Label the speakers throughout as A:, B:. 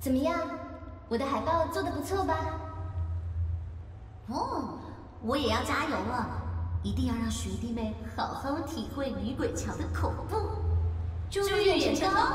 A: 怎么样？我的海报做得不错吧？
B: 哦，我也要加油了，一定要让学弟妹好好体会女鬼桥的恐怖。
A: 祝愿成功！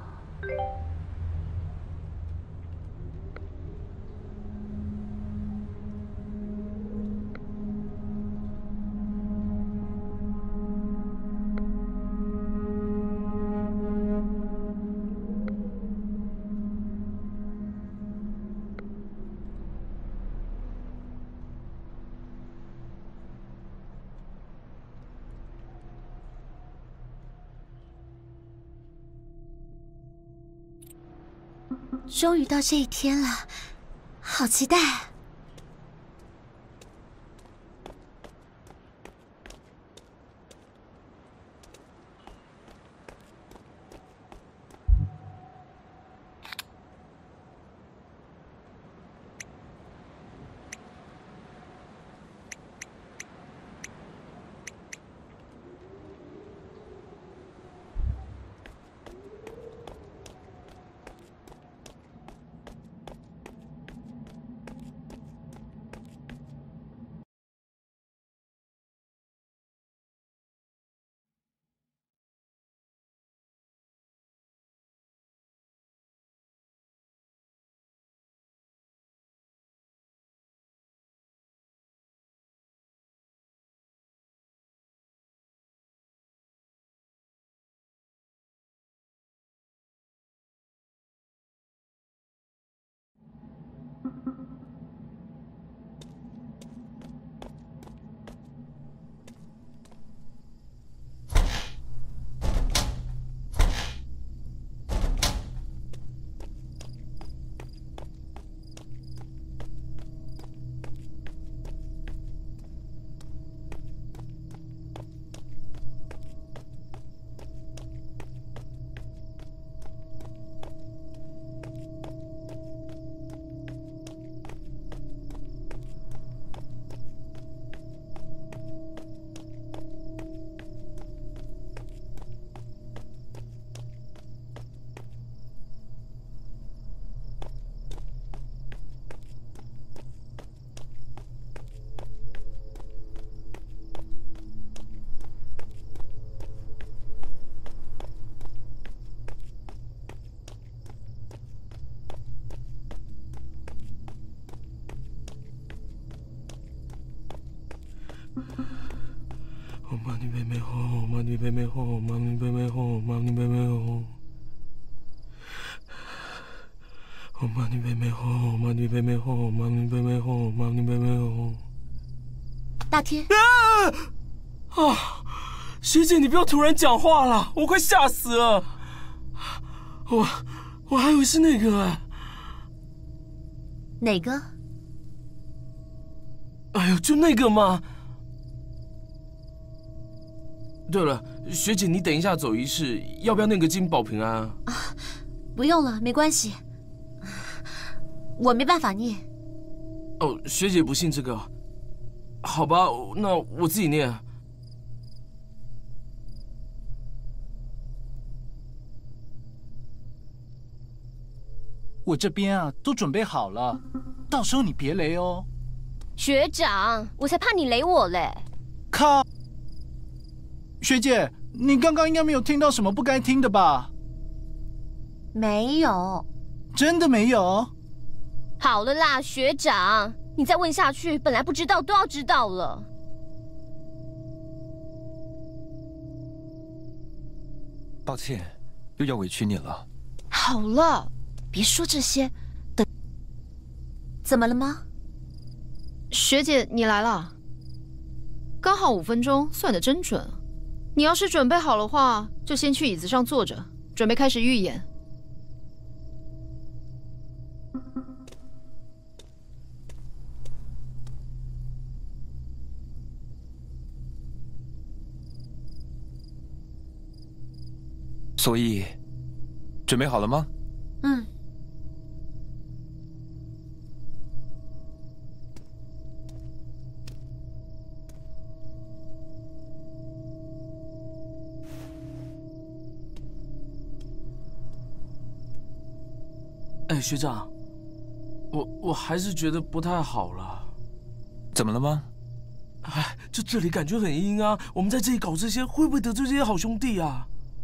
B: 终于到这一天了，好期待啊！
C: 妈你妹妹好，妈你妹妹好，妈你妹妹好，妈你妹妹好。妈你妹妹好，妈你妹妹好，妈你妹妹好，妈你妹妹好。
B: 大天，
C: 学姐，你不要突然讲话了，我快吓死了。我还以为是那个哎。
B: 哪个？
C: 哎呦，就那个嘛。对了，学姐，你等一下走仪式，要不要念个经保平安啊？
B: 不用了，没关系，我没办法念。
C: 哦，学姐不信这个，好吧，那我自己念。
D: 我这边啊都准备好了，到时候你别雷哦。
A: 学长，我才怕你雷我嘞！
D: 靠！学姐，你刚刚应该没有听到什么不该听的吧？
B: 没有，
D: 真的没有？
A: 好了啦，学长，你再问下去，本来不知道都要知道了。
E: 抱歉，又要委屈你了。
B: 好了，别说这些。等，怎么了吗？
F: 学姐，你来了，刚好5分钟，算得真准。你要是准备好的话，就先去椅子上坐着，准备开始预演。
E: 所以，准备好了吗？
B: 嗯。
C: 哎，学长，我还是觉得不太好了。
E: 怎么了吗？
C: 哎，就这里感觉很阴啊，我们在这里搞这些，会不会得罪这些好兄弟啊？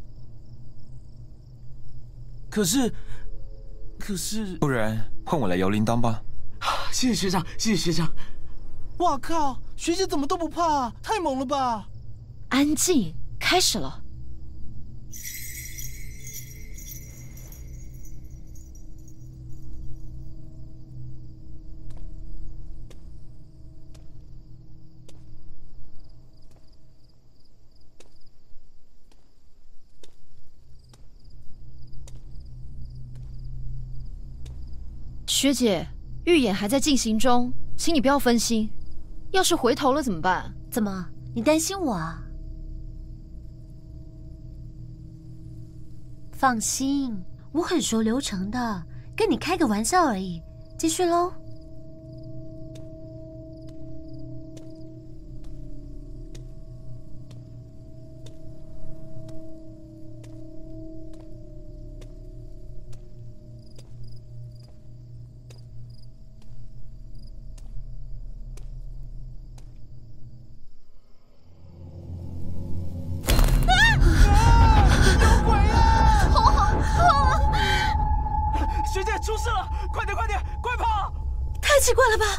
C: 可是，
E: 不然换我来摇铃铛吧。
C: 谢谢学长，谢谢学长。
D: 哇靠，学姐怎么都不怕，太猛了吧！
F: 安静，开始了。学姐，预演还在进行中，请你不要分心。要是回头了怎么办？
B: 怎么，你担心我啊？放心，我很熟流程的，跟你开个玩笑而已。继续喽。
C: 学姐出事了，快点，快跑！
B: 太奇怪了吧！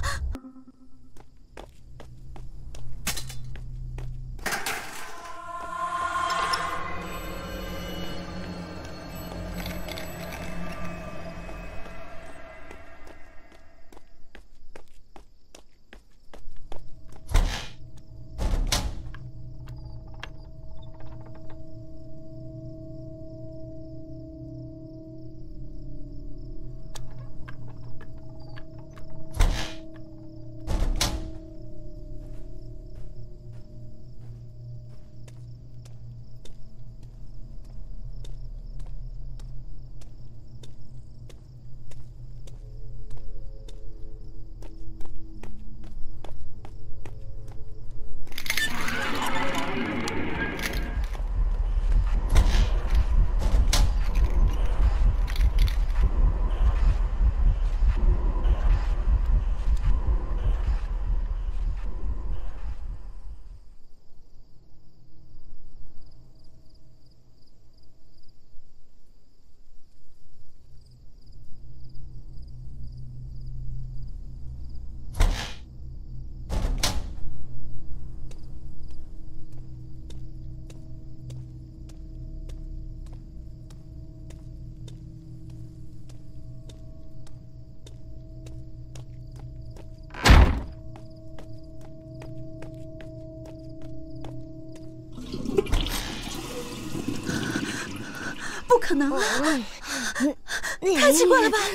B: 不可能，太奇怪了吧！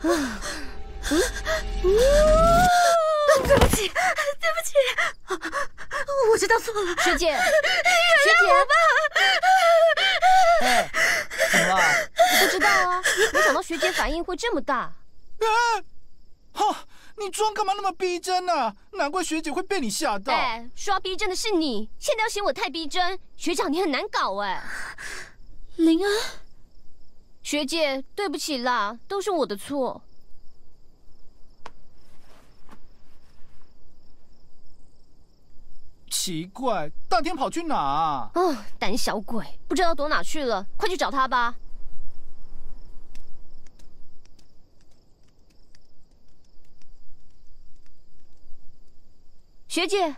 B: 对不起，我知道错了，
A: 学姐，
G: 哎，怎么了？
A: 我不知道啊，没想到学姐反应会这么大。
D: 哈，你妆干嘛那么逼真啊？难怪学姐会被你吓到。
A: 哎，说逼真的是你，现在要嫌我太逼真，学长你很难搞哎。
B: 林恩，
A: 学姐，对不起啦，都是我的错。
D: 奇怪，大天跑去哪啊？
A: 胆小鬼，不知道躲哪去了，快去找他吧。学姐，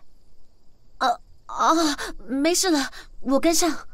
B: 没事了，我跟上。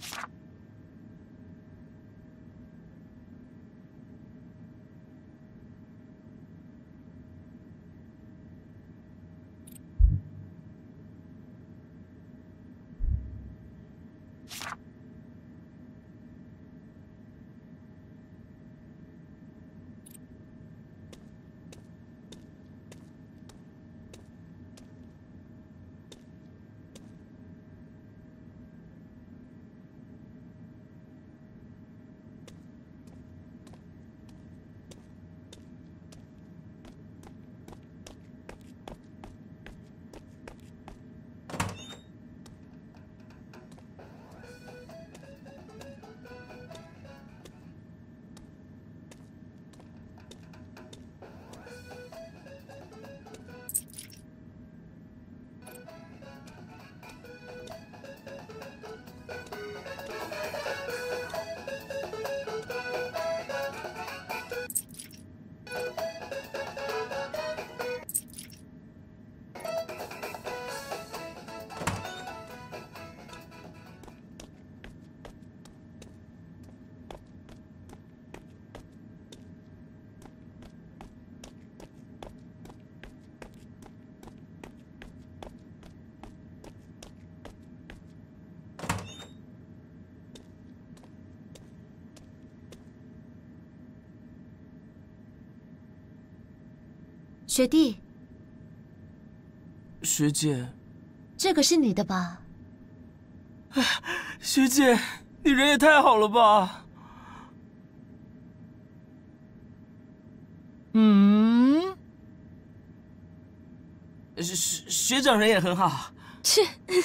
B: 学弟，
C: 学姐，
B: 这个是你的吧？
C: 学姐，你人也太好了吧！
D: 嗯，
C: 学长人也很好。
A: 切，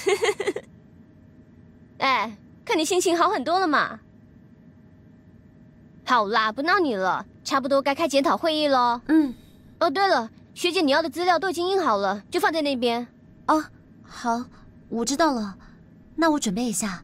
A: 哎，看你心情好很多了嘛。好啦，不闹你了，差不多该开检讨会议咯。
B: 嗯。
A: 哦，对了，学姐你要的资料都已经印好了，就放在那边。
B: 哦，好，我知道了，那我准备一下。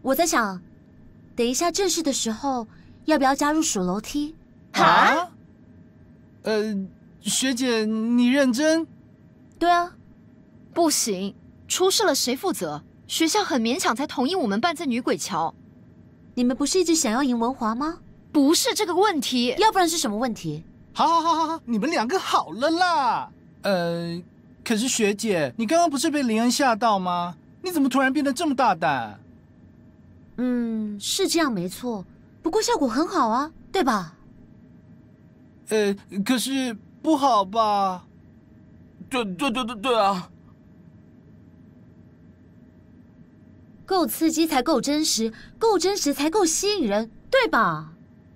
B: 我在想，等一下正式的时候，要不要加入数楼梯？
D: 啊？学姐，你认真？
B: 对啊，
F: 不行，出事了谁负责？学校很勉强才同意我们办这女鬼桥。
B: 你们不是一直想要赢文华吗？
F: 不是这个问题，
B: 要不然是什么问题？
D: 好，你们两个好了啦。可是学姐，你刚刚不是被林恩吓到吗？你怎么突然变得这么大胆？
B: 是这样没错，不过效果很好啊，对吧？
D: 可是不好吧？
C: 对啊！
B: 够刺激才够真实，够真实才够吸引人，对吧？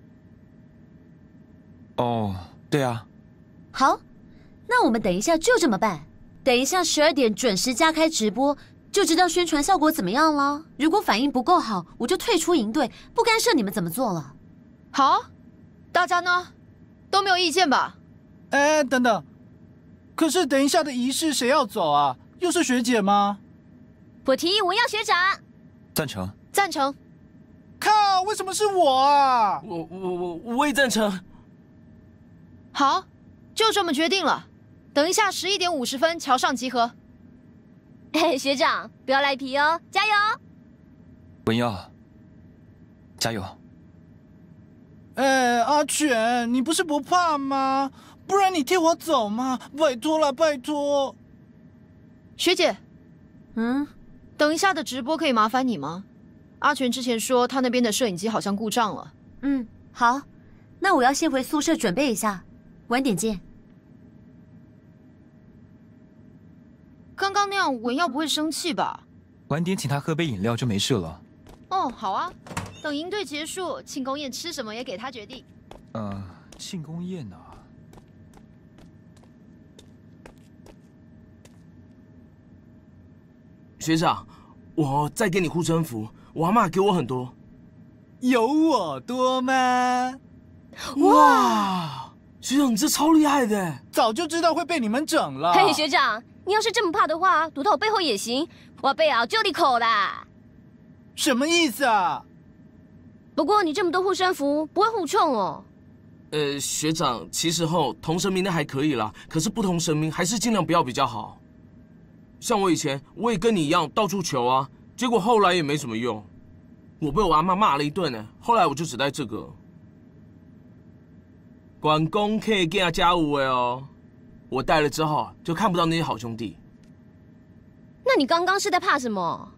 E: 哦，对啊。
B: 好，那我们等一下就这么办。等一下12点准时加开直播，就知道宣传效果怎么样了。如果反应不够好，我就退出营队，不干涉你们怎么做了。
F: 好，大家呢都没有意见吧？
D: 等等，可是等一下的仪式谁要走啊？又是学姐吗？
A: 我提议文耀学长。
E: 赞成。
F: 赞成。
D: 靠，为什么是我啊？
C: 我也赞成。
F: 好，就这么决定了。等一下11点50分，桥上集合。
A: 学长，不要赖皮哦，加油！
E: 文耀，加油！
D: 阿全，你不是不怕吗？不然你替我走嘛，拜托了，拜托。
F: 学姐，等一下的直播可以麻烦你吗？阿全之前说他那边的摄影机好像故障了。
B: 好，那我要先回宿舍准备一下，晚点见。
F: 刚刚那样文耀不会生气吧？
E: 晚点请他喝杯饮料就没事了。
F: 哦，好啊。等营队结束，庆功宴吃什么也给他决定。
E: 庆功宴啊。
C: 学长，我再给你护身符，我阿嬷给我很多。
D: 有我多吗？
C: 哇，学长你这超厉害的！
D: 早就知道会被你们整了。
A: 嘿，学长，你要是这么怕的话，躲到我背后也行，我背后就你口啦。
D: 什么意思啊？
A: 不过你这么多护身符，不会互冲哦。
C: 学长，其实同神明的还可以啦，可是不同神明还是尽量不要比较好。像我以前，我也跟你一样到处求啊，结果后来也没什么用，我被我阿嬷骂了一顿呢。后来我就只带这个。关公可以给他加五位哦，我带了之后就看不到那些好兄弟。
A: 那你刚刚是在怕什么？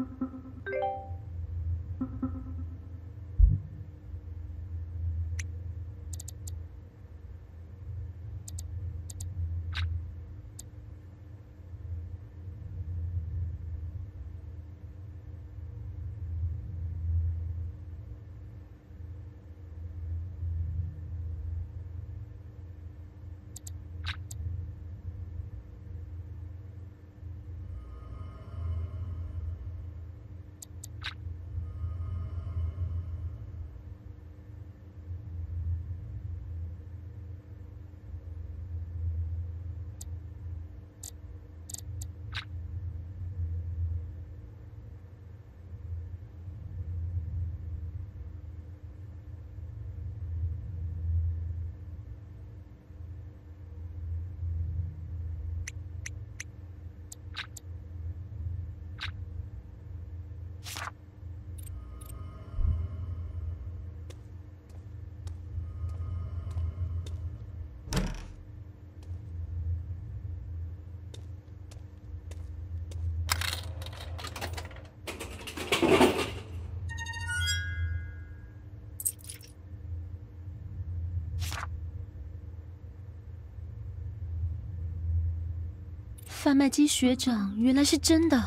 B: 贩卖机学长原来是真的。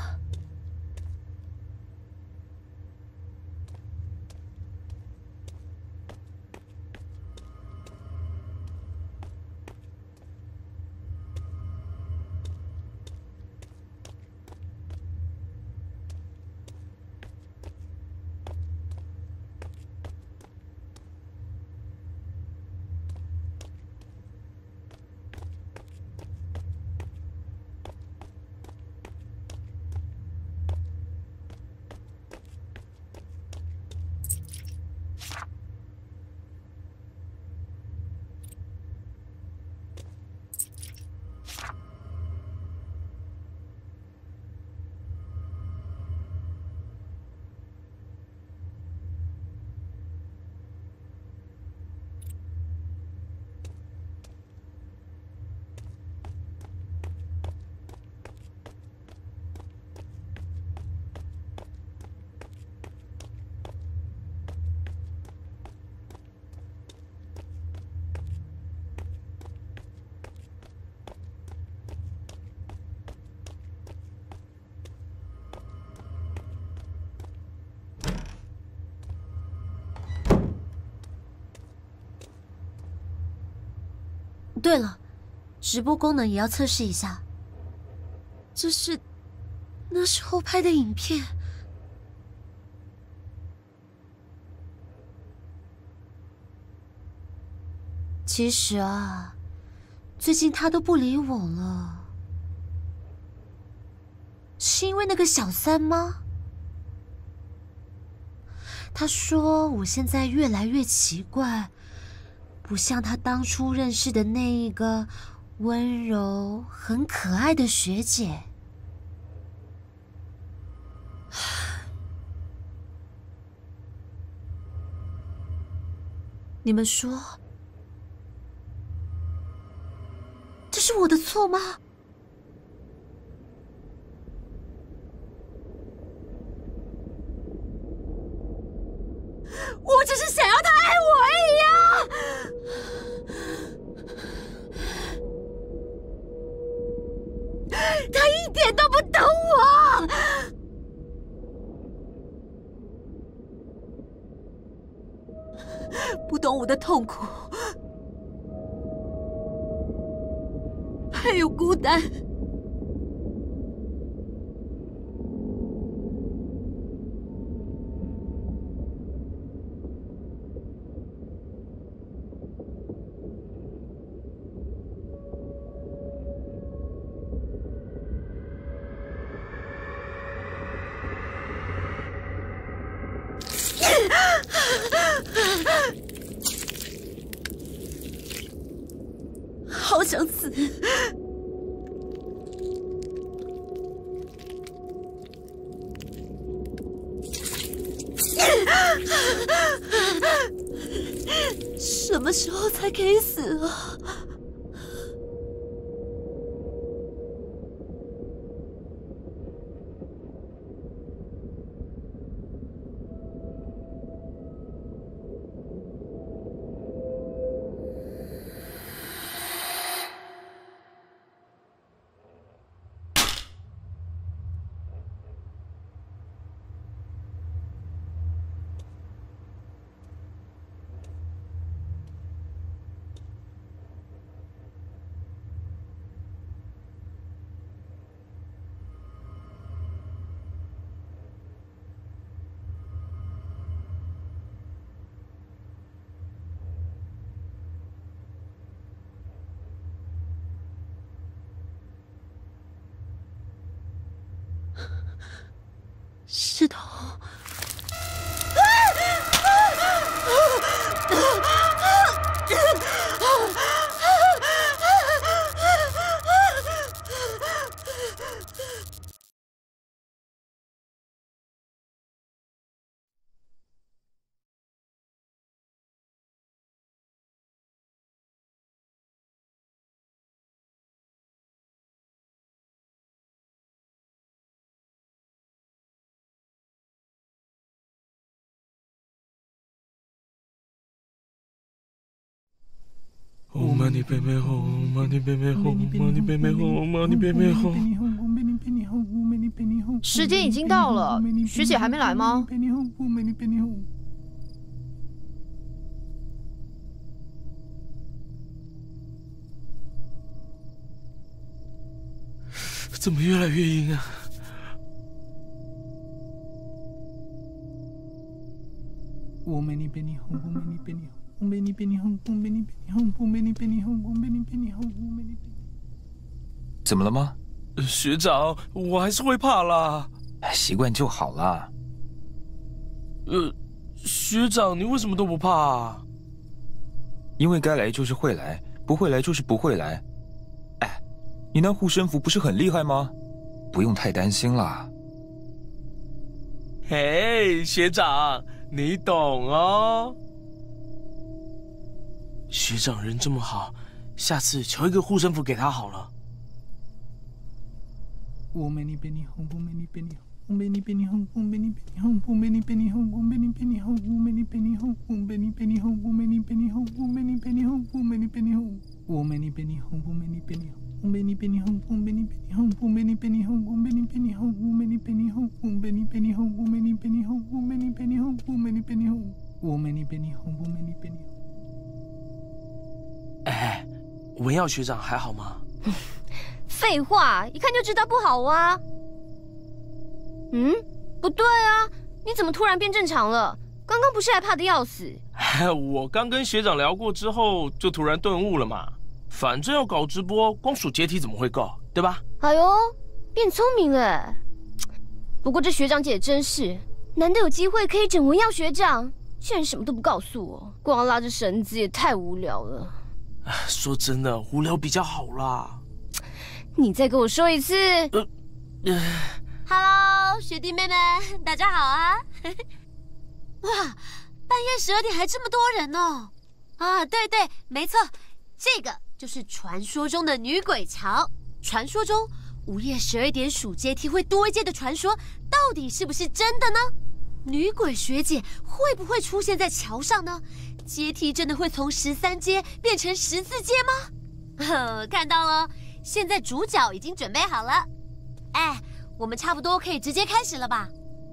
B: 对了，直播功能也要测试一下。这是那时候拍的影片。其实啊，最近他都不理我了，是因为那个小三吗？他说我现在越来越奇怪。不像他当初认识的那一个温柔、很可爱的学姐。你们说，这是我的错吗？我只是想要他爱我而已啊！他一点都不懂我，不懂我的痛苦，还有孤单。好想死！什么时候才可以死啊？
C: Mani padme hum, mani padme hum, mani padme hum, mani padme hum。
F: 时间已经到了，学姐还没来吗？
C: 怎么越来越阴啊？
E: 怎么了吗？
C: 学长，我还是会怕啦。
E: 习惯就好啦。
C: 学长，你为什么都不怕啊？
E: 因为该来就是会来，不会来就是不会来。哎，你那护身符不是很厉害吗？不用太担心啦。
C: 嘿，学长，你懂哦。学长人这么好，下次求一个护身符给他好了。哎，文耀学长还好吗？
A: 废话，一看就知道不好啊。不对啊，你怎么突然变正常了？刚刚不是还怕得要死？
C: 我刚跟学长聊过之后，就突然顿悟了嘛。反正要搞直播，光数阶梯怎么会够，对吧？
A: 哎呦，变聪明了。不过这学长姐真是，难得有机会可以整文耀学长，竟然什么都不告诉我，光拉着绳子也太无聊了。
C: 说真的，无聊比较好啦。
A: 你再给我说一次。
B: Hello， 学弟妹们，大家好啊！哇，半夜12点还这么多人哦！啊，对，没错，这个就是传说中的女鬼桥。传说中午夜12点数阶梯会多一阶的传说，到底是不是真的呢？女鬼学姐会不会出现在桥上呢？阶梯真的会从13阶变成14阶吗？看到了，现在主角已经准备好了。哎，我们差不多可以直接开始了吧？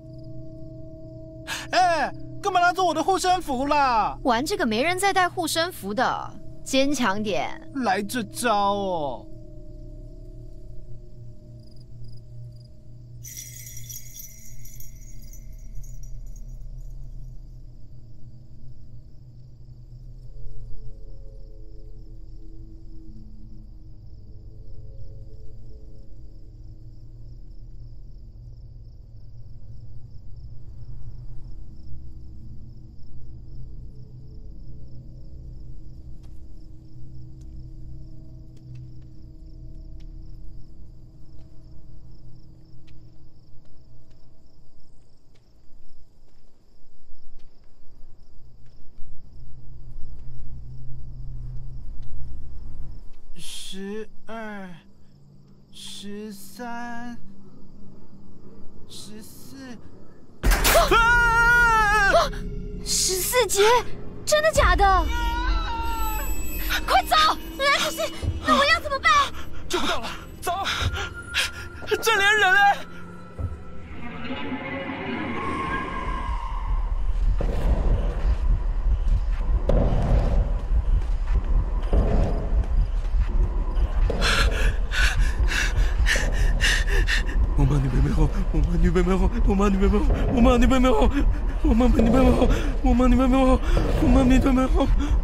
D: 哎，干嘛拿走我的护身符啦？
F: 玩这个没人再带护身符的，坚强点。
D: 来这招哦！12、13、14。
A: 14阶，真的假的？快走！来不及，那我要怎么办？
C: 救不到了，走！这连人哎！我妈，你别没好！我妈，你别没好！我妈，你别没好！我妈，你别没好！我妈，你别没好！我妈，你别没好！我妈，你别没好！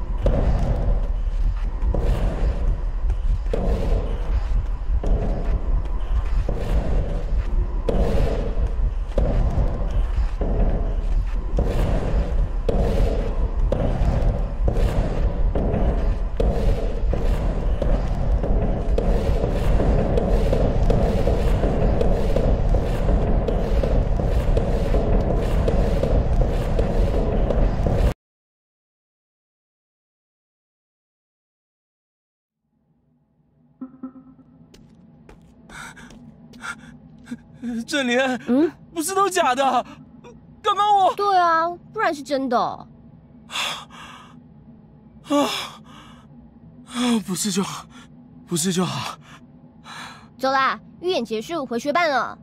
C: 郑莲，不是都假的？刚刚我……
A: 对啊，不然是真的。
C: 不是就好，不是就好。
A: 走啦，预演结束，回学班了。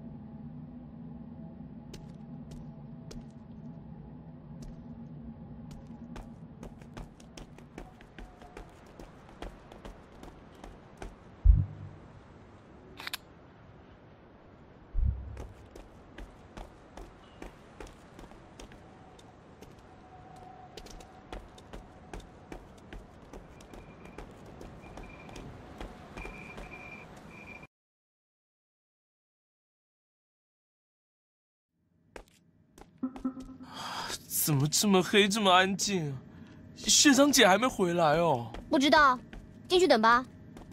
C: 怎么这么黑，这么安静？学长姐还没回来哦。
A: 不知道，进去等吧。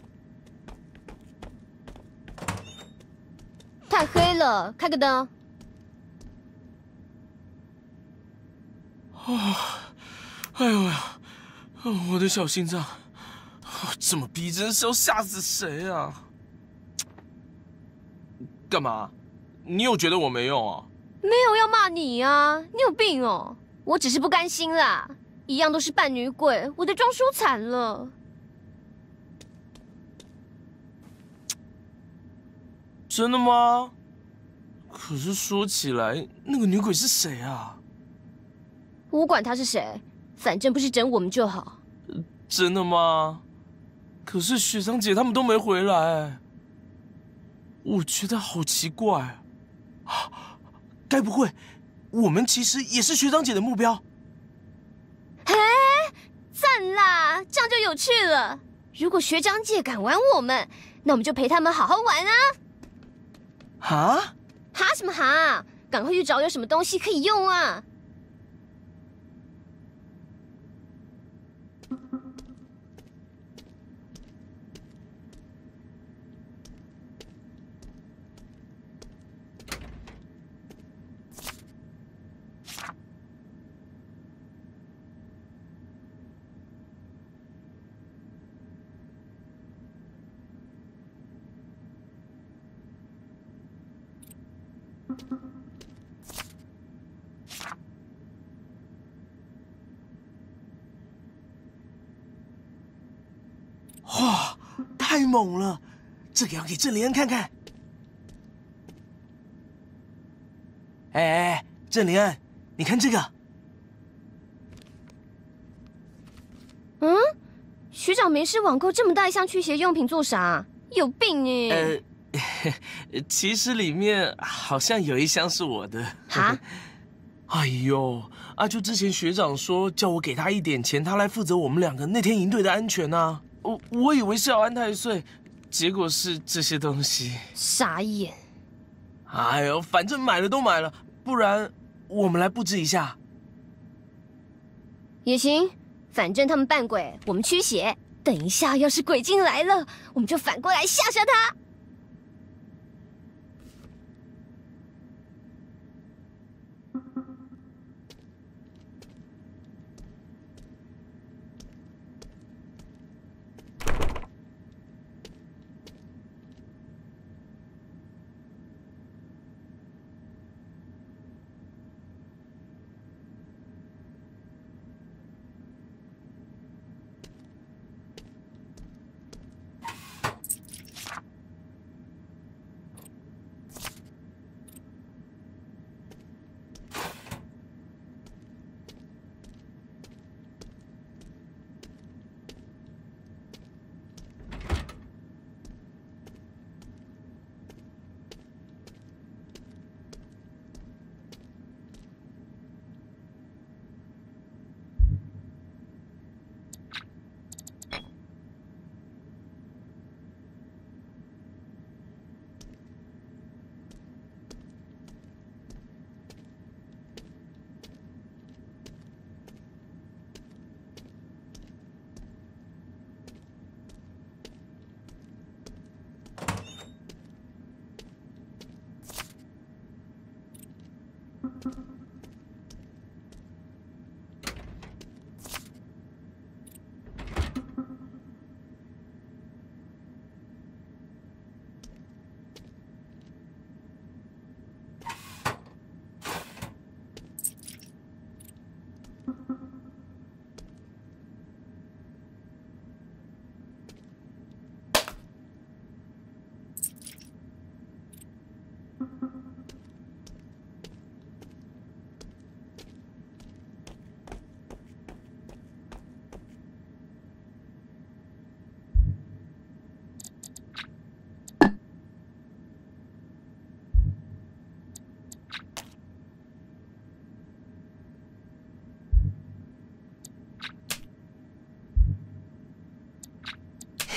A: 太黑了，开个灯。
C: 哎呦呀，我的小心脏，这么逼真是要吓死谁啊？干嘛？你有觉得我没用啊？
A: 没有要骂你啊，你有病哦！我只是不甘心啦，一样都是扮女鬼，我的妆输惨了。
C: 真的吗？可是说起来，那个女鬼是谁啊？
A: 我管她是谁，反正不是整我们就好。
C: 真的吗？可是学长姐他们都没回来，我觉得好奇怪啊！该不会我们其实也是学长姐的目标？
A: 嘿，赞啦，这样就有趣了。如果学长姐敢玩我们，那我们就陪他们好好玩啊！
C: 哈？
A: 哈什么哈？赶快去找有什么东西可以用啊！
C: 哇，太猛了！这个要给郑连恩看看。哎，郑连恩，你看这个。
A: 嗯，学长没事网购这么大一箱驱邪用品做啥？有病哎！
C: 其实里面好像有一箱是我的。
A: 哈？
C: 哎呦，就之前学长说叫我给他一点钱，他来负责我们两个那天营队的安全啊。我以为是要安太岁，结果是这些东西。
A: 傻眼！
C: 哎呦，反正买了都买了，不然我们来布置一下。
A: 也行，反正他们扮鬼，我们驱邪。等一下，要是鬼精来了，我们就反过来吓吓他。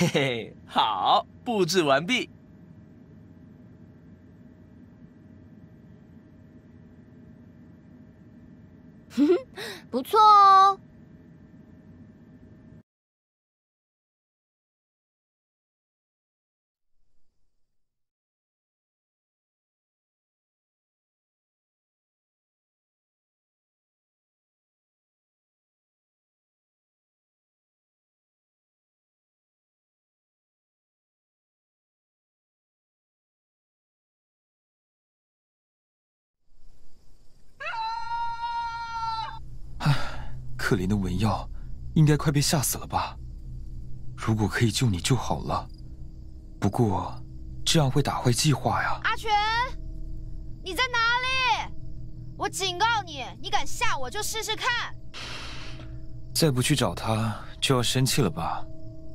H: 嘿嘿，好，布置完毕。
A: 不错哦。
E: 可怜的文耀，应该快被吓死了吧？如果可以救你就好了，不过这样会打坏计划呀。
F: 阿全，你在哪里？我警告你，你敢吓我就试试看。
E: 再不去找他，就要生气了吧？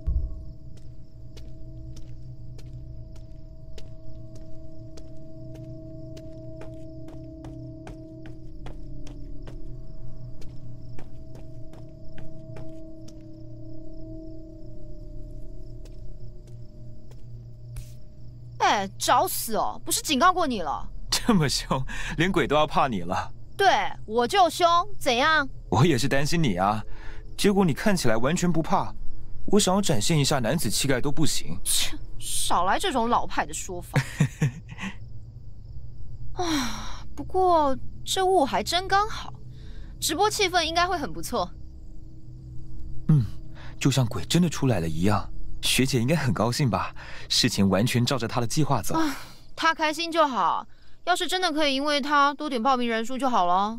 F: 哎，找死哦！不是警告过你了？
E: 这么凶，连鬼都要怕你了。
F: 对，我就凶，怎样？
E: 我也是担心你啊，结果你看起来完全不怕。我想要展现一下男子气概都不行。
F: 切，少来这种老派的说法。啊，不过这雾还真刚好，直播气氛应该会很不错。
E: 就像鬼真的出来了一样。学姐应该很高兴吧？事情完全照着她的计划走。
F: 她开心就好。要是真的可以因为她多点报名人数就好了。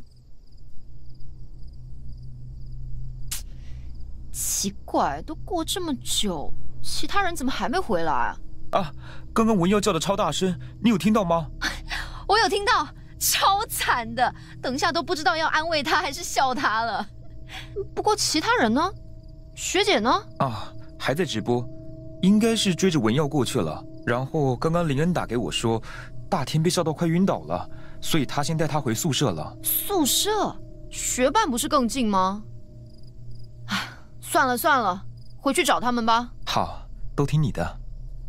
F: 奇怪，都过这么久，其他人怎么还没回来啊？
E: 啊，刚刚文耀叫的超大声，你有听到吗？
F: 我有听到，超惨的，等下都不知道要安慰她还是笑她了。不过其他人呢？学姐呢？
E: 啊，还在直播，应该是追着文耀过去了。然后刚刚林恩打给我说，大天被笑到快晕倒了，所以他先带他回宿舍了。
F: 宿舍？学伴不是更近吗？唉，算了算了，回去找他们吧。
E: 好，都听你的。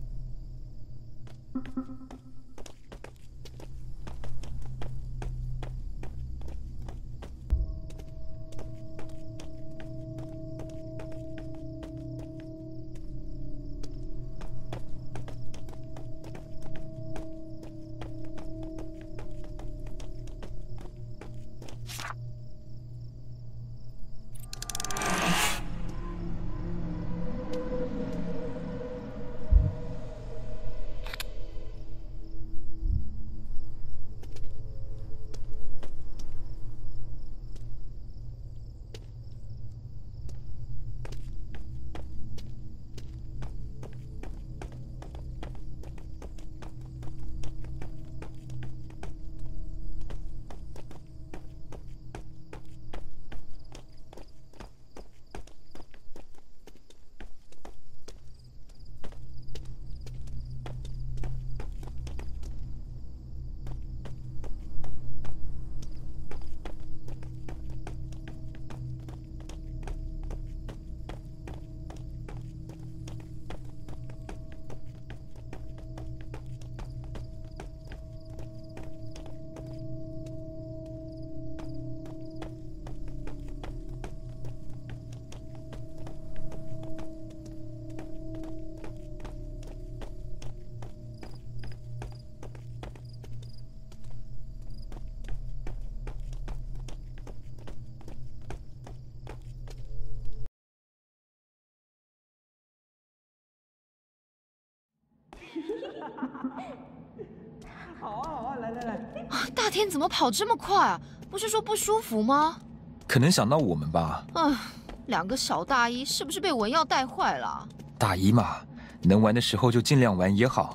G: 好啊好啊，来来来！
F: 大天怎么跑这么快啊？不是说不舒服吗？
E: 可能想到我们吧。
F: 两个小大一是不是被文耀带坏了？
E: 大一嘛，能玩的时候就尽量玩也好。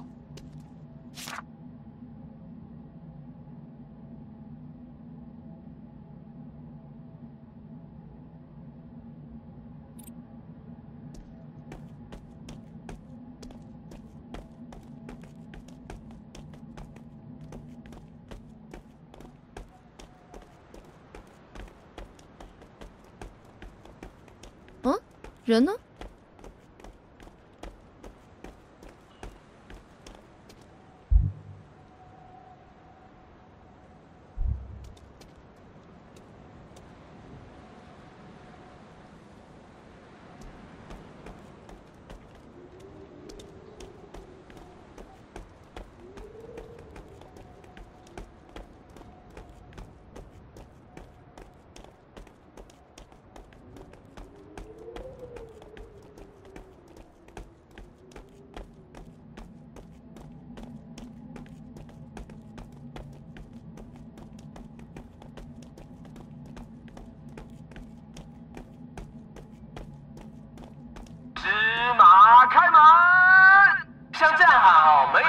F: 人呢？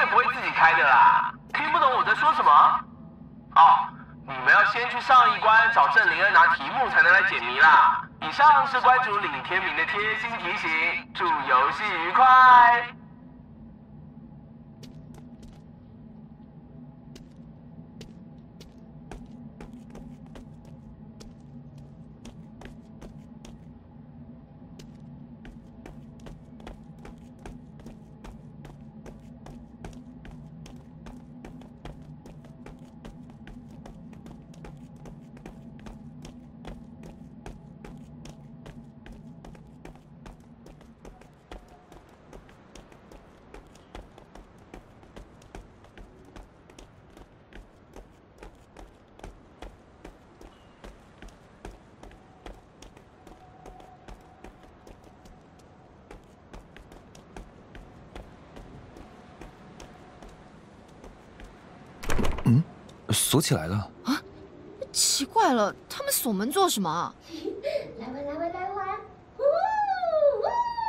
I: 不会自己开的啦。听不懂我在说什么？哦，你们要先去上一关找郑灵恩拿题目才能来解谜啦。以上是关主李天明的贴心提醒，祝游戏愉快。
E: 锁起来了
F: 啊！奇怪了，他们锁门做什么啊？
A: 来玩，来玩，来玩！呜呜！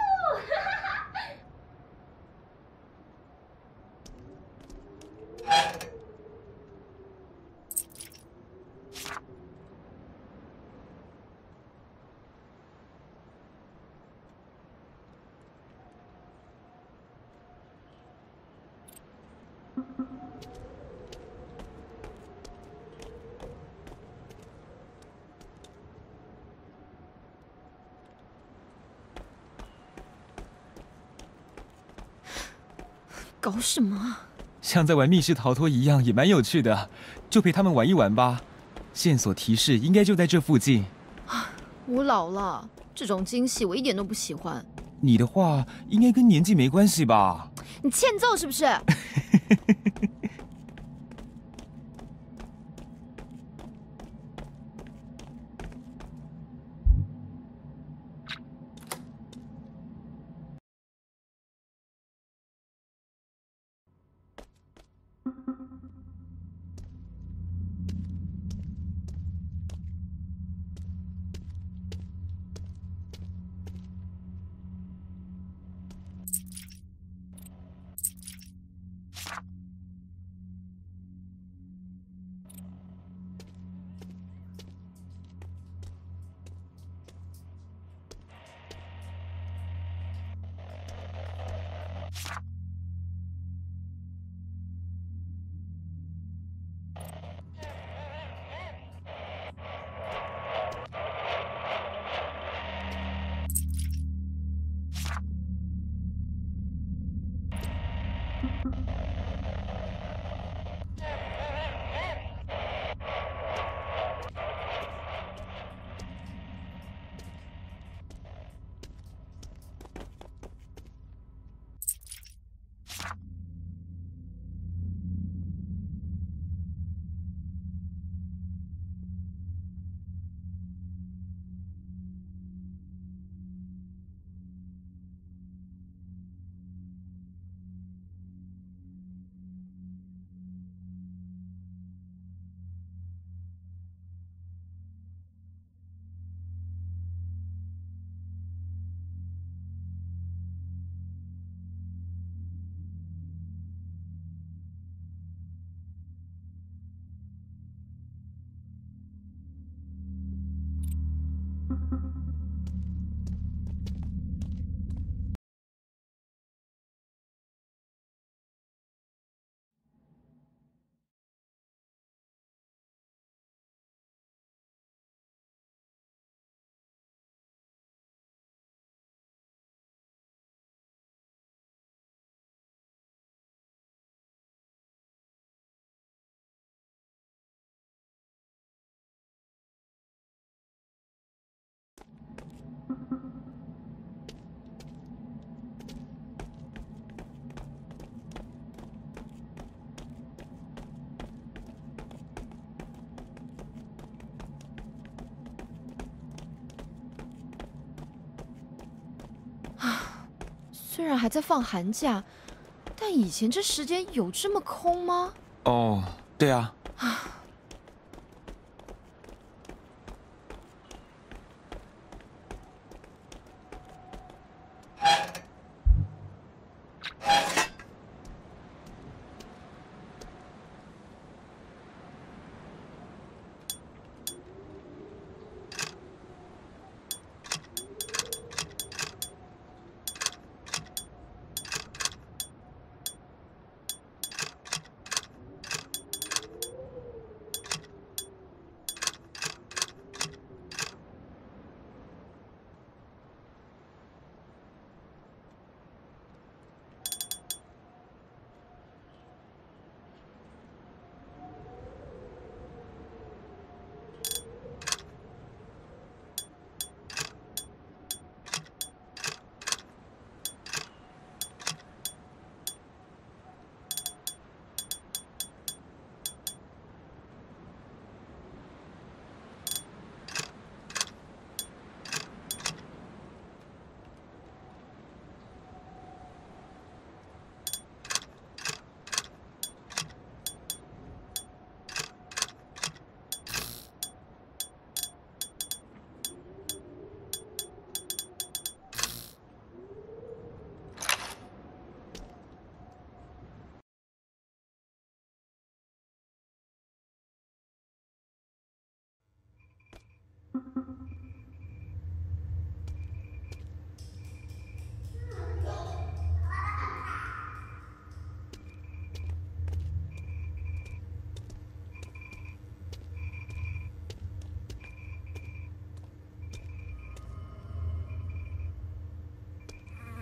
F: 搞什么啊？
E: 像在玩密室逃脱一样，也蛮有趣的，就陪他们玩一玩吧。线索提示应该就在这附近。
F: 我老了，这种惊喜我一点都不喜欢。
E: 你的话应该跟年纪没关系吧？
F: 你欠揍是不是？虽然还在放寒假，但以前这时间有这么空吗？
E: 哦，对啊。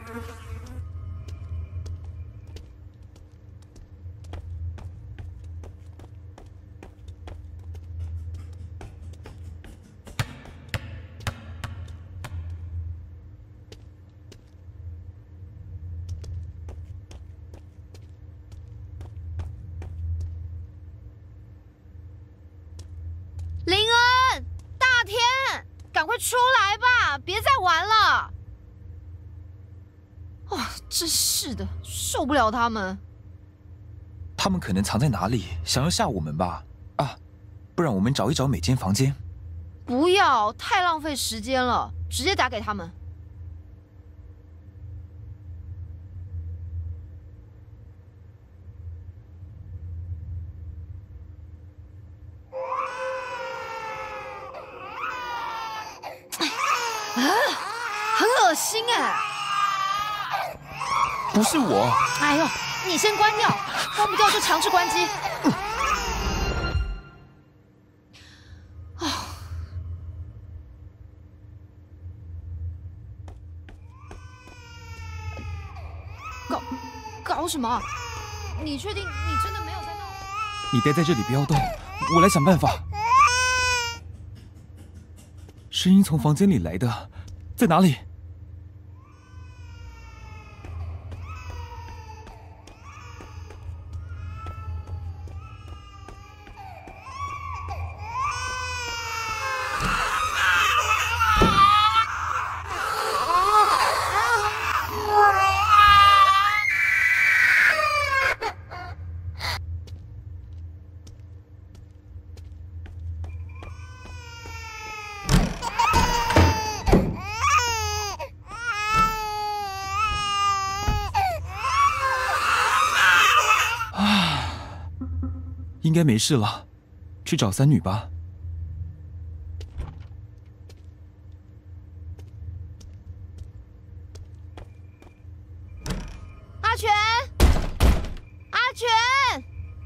F: 林恩，大天，赶快出来吧，别再玩了！哇，真是的，受不了他们。
E: 他们可能藏在哪里，想要吓我们吧？啊，不然我们找一找每间房间。
F: 不要，太浪费时间了，直接打给他们。很恶心哎！
E: 不是我。
F: 哎呦，你先关掉，关不掉就强制关机。搞什么？你确定你真的没有在闹？
E: 你待在这里不要动，我来想办法。声音从房间里来的，在哪里？应该没事了，去找三女吧。
F: 阿全，阿全，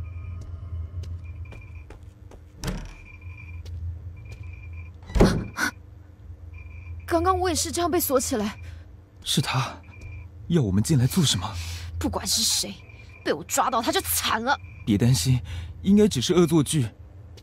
F: 刚刚我也是这样被锁起来。
E: 是他，要我们进来做什么？
F: 不管是谁，被我抓到他就惨了。
E: 别担心，应该只是恶作剧。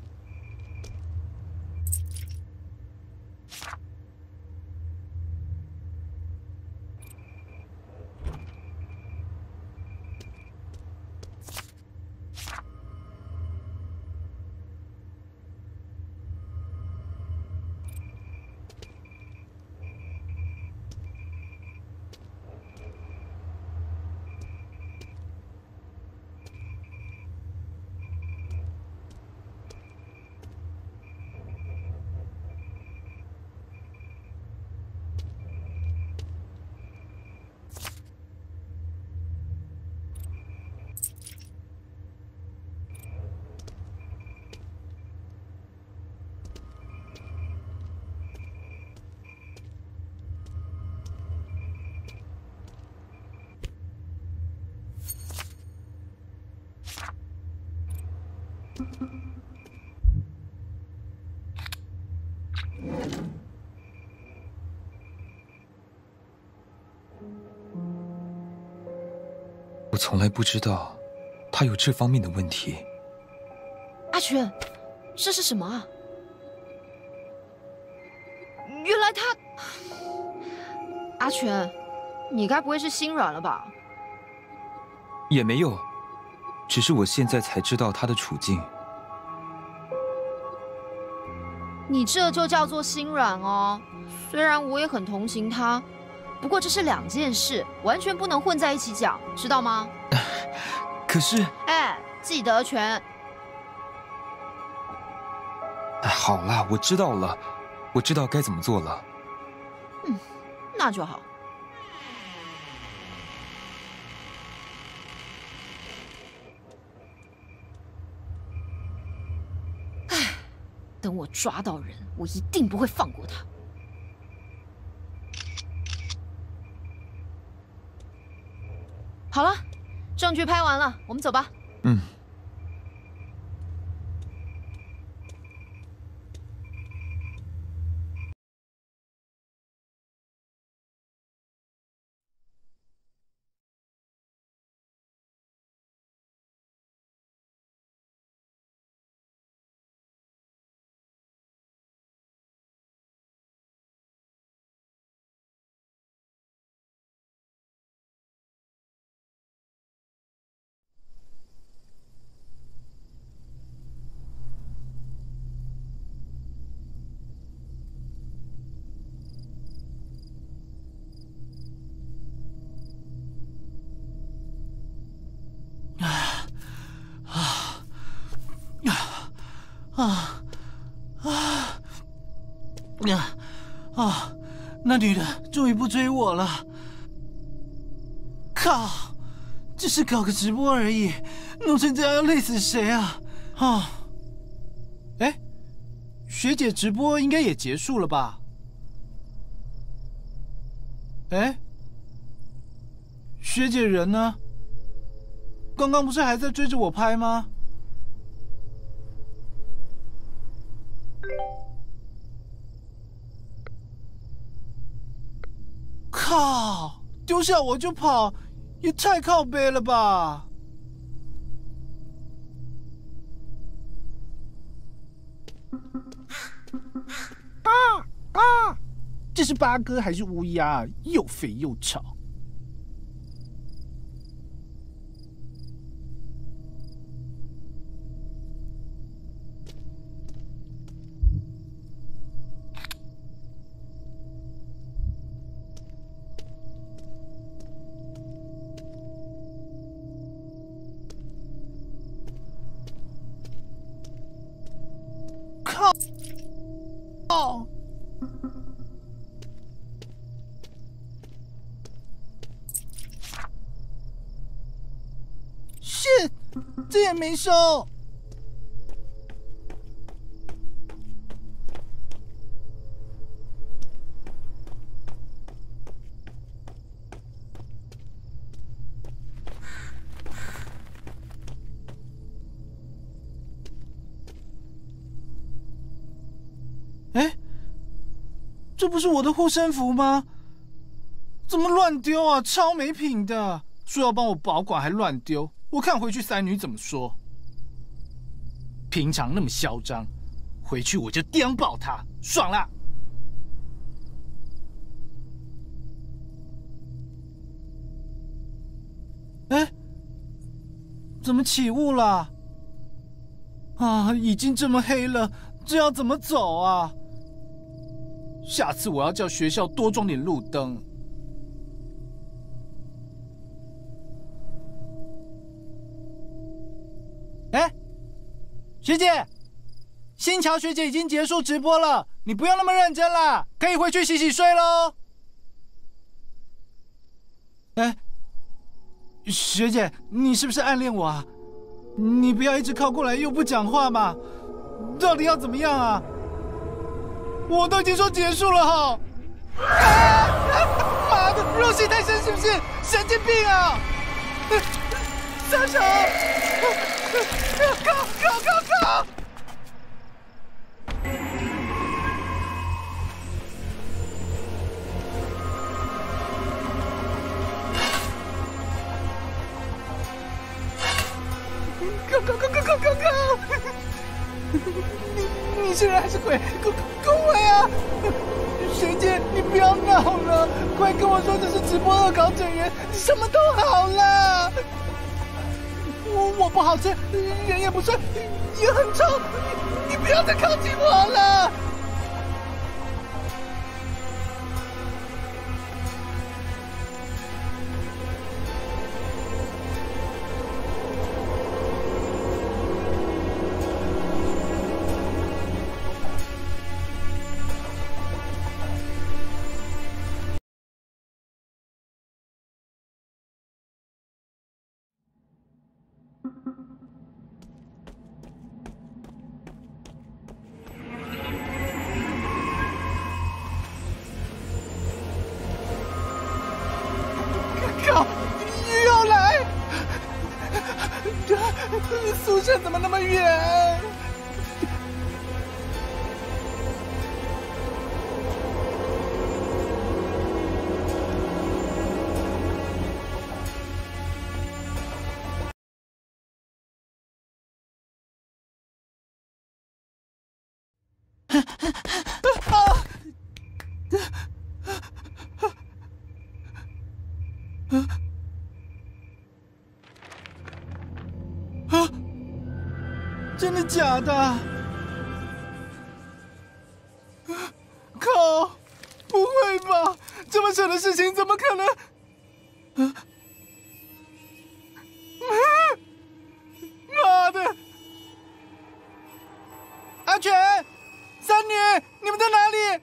E: 我从来不知道他有这方面的问题。
F: 阿全，这是什么啊？原来他……阿全，你该不会是心软了吧？
E: 也没有，只是我现在才知道他的处境。
F: 你这就叫做心软哦。虽然我也很同情他，不过这是两件事，完全不能混在一起讲，知道吗？
E: 可是……
F: 哎，记得全。
E: 哎，好啦，我知道了，我知道该怎么做了。
F: 嗯，那就好。唉，等我抓到人，我一定不会放过他。好了，证据拍完了，我们走吧。
E: 嗯。
D: 那女的终于不追我了。靠，只是搞个直播而已，弄成这样要累死谁啊？哎，学姐直播应该也结束了吧？哎，学姐人呢？刚刚不是还在追着我拍吗？靠！丢下我就跑，也太靠背了吧！这是八哥还是乌鸦？又肥又吵。靠！shit， 这也没收。哎，这不是我的护身符吗？怎么乱丢啊？超没品的！说要帮我保管还乱丢，我看回去三女怎么说。平常那么嚣张，回去我就颠爆他，爽啦！哎，怎么起雾了？啊，已经这么黑了，这要怎么走啊？下次我要叫学校多装点路灯。哎，学姐，新桥学姐已经结束直播了，你不用那么认真了，可以回去洗洗睡喽。哎，学姐，你是不是暗恋我啊？你不要一直靠过来又不讲话嘛，到底要怎么样啊？我都已经说结束了哈！妈的，入戏太深是不是？神经病啊！撒手！靠！你是人还是鬼？给我啊！学姐，你不要闹了，快跟我说这是直播恶搞整人，什么都好啦。我不好吃，人也不帅，也很丑，你不要再靠近我了。又来！宿舍怎么那么远？真的假的？靠！不会吧？这么扯的事情怎么可能？妈的！ 阿全，三女，你们在哪里？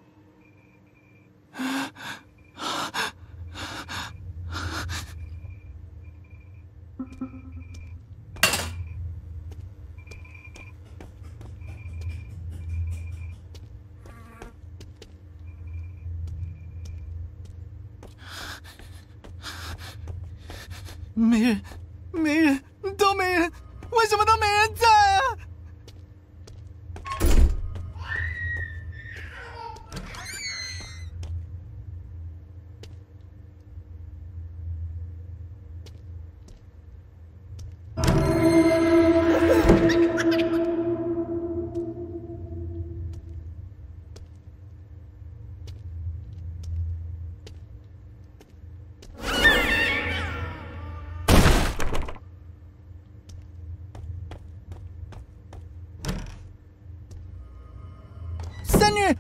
D: 没人，没人，都没人，为什么都没人在啊？三女，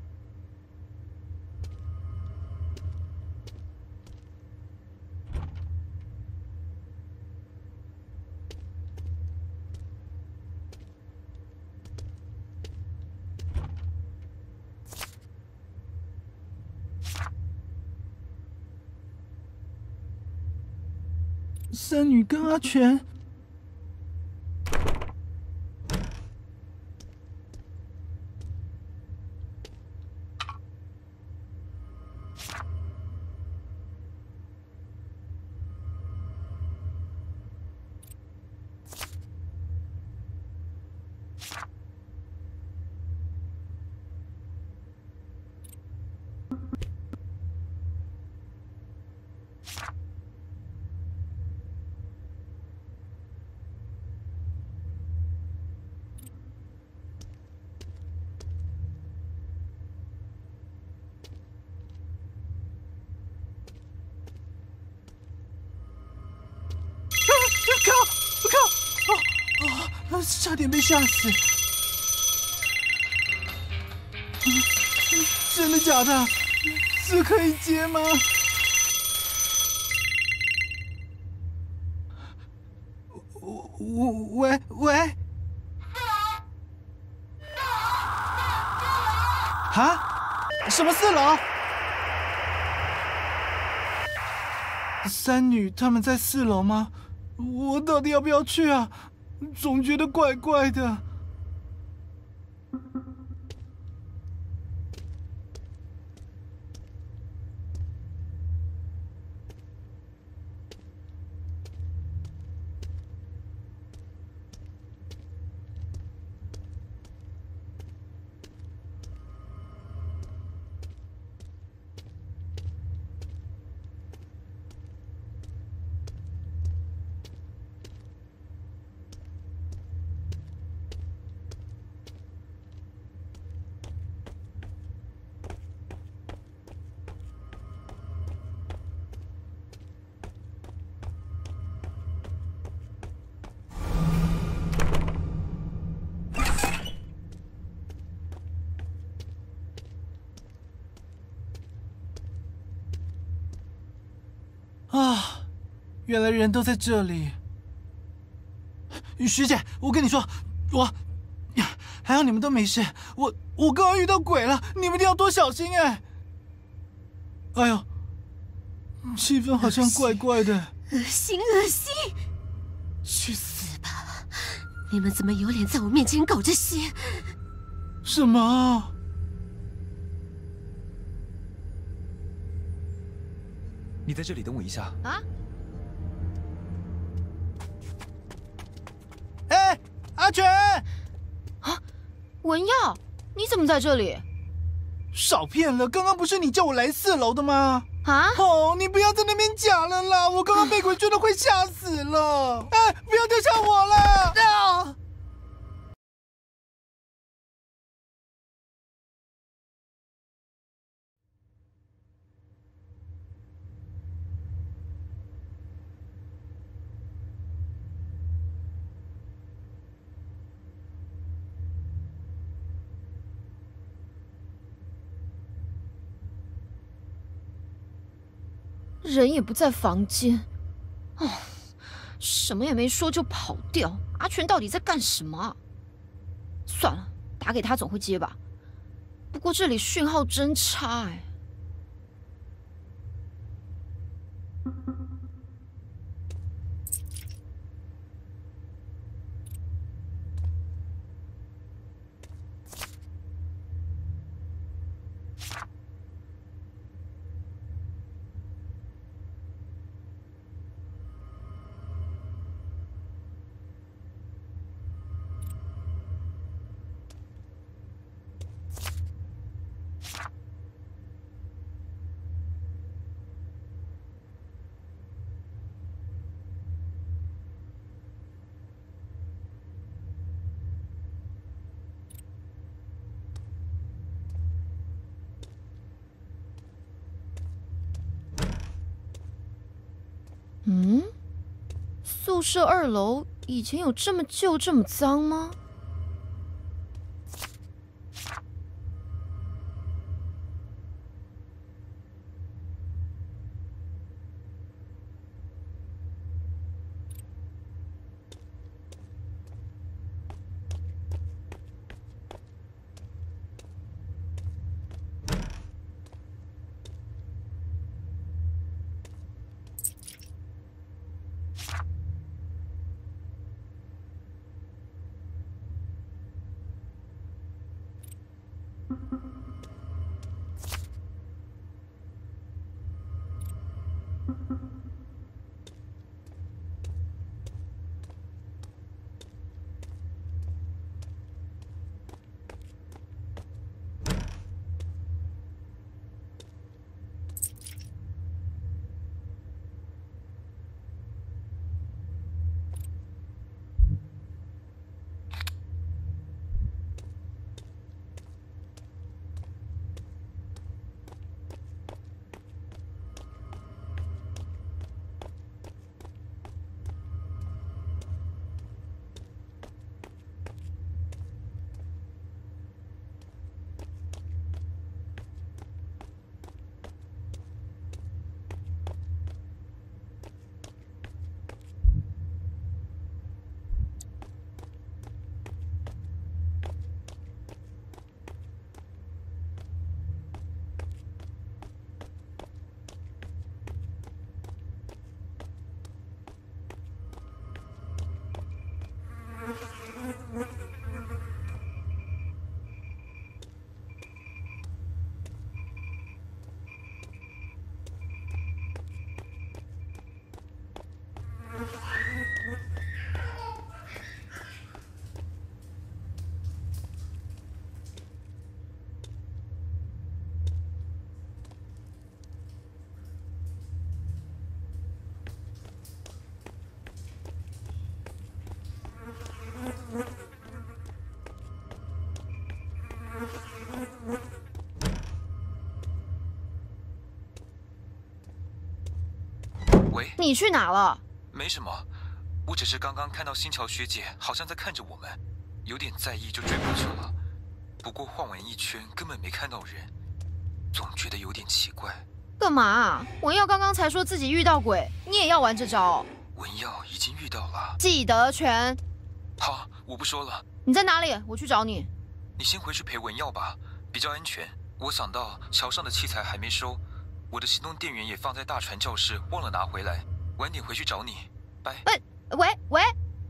D: 三女跟阿全。差点被吓死！真的假的？这可以接吗？喂！啊？什么4楼？三女他们在4楼吗？我到底要不要去啊？总觉得怪怪的。啊，原来人都在这里。学姐，我跟你说，还好你们都没事。我刚刚遇到鬼了，你们一定要多小心哎！哎呦，气氛好像怪怪的。
B: 恶心！去死吧！你们怎么有脸在我面前搞这些？
D: 什么？
E: 你在这里等我一下
F: 啊！
D: 哎，阿全！
F: 啊，文耀，你怎么在这里？
D: 少骗了，刚刚不是你叫我来4楼的吗？
F: 啊！
D: 哦，你不要在那边讲了啦！我刚刚被鬼追得快吓死了！哎，不要丢下我了！啊！
F: 人也不在房间，哦，什么也没说就跑掉。阿全到底在干什么啊？算了， 打给他总会接吧。不过这里讯号真差哎。嗯，宿舍2楼以前有这么旧、这么脏吗？
E: 喂，
F: 你去哪了？
E: 没什么，我只是刚刚看到新桥学姐好像在看着我们，有点在意就追过去了。不过晃完一圈根本没看到人，总觉得有点奇怪。
F: 干嘛啊？文耀刚刚才说自己遇到鬼，你也要玩这招？
E: 文耀已经遇到了，
F: 记得全。
E: 好，我不说了。
F: 你在哪里？我去找你。
E: 你先回去陪文耀吧，比较安全。我想到桥上的器材还没收，我的行动电源也放在大船教室，忘了拿回来。晚点回去找你，拜。
F: 喂，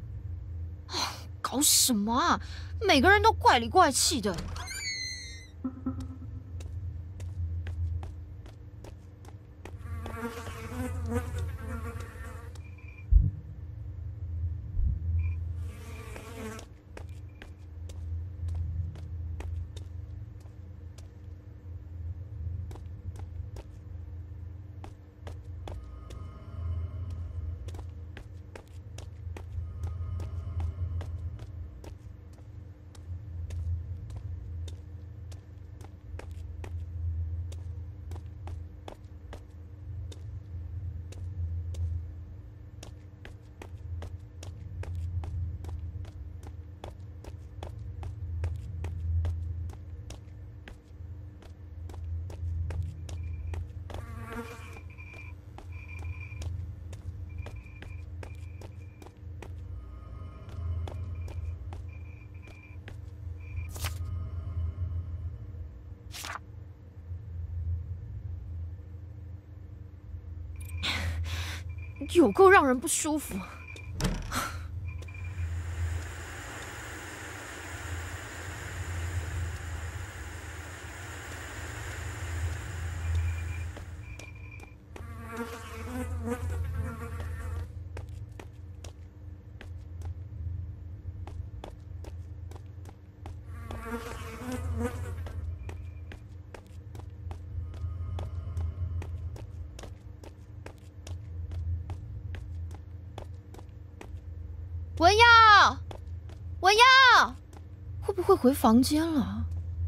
F: 搞什么啊？每个人都怪里怪气的。 有够让人不舒服。文耀，文耀，会不会回房间了？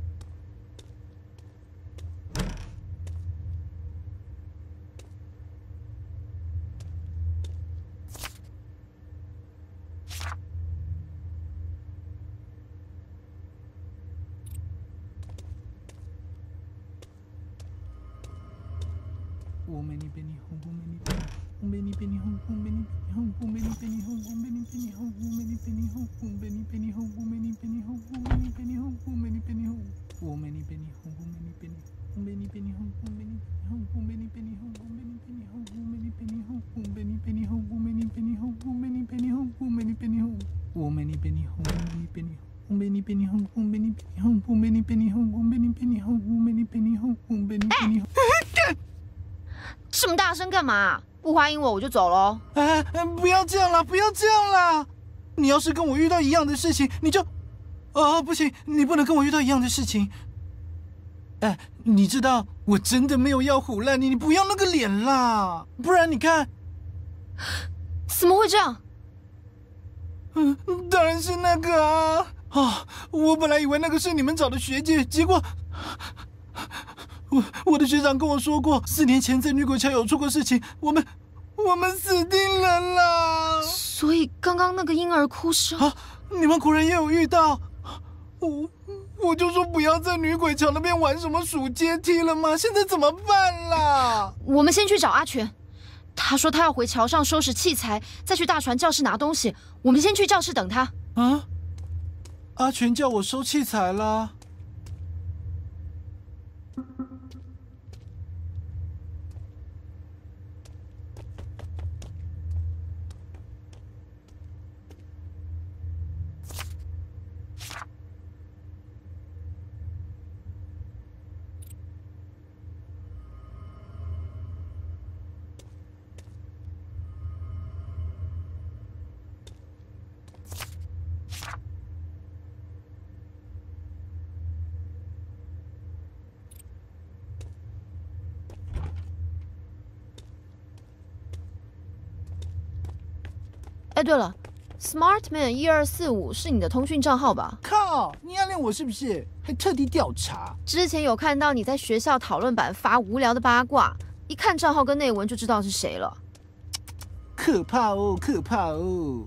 F: 这么大声干嘛？不欢迎我就走喽！
D: 哎，不要这样啦，不要这样啦！你要是跟我遇到一样的事情，你就……不行，你不能跟我遇到一样的事情。哎，你知道我真的没有要唬烂你，你不要那个脸啦，不然你看，
F: 怎么会这样？
D: 当然是那个啊！我本来以为那个是你们找的学姐，结果我的学长跟我说过，4年前在女鬼桥有出过事情，我们死定了啦！
F: 所以刚刚那个婴儿哭声
D: 你们果然也有遇到？我就说不要在女鬼桥那边玩什么数阶梯了吗？现在怎么办啦？
F: 我们先去找阿全，他说他要回桥上收拾器材，再去大船教室拿东西。我们先去教室等他。
D: 啊？阿全叫我收器材啦。
F: 哎，对了 ，Smartman1245是你的通讯账号吧？
D: 靠，你暗恋我是不是？还特地调查？
F: 之前有看到你在学校讨论版发无聊的八卦，一看账号跟内文就知道是谁了。
D: 可怕哦，可怕哦！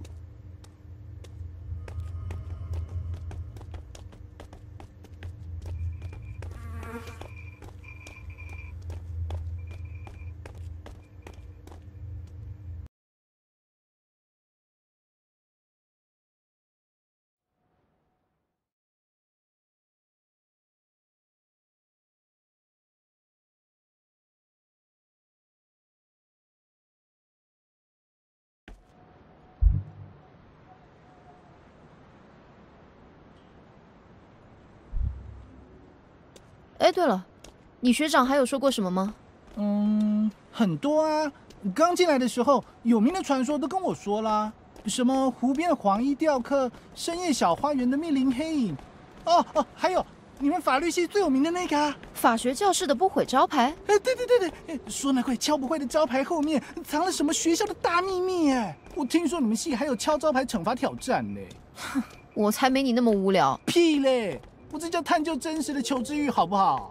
F: 哎，对了，你学长还有说过什么吗？
D: 很多啊。刚进来的时候，有名的传说都跟我说啦，什么湖边的黄衣雕刻，深夜小花园的密林黑影。还有你们法律系最有名的那个
F: 法学教室的不毁招牌。
D: 对，说那块敲不坏的招牌后面藏了什么学校的大秘密哎！我听说你们系还有敲招牌惩罚挑战呢。
F: 哼，我才没你那么无聊。
D: 屁嘞！我这叫探究真实的求知欲，好不好？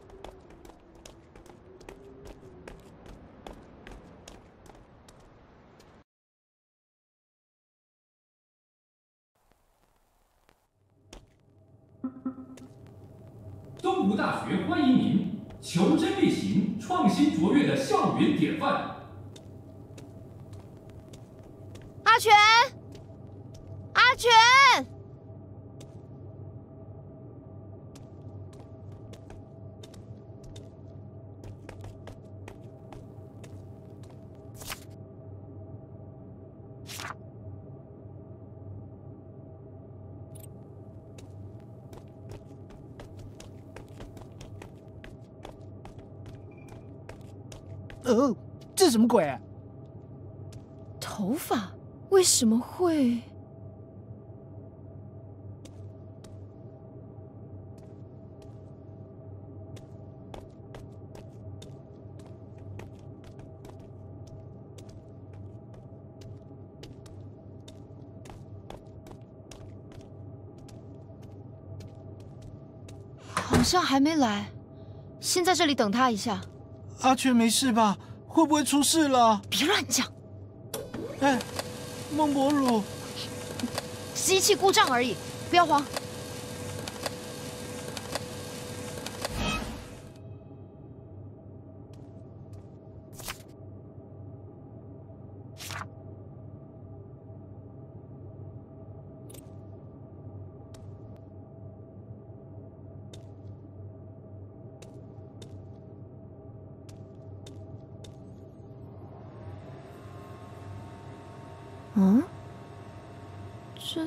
J: 东吴大学欢迎您，求真力行，创新卓越的校园典范。
F: 阿全，阿全。
D: 这什么鬼啊？
F: 头发为什么会？好像还没来，先在这里等他一下。
D: 阿全没事吧？会不会出事了？
F: 别乱讲，
D: 哎，孟伯鲁，
F: 机器故障而已，不要慌。嗯，这，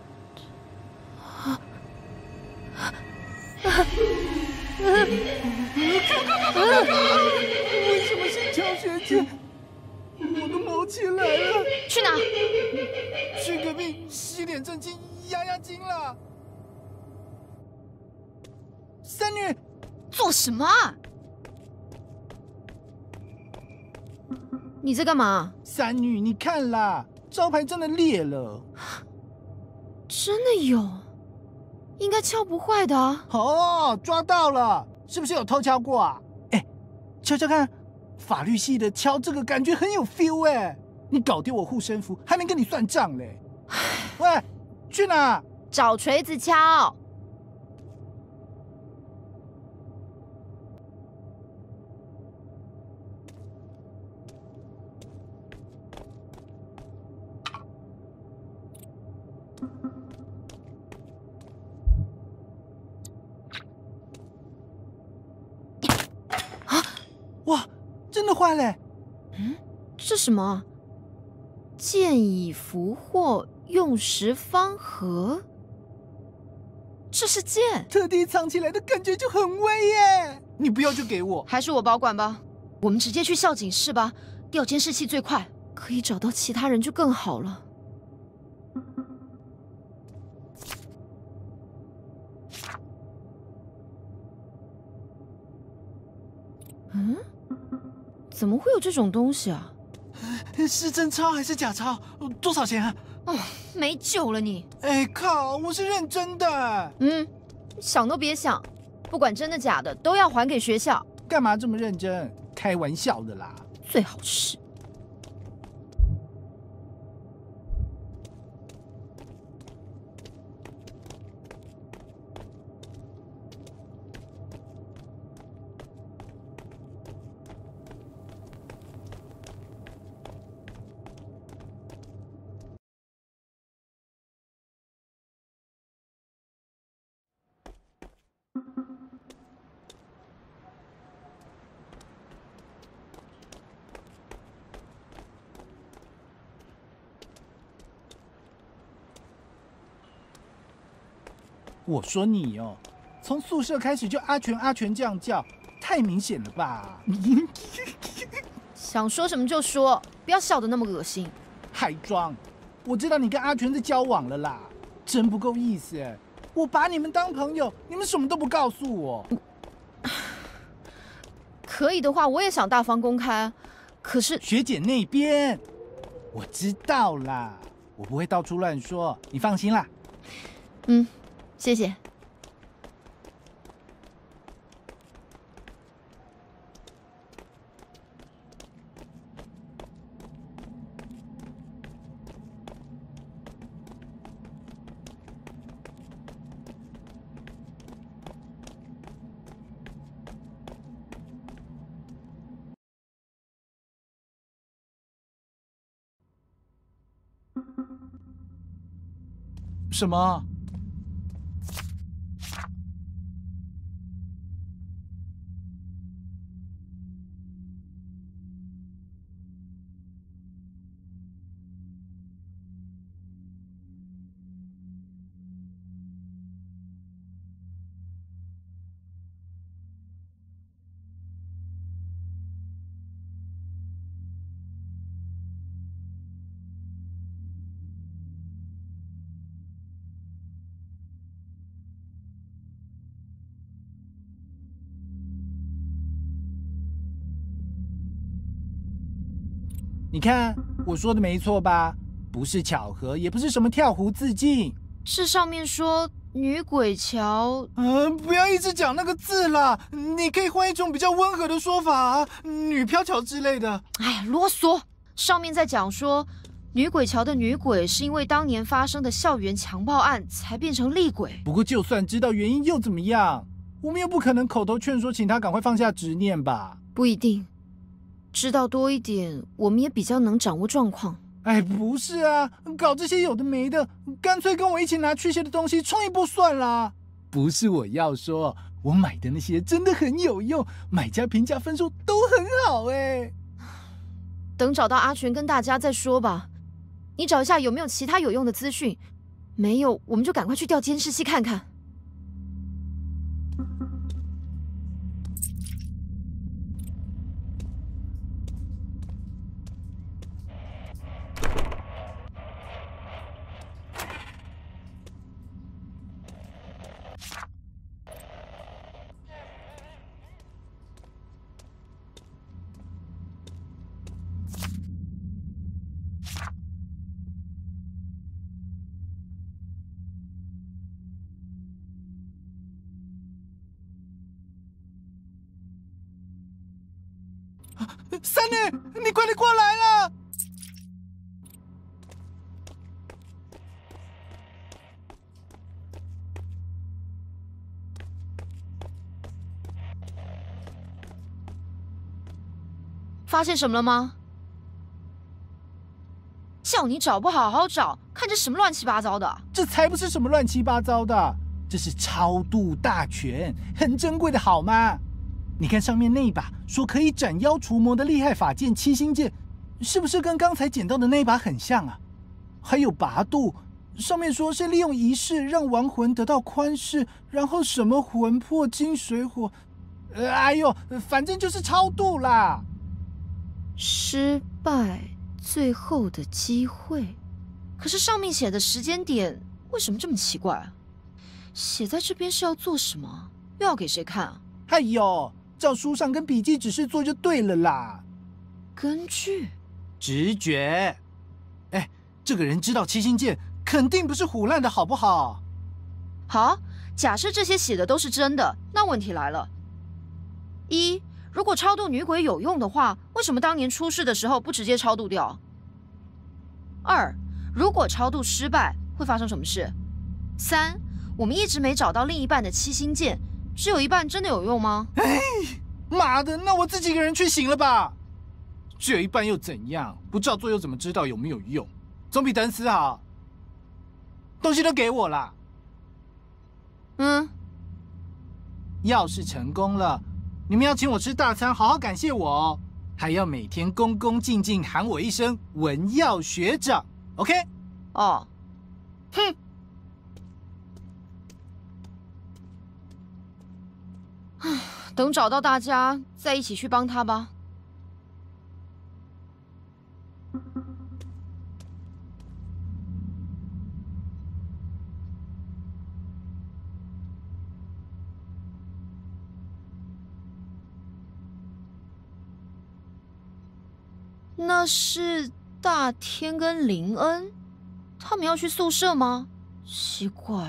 D: 为什么是乔学姐？我都毛起来了。
F: 去哪？
D: 去隔壁洗脸正经压压惊了。三女，
F: 做什么啊？你在干嘛？
D: 三女，你看啦，招牌真的裂了。
F: 真的有，应该敲不坏的啊。
D: 哦，抓到了，是不是有偷敲过啊？哎，敲敲看，法律系的敲这个感觉很有 feel 哎。你搞丢我护身符，还没跟你算账嘞。喂，去哪？
F: 找锤子敲。
D: 哇，真的坏嘞！
F: 嗯，这什么？剑以俘获，用时方合。这是剑，
D: 特地藏起来的感觉就很威耶！你不要就给我，
F: 还是我保管吧。我们直接去校警室吧，调监视器最快，可以找到其他人就更好了。嗯，怎么会有这种东西啊？
D: 是真钞还是假钞？多少钱啊？
F: 哦，没救了你！
D: 哎靠，我是认真的。
F: 想都别想，不管真的假的，都要还给学校。
D: 干嘛这么认真？开玩笑的啦。
F: 最好是。
D: 我说你哦，从宿舍开始就阿全阿全这样叫，太明显了吧？
F: 想说什么就说，不要笑得那么恶心。
D: 还装？我知道你跟阿全在交往了啦，真不够意思哎！我把你们当朋友，你们什么都不告诉我。
F: 可以的话，我也想大方公开，可是
D: 学姐那边，我知道啦，我不会到处乱说，你放心啦。
F: 谢谢。
D: 什么？ 你看我说的没错吧？不是巧合，也不是什么跳湖自尽。
F: 是上面说女鬼桥。
D: 不要一直讲那个字啦，你可以换一种比较温和的说法啊，女飘桥之类的。
F: 哎，啰嗦！上面在讲说，女鬼桥的女鬼是因为当年发生的校园强暴案才变成厉鬼。
D: 不过就算知道原因又怎么样？我们又不可能口头劝说，请他赶快放下执念吧。
F: 不一定，知道多一点，我们也比较能掌握状况。
D: 哎，不是啊，搞这些有的没的，干脆跟我一起拿驱邪的东西冲一波算啦。不是我要说，我买的那些真的很有用，买家评价分数都很好哎。
F: 等找到阿全跟大家再说吧。你找一下有没有其他有用的资讯，没有我们就赶快去调监视器看看。
D: 三女，你快点过来啦！
F: 发现什么了吗？叫你找不好好找，看这什么乱七八糟的！
D: 这才不是什么乱七八糟的，这是超度大全，很珍贵的好吗？你看上面那一把说可以斩妖除魔的厉害法剑七星剑，是不是跟刚才捡到的那一把很像啊？还有拔度，上面说是利用仪式让亡魂得到宽释，然后什么魂魄金水火，哎呦，反正就是超度啦。
F: 失败最后的机会，可是上面写的时间点为什么这么奇怪啊？写在这边是要做什么？又要给谁看啊？
D: 哎呦，照书上跟笔记指示做就对了啦。
F: 根据
D: 直觉，哎，这个人知道七星剑，肯定不是唬烂的好不好？
F: 好，假设这些写的都是真的，那问题来了：一，如果超度女鬼有用的话，为什么当年出事的时候不直接超度掉？二，如果超度失败，会发生什么事？三，我们一直没找到另一半的七星剑，只有一半真的有用吗？
D: 哎，妈的，那我自己一个人去行了吧？只有一半又怎样？不照做又怎么知道有没有用？总比等死好。东西都给我啦。要是成功了，你们要请我吃大餐，好好感谢我哦。还要每天恭恭敬敬喊我一声文耀学长 ，OK？
F: 哦，
D: 哼。
F: 等找到大家，再一起去帮他吧。那是大天跟林恩，他们要去宿舍吗？奇怪。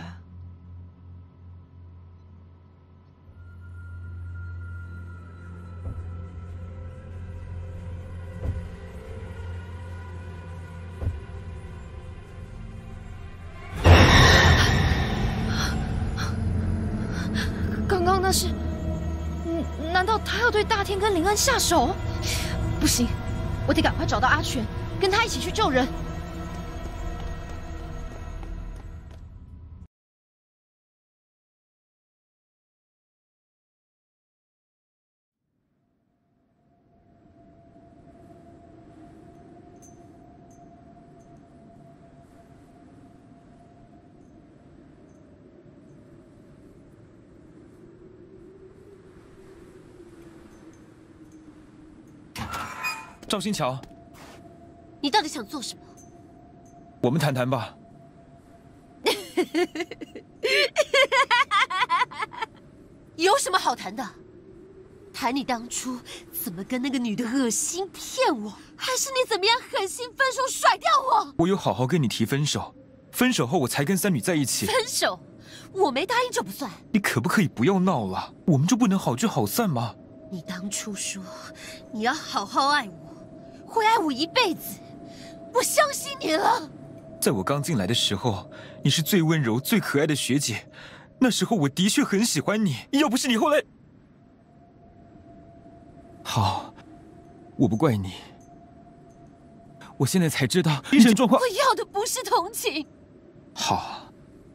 F: 刚刚那是，难道他要对大天跟林恩下手？不行，我得赶快找到阿全，跟他一起去救人。
E: 赵新桥，
B: 你到底想做什么？
E: 我们谈谈吧。
B: 有什么好谈的？谈你当初怎么跟那个女的恶心骗我？还是你怎么样狠心分手甩掉我？
E: 我有好好跟你提分手，分手后我才跟三女在一起。
B: 分手？我没答应就不算。
E: 你可不可以不要闹了？我们就不能好聚好散吗？
B: 你当初说你要好好爱我，会爱我一辈子，我相信你了。
E: 在我刚进来的时候，你是最温柔、最可爱的学姐，那时候我的确很喜欢你。要不是你后来……好，我不怪你。我现在才知道精神状况。
B: 我要的不是同情。
E: 好，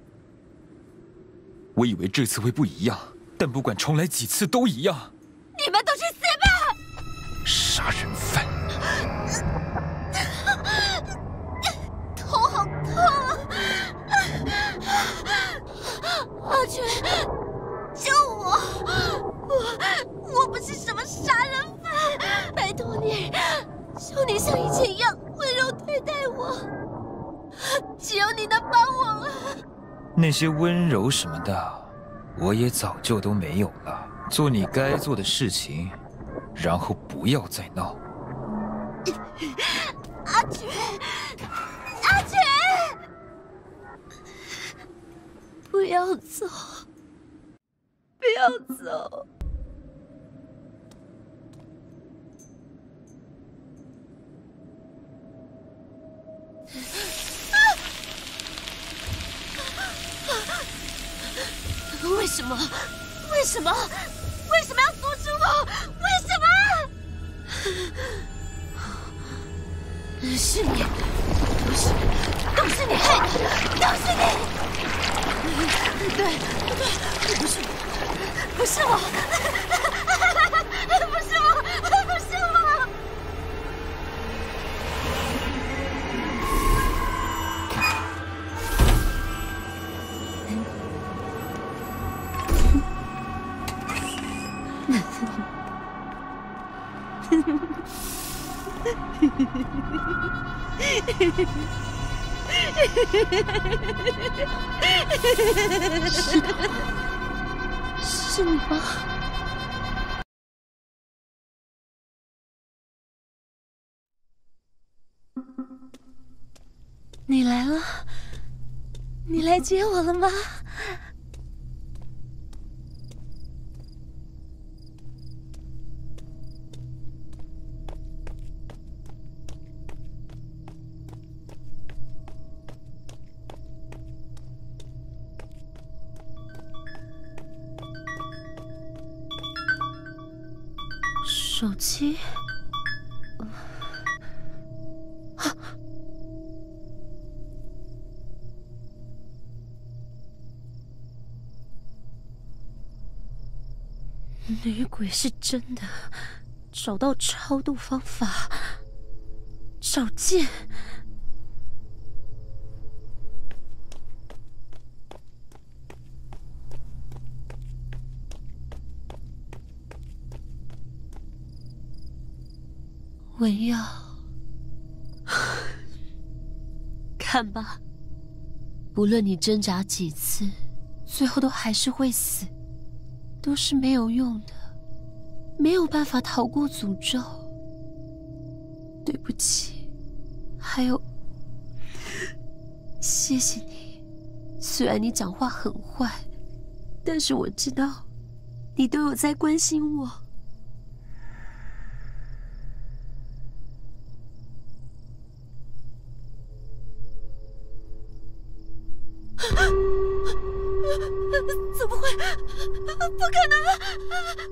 E: 我以为这次会不一样，但不管重来几次都一样。
B: 你们都去死吧！
E: 杀人犯！
B: 头好痛啊！阿全，救我！我不是什么杀人犯，拜托你，求你像以前一样温柔对待我，只有你能帮我了。
E: 那些温柔什么的，我也早就都没有了。做你该做的事情，然后不要再闹。
B: 阿全，阿全，不要走，不要走。为什么？为什么？为什么要阻止我？为什么？是你，都是你害的，都是你。对，不是我，不是我，不是我，不是我。是你吗？你来了，你来接我了吗？手机，女鬼是真的，找到超度方法，找剑。文耀，看吧，不论你挣扎几次，最后都还是会死，都是没有用的，没有办法逃过诅咒。对不起，还有，谢谢你。虽然你讲话很坏，但是我知道，你都有在关心我。怎么会？不可能！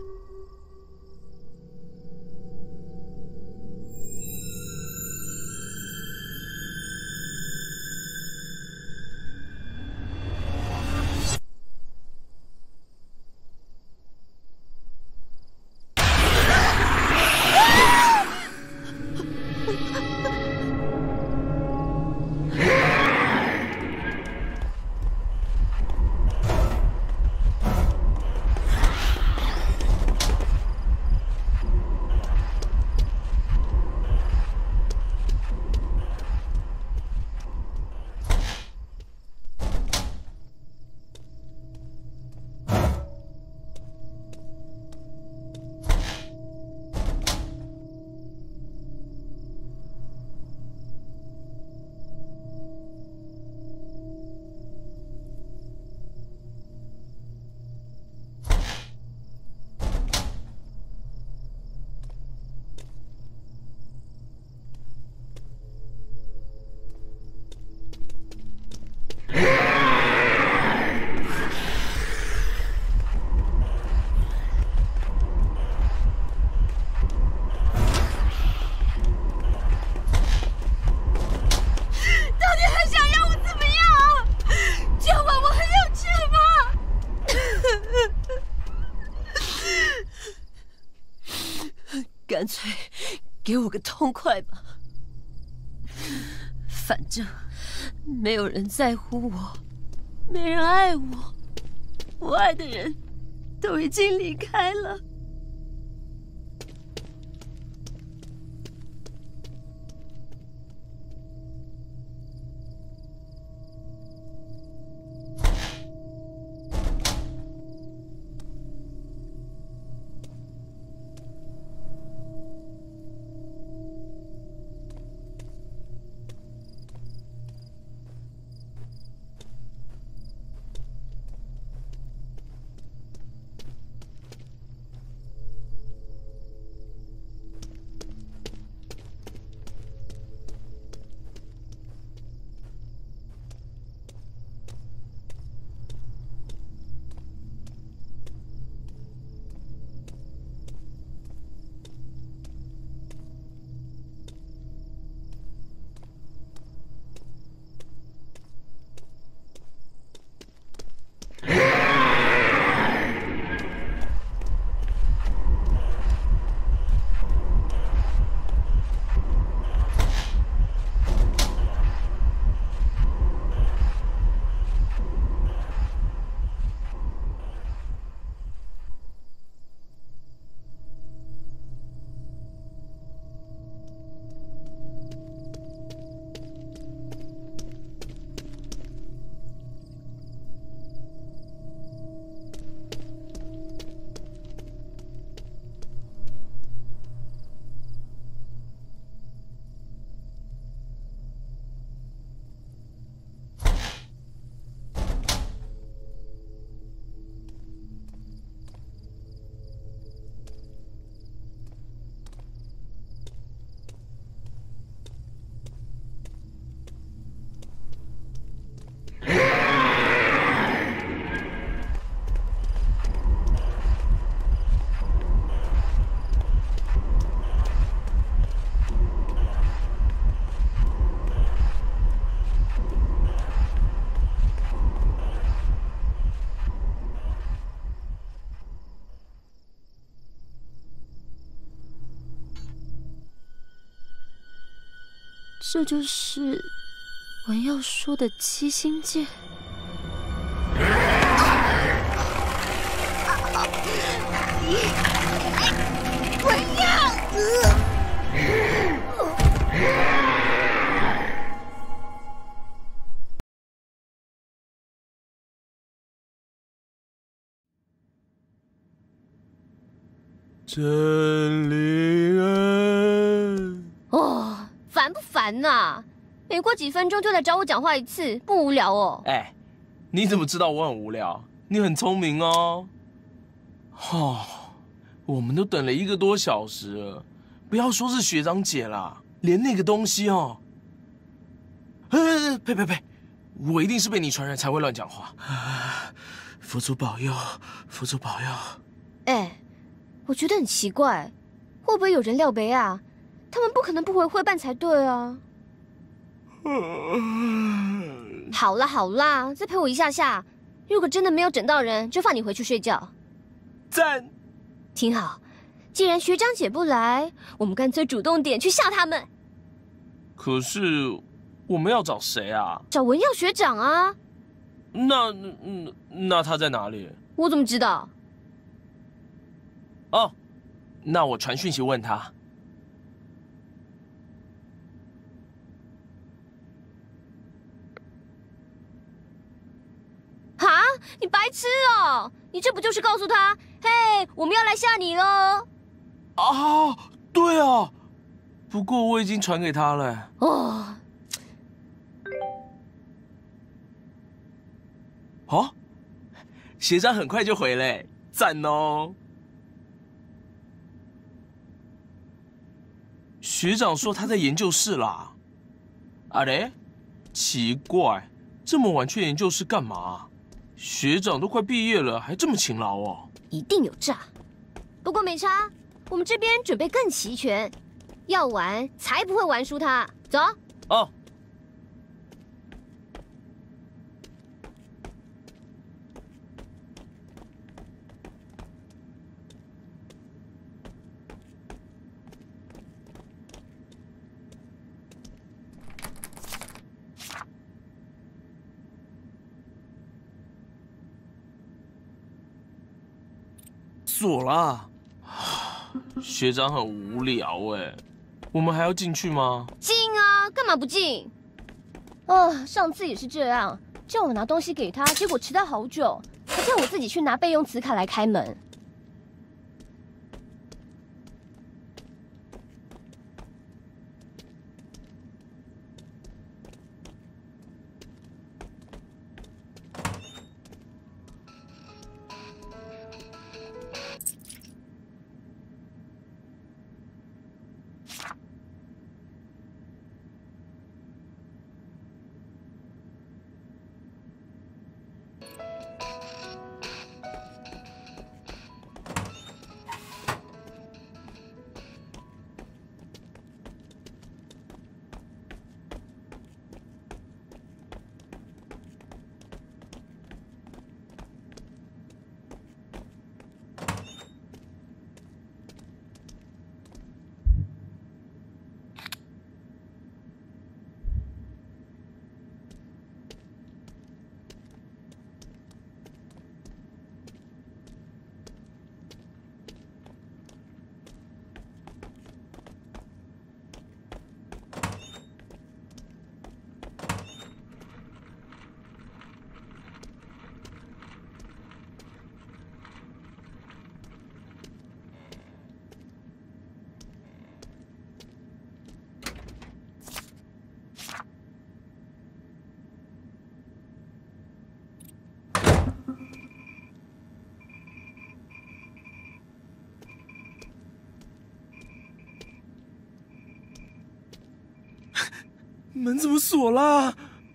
B: 给我个痛快吧！反正没有人在乎我，没人爱我，我爱的人都已经离开了。这就是文耀说的七星剑。文耀，
C: 真灵恩。
A: 哦，烦不烦呐？每过几分钟就来找我讲话一次，不无聊哦。
C: 哎，你怎么知道我很无聊？你很聪明哦。哦，我们都等了1个多小时了，不要说是学长姐啦，连那个东西哦。呸！我一定是被你传染才会乱讲话。佛祖保佑，佛祖保佑。
A: 哎，我觉得很奇怪，会不会有人料杯啊？他们不可能不回会办才对啊。好啦，再陪我一下下。如果真的没有整到人，就放你回去睡觉。
C: 赞。
A: 挺好，既然学长姐不来，我们干脆主动点去吓他们。
C: 可是我们要找谁啊？
A: 找文耀学长啊。
C: 那他在哪里？
A: 我怎么知道？
C: 哦，那我传讯息问他。
A: 哈，你白痴哦！你这不就是告诉他，嘿，我们要来吓你喽？
C: 啊，对啊，不过我已经传给他了。
A: 哦，
C: 哦，学长很快就回嘞，赞哦！学长说他在研究室啦。啊嘞，奇怪，这么晚去研究室干嘛？学长都快毕业了，还这么勤劳哦。
A: 一定有诈。不过没差，我们这边准备更齐全，要玩才不会玩输他。走。
C: 哦。 锁了。学长很无聊哎，我们还要进去吗？
A: 进啊，干嘛不进？啊，上次也是这样，叫我拿东西给他，结果迟到好久，还叫我自己去拿备用磁卡来开门。
C: 门怎么锁了？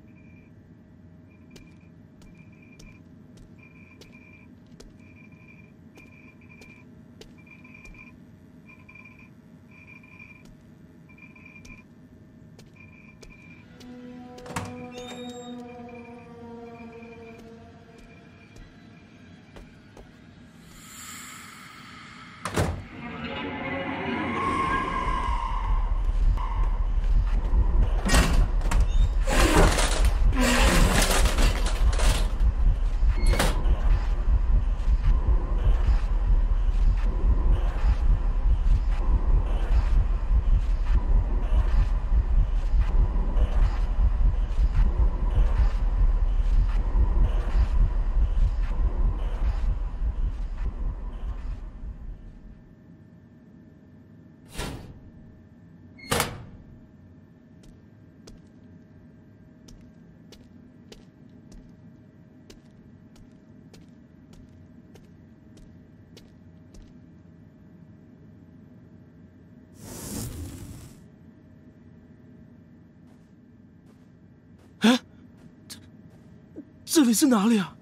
C: 这里是哪里啊？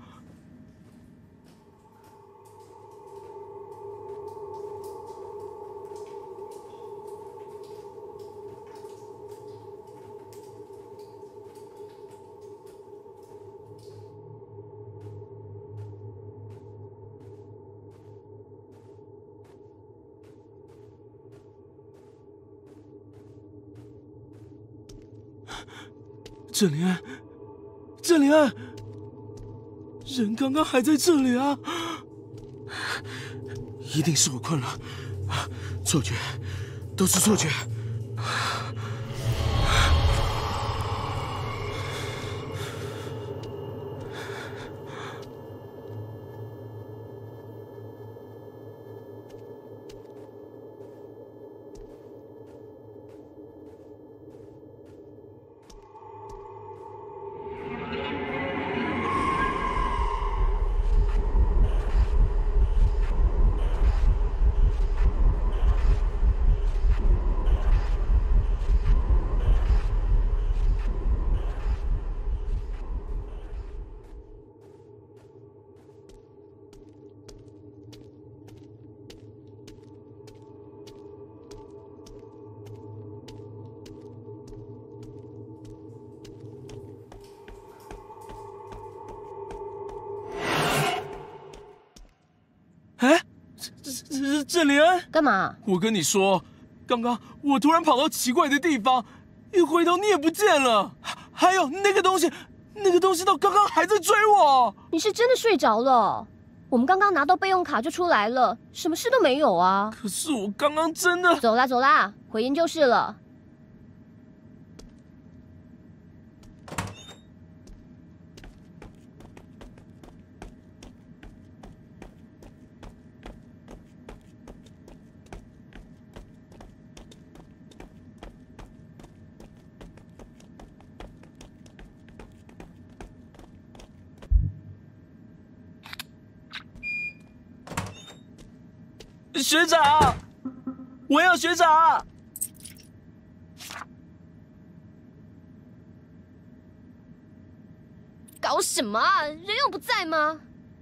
C: 郑林安，郑林安，人刚刚还在这里啊！一定是我困了，错觉，都是错觉。郑林安，
A: 干嘛？
C: 我跟你说，刚刚我突然跑到奇怪的地方，一回头你也不见了。还有那个东西，到刚刚还在追我。
A: 你是真的睡着了？ 我们刚刚拿到备用卡就出来了，什么事都没有啊。
C: 可是我刚刚真的……
A: 走啦走啦，回研究室了。
H: 学长，我要学长。
A: 搞什么啊？人又不在吗？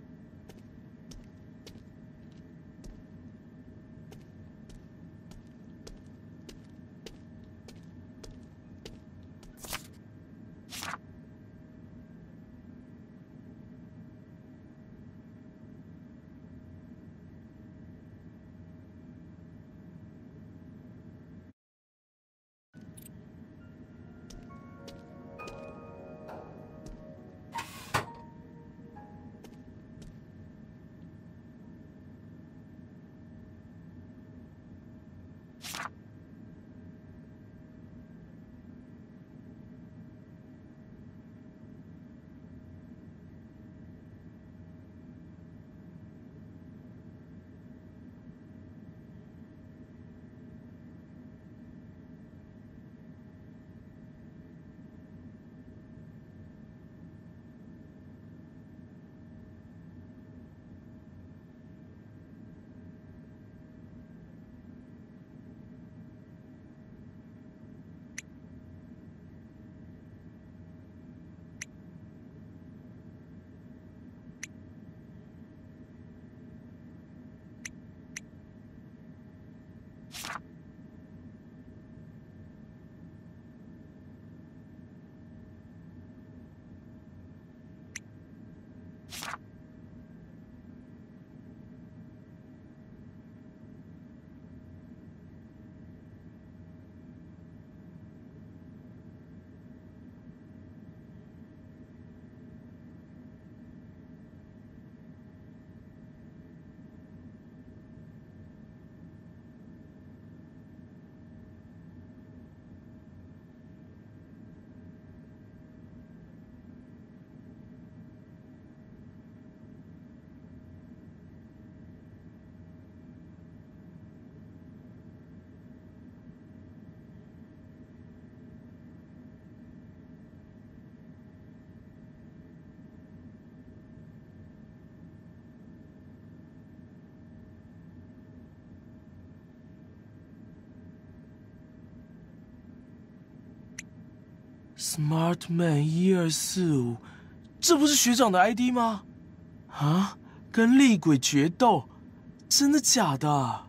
C: Smartman1245，这不是学长的 ID 吗？啊，跟厉鬼决斗，真的假的？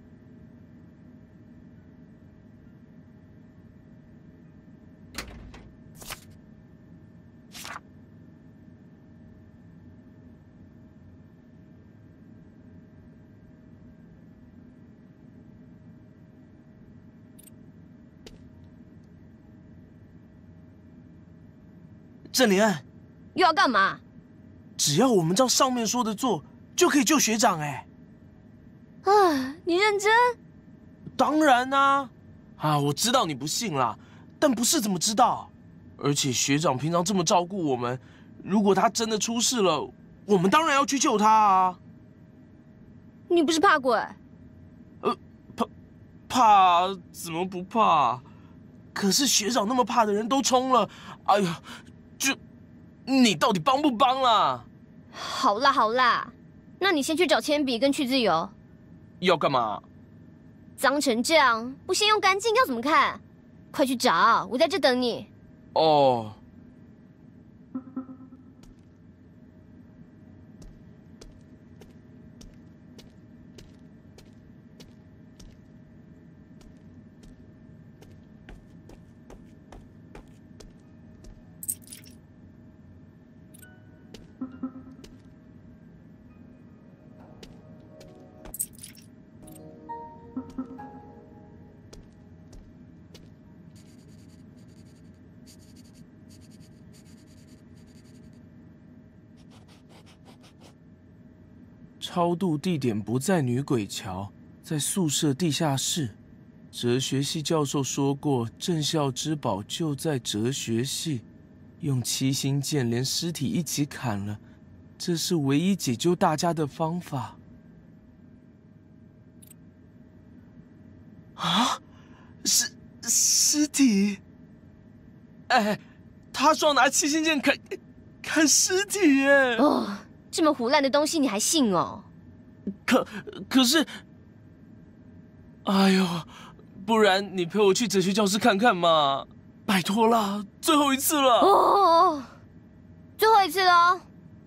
C: 郑林安，
A: 又要干嘛？
C: 只要我们照上面说的做，就可以救学长哎！
A: 啊，你认真？
C: 当然啦！我知道你不信啦，但不是怎么知道？而且学长平常这么照顾我们，如果他真的出事了，我们当然要去救他啊！
A: 你不是怕鬼？
C: 怕怎么不怕？可是学长那么怕的人都冲了，哎呀！你到底帮不帮啦？
A: 好啦好啦，那你先去找铅笔跟去渍油。
C: 要干嘛？
A: 脏成这样，不先用干净要怎么看？快去找，我在这等你。
C: 哦。 超度地点不在女鬼桥，在宿舍地下室。哲学系教授说过，镇校之宝就在哲学系，用七星剑连尸体一起砍了，这是唯一解救大家的方法。
H: 啊，尸体？哎，他说要拿七星剑砍尸体耶！
A: 哦，这么胡乱的东西你还信哦？
H: 可是，哎呦，不然你陪我去哲学教室看看嘛，拜托啦，最后一次了。
A: 哦，最后一次喽。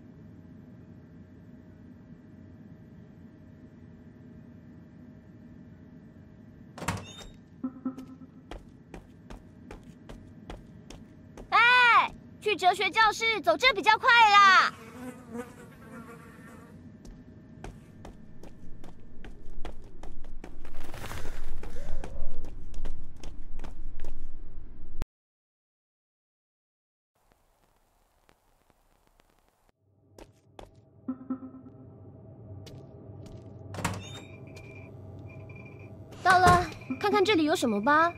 A: 哎，去哲学教室，走这比较快啦。到了，看看这里有什么吧。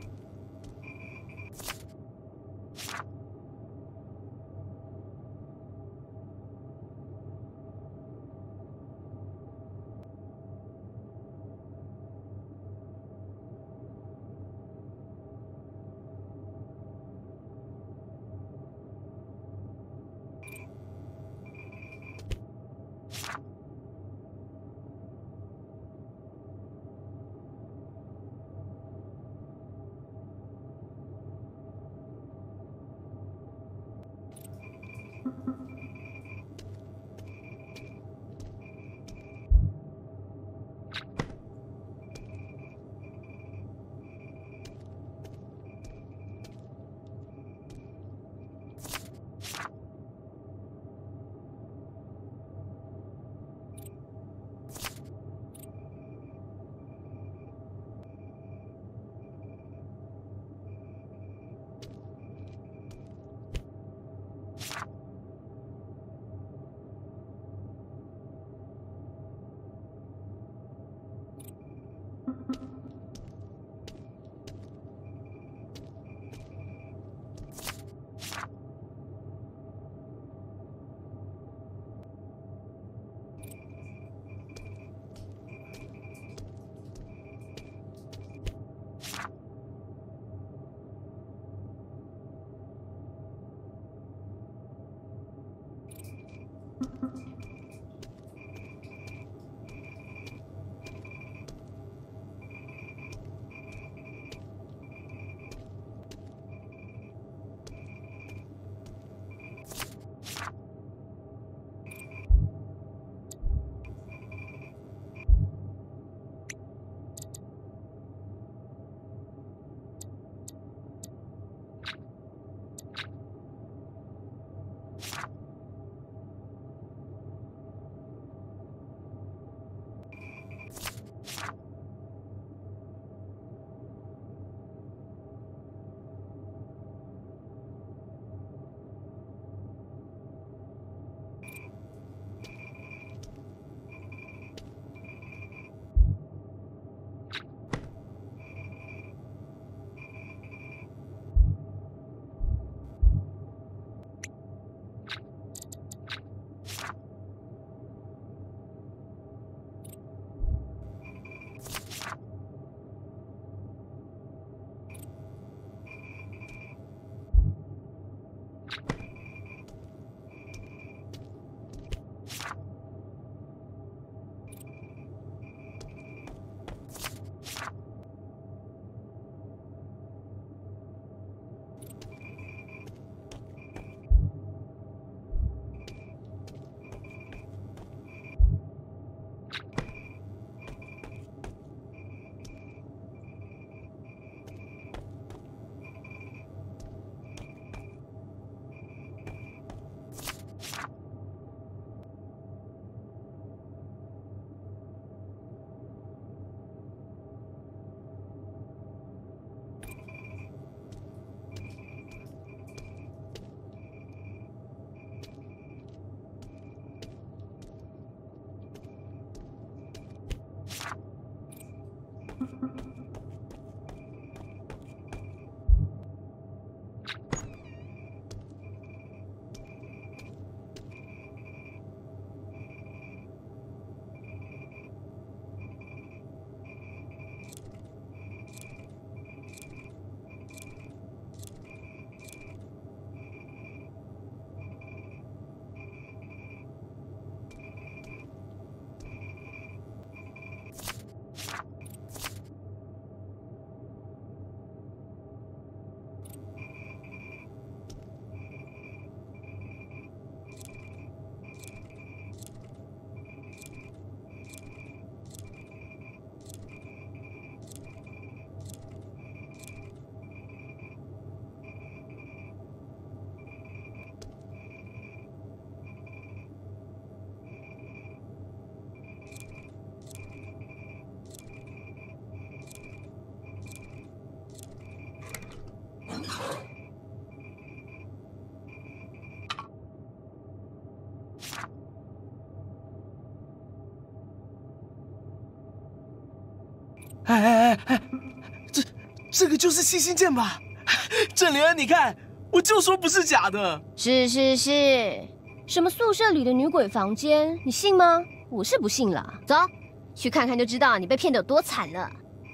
H: 这个就是七星剑吧？郑连恩，你看，我就说不是假的。
A: 是，什么宿舍里的女鬼房间，你信吗？我是不信啦。走，去看看就知道你被骗得有多惨了。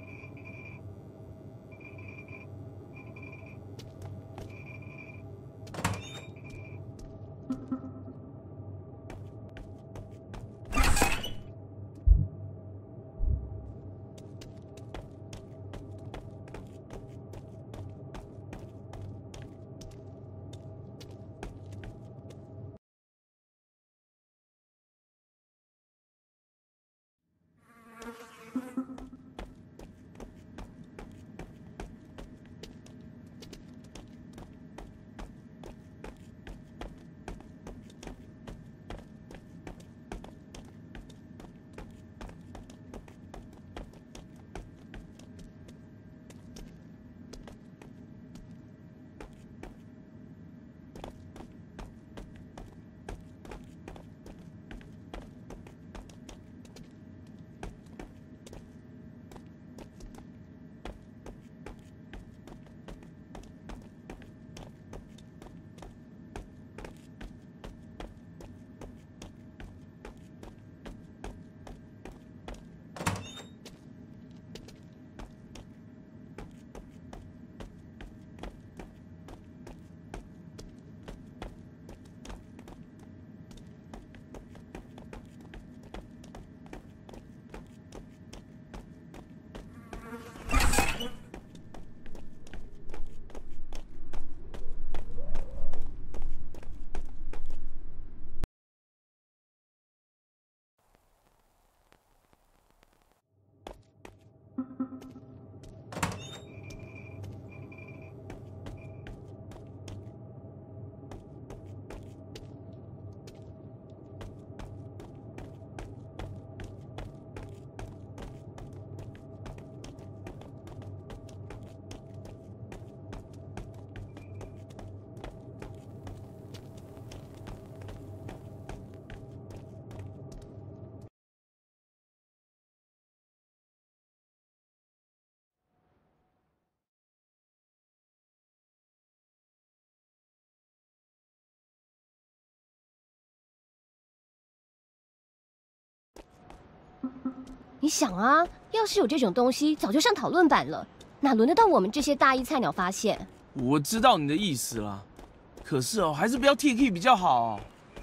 A: 你想啊，要是有这种东西，早就上讨论版了，哪轮得到我们这些大一菜鸟发现？
C: 我知道你的意思了，可是还是不要 TK 比较好。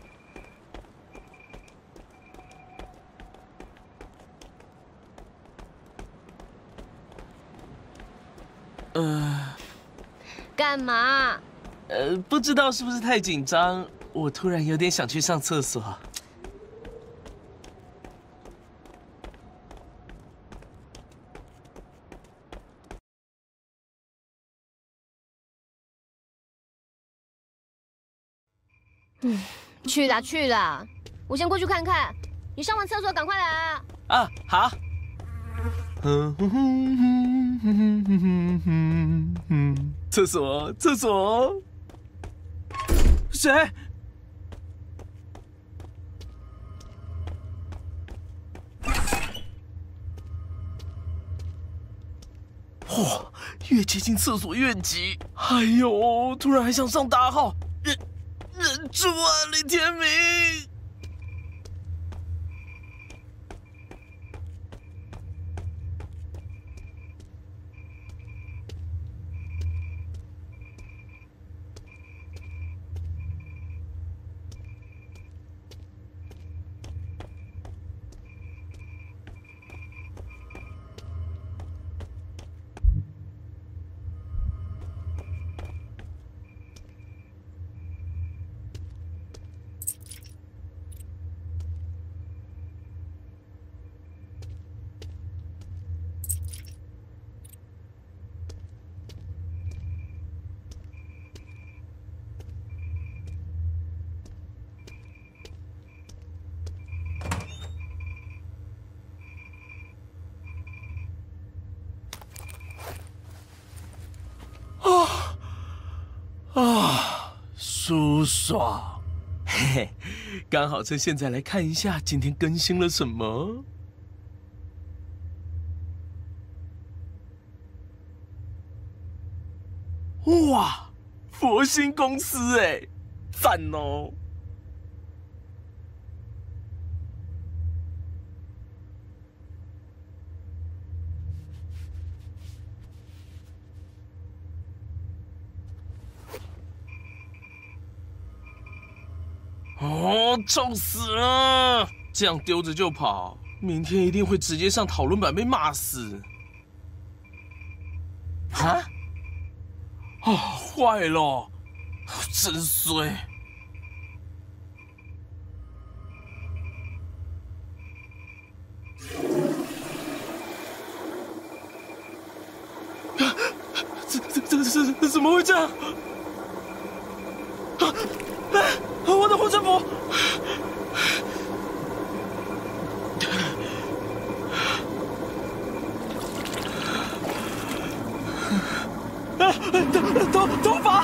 A: 干嘛？
H: 不知道是不是太紧张，我突然有点想去上厕所。
A: 去啦，我先过去看看。你上完厕所赶快来啊！
H: 啊，好。厕所，谁？哇，越接近厕所越急。哎呦，突然还想上大号，忍住啊，李天明！舒爽，嘿嘿，刚好趁现在来看一下今天更新了什么。 哇，佛心公司哎，赞哦！哦，臭死了！这样丢着就跑，明天一定会直接上讨论版被骂死。啊？哦，坏了，真衰！这怎么会这样？啊！我的护身符！头发，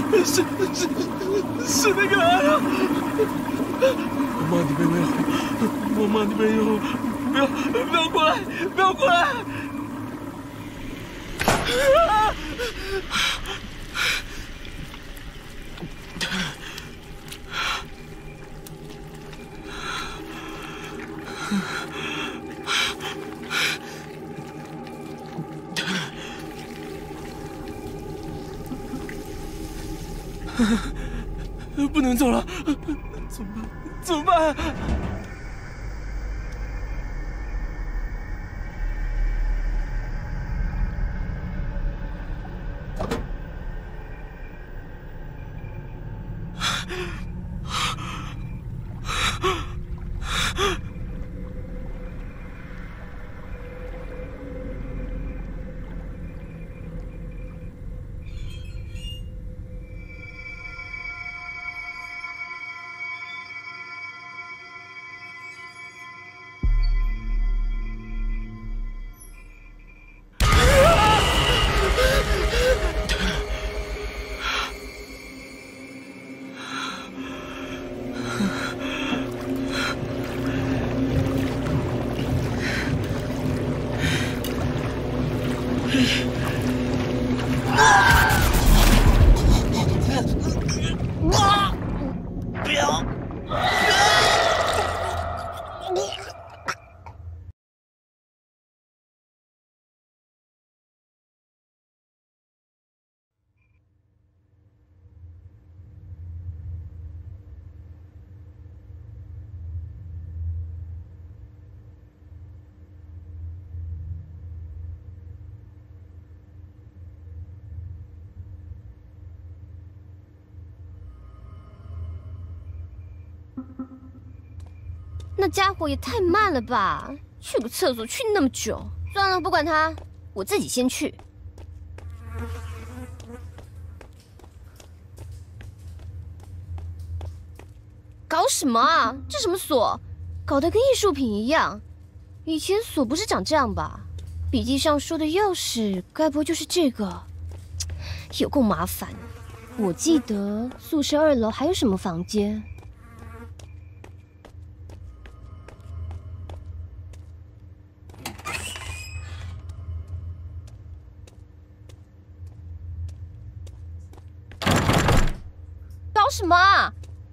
H: 是那个啊！妈，你没有，妈，你没有，不要过来，不要过来！啊！不能走了，怎么办？不要！
A: 那家伙也太慢了吧！去个厕所去那么久，算了，不管他，我自己先去。搞什么啊？这什么锁？搞得跟艺术品一样。以前锁不是长这样吧？笔记上说的钥匙，该不会就是这个？有够麻烦。我记得宿舍2楼还有什么房间？搞什么啊？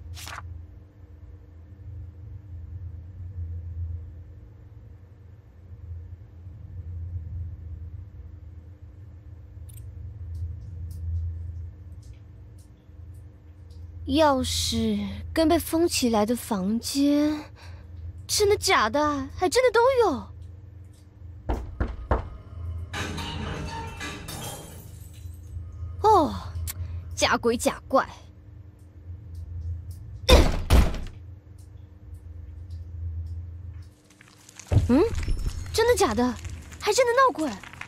A: 钥匙跟被封起来的房间，真的假的？还真的都有。哦，假鬼假怪。嗯，真的假的？还真的闹鬼！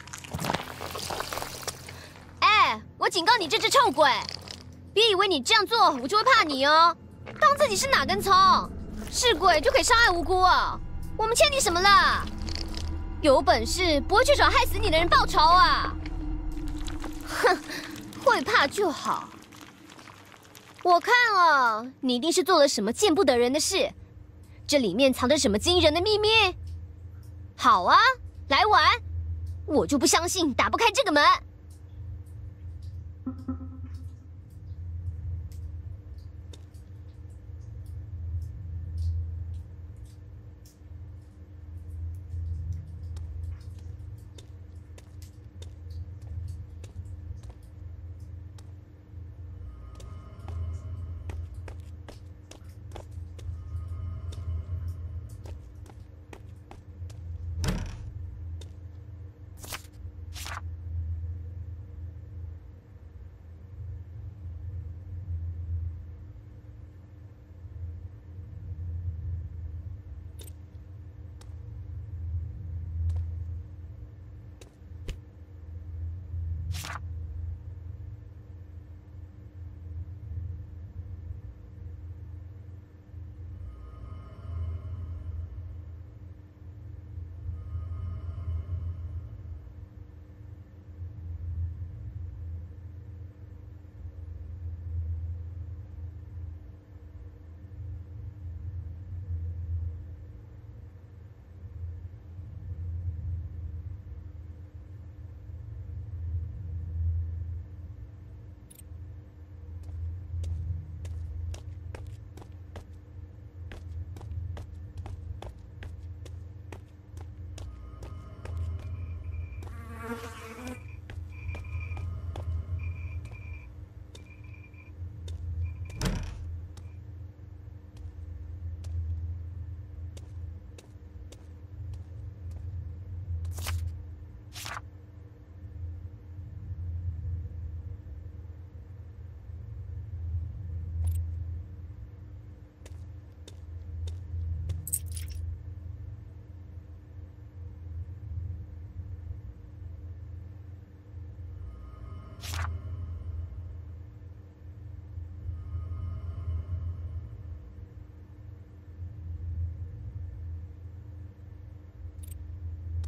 A: 哎，我警告你这只臭鬼！别以为你这样做，我就会怕你哦！当自己是哪根葱？是鬼就可以伤害无辜哦？我们欠你什么了？有本事不会去找害死你的人报仇啊！哼，会怕就好。我看了，你一定是做了什么见不得人的事。这里面藏着什么惊人的秘密？好啊，来玩！我就不相信打不开这个门。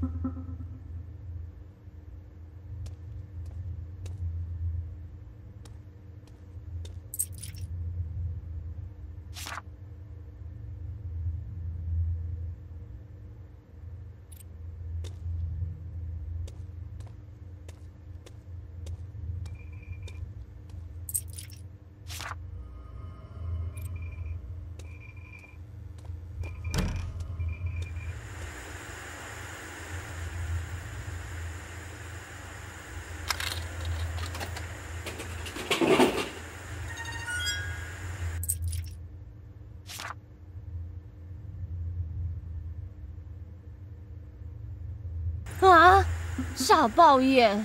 A: 啊！傻爆眼！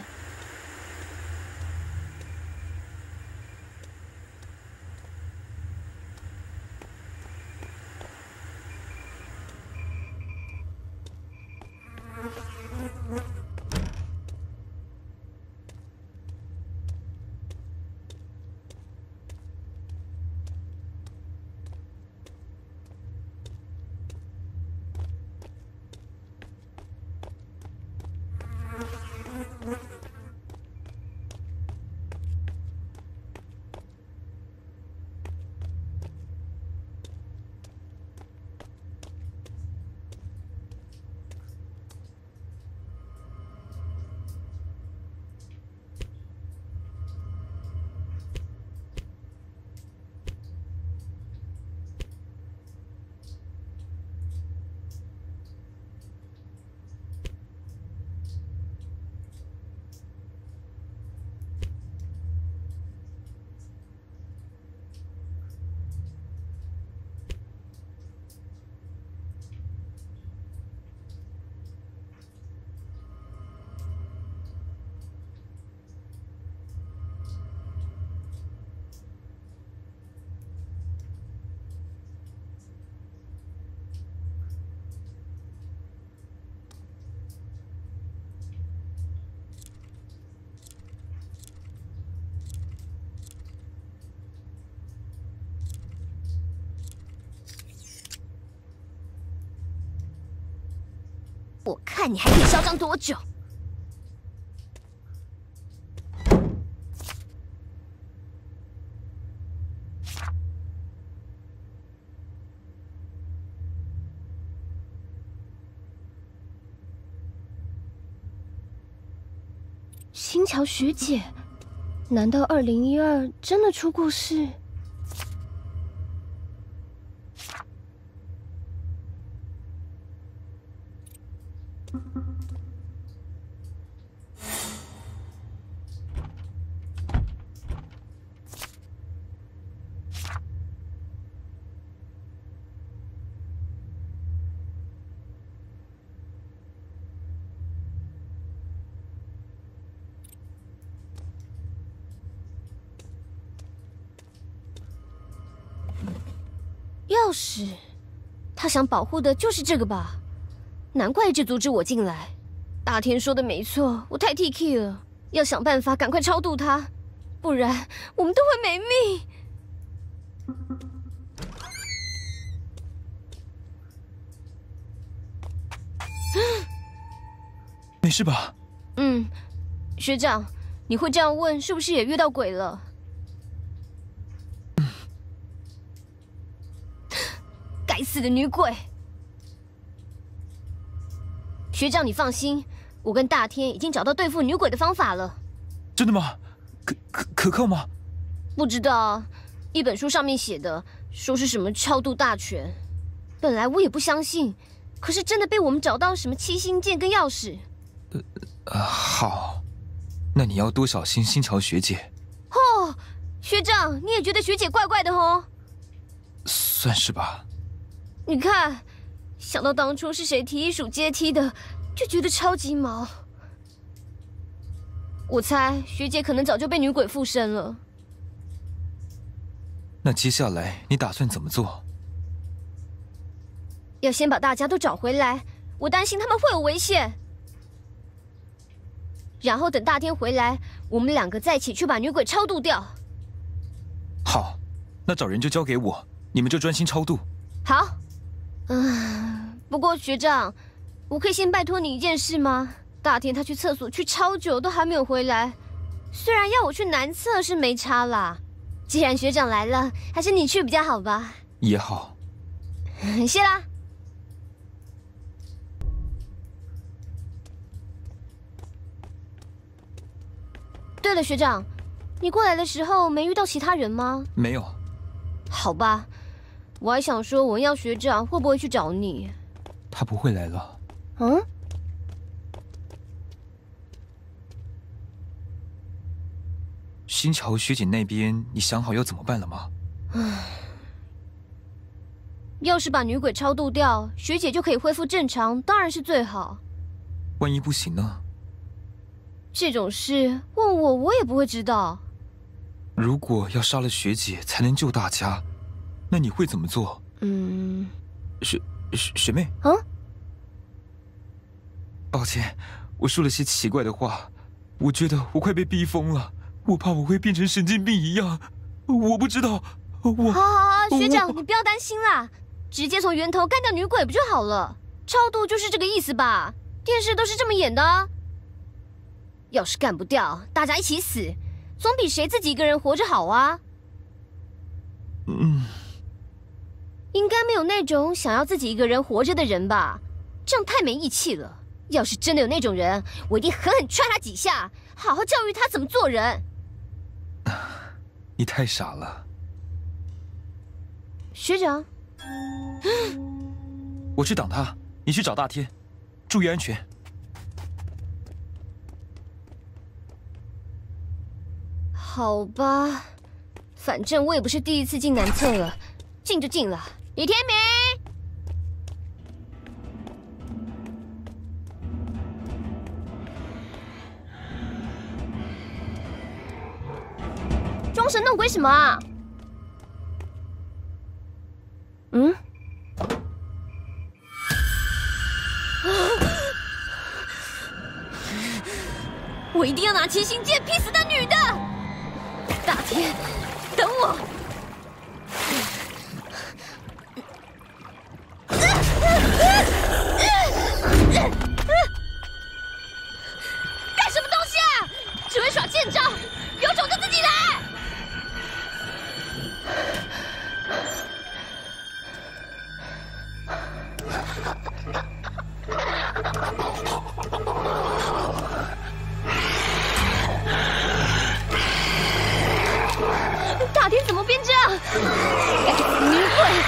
A: 我看你还可以嚣张多久！新桥学姐，难道2012真的出过事？钥匙，他想保护的就是这个吧？难怪一直阻止我进来。大天说的没错，我太 TK 了，要想办法赶快超度他，不然我们都会没命。
E: 没事吧？
A: 嗯，学长，你会这样问，是不是也遇到鬼了？该死的女鬼！学长，你放心，我跟大天已经找到对付女鬼的方法了。
E: 真的吗？可靠吗？
A: 不知道啊，一本书上面写的，说是什么超度大全。本来我也不相信，可是真的被我们找到什么七星剑跟钥匙。
E: 好，那你要多小心新桥学姐。
A: 哦，学长，你也觉得学姐怪怪的哦？
E: 算是吧。
A: 你看，想到当初是谁提议数阶梯的，就觉得超级毛。我猜学姐可能早就被女鬼附身了。
E: 那接下来你打算怎么做？
A: 要先把大家都找回来，我担心他们会有危险。然后等大天回来，我们两个再一起去把女鬼超度掉。
E: 好，那找人就交给我，你们就专心超度。
A: 好。不过学长， 我可以先拜托你一件事吗？大天他去厕所去超久，都还没有回来。虽然要我去男厕是没差啦，既然学长来了，还是你去比较好吧。
E: 也好。
A: 谢啦。对了，学长，你过来的时候没遇到其他人吗？
E: 没有。
A: 好吧，我还想说文耀学长会不会去找你。
E: 他不会来了。
A: 嗯？
E: 新桥学姐那边，你想好要怎么办了吗？
A: 唉，要是把女鬼超度掉，学姐就可以恢复正常，当然是最好。
E: 万一不行呢？
A: 这种事问我，我也不会知道。
E: 如果要杀了学姐才能救大家，那你会怎么做？学妹。
A: 嗯？
E: 抱歉，我说了些奇怪的话。我觉得我快被逼疯了，我怕我会变成神经病一样。我不知道，
A: 好，学长，你不要担心啦，直接从源头干掉女鬼不就好了？超度就是这个意思吧？电视都是这么演的。要是干不掉，大家一起死，总比谁自己一个人活着好啊。应该没有那种想要自己一个人活着的人吧？这样太没义气了。要是真的有那种人，我一定狠狠踹他几下，好好教育他怎么做人。
E: 你太傻了，
A: 学长。
E: 我去挡他，你去找大天，注意安全。
A: 好吧，反正我也不是第一次进男厕了，进就进了。李天明。装神弄鬼什么啊？我一定要拿七星剑劈死那女的！大天，等我！干什么东西啊？只会耍贱招，有种就自己来！大天怎么变这样？该死的女鬼！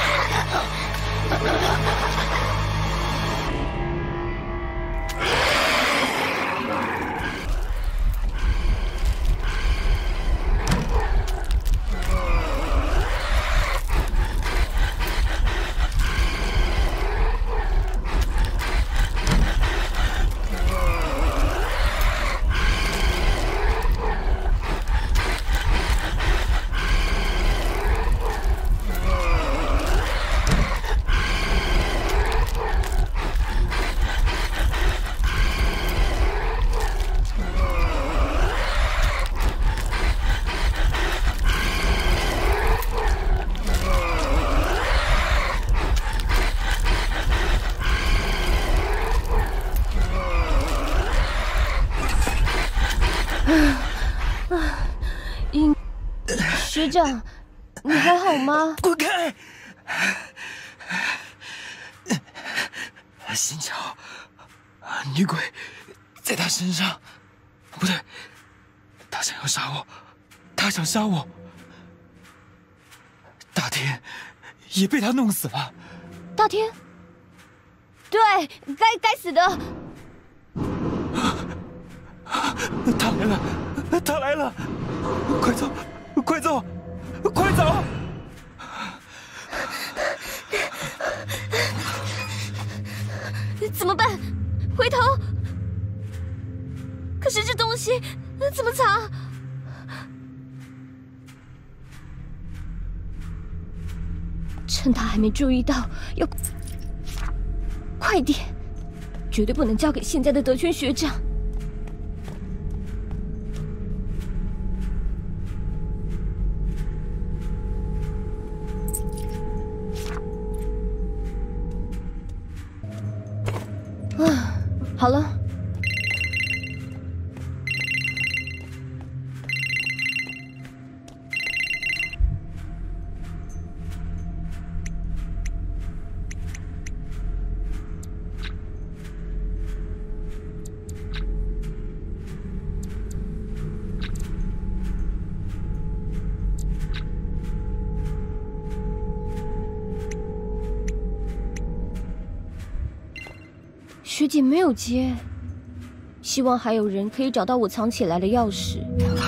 A: 学长，你还好吗？
E: 滚开！新桥，女鬼在他身上，不对，他想要杀我，他想杀我。大天也被他弄死了。
A: 大天，对，该死的。
E: 他来了，他来了！快走，快走，快走！
A: 怎么办？回头。可是这东西怎么藏？趁他还没注意到，要快点，绝对不能交给现在的德圈学长。啊！ 好了。学姐没有接，希望还有人可以找到我藏起来的钥匙。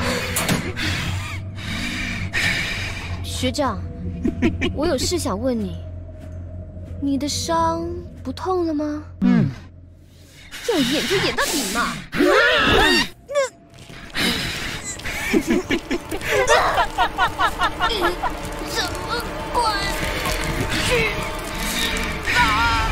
A: 学长，我有事想问你，你的伤不痛了吗？要演就演到底嘛！怎么管去啊！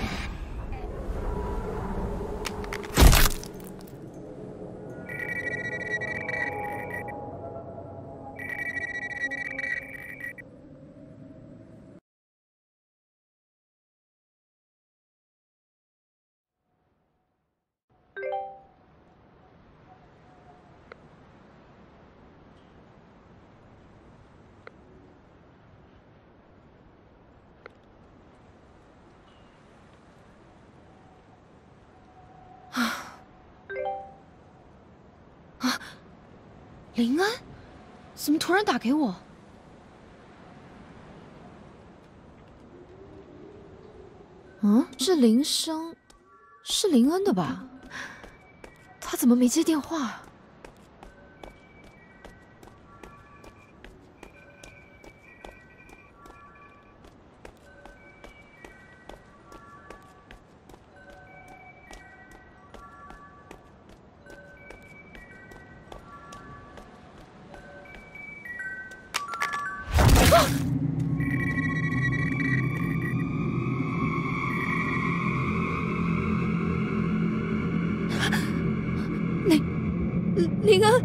A: 林安，怎么突然打给我？这铃声是林恩的吧？他怎么没接电话？林恩，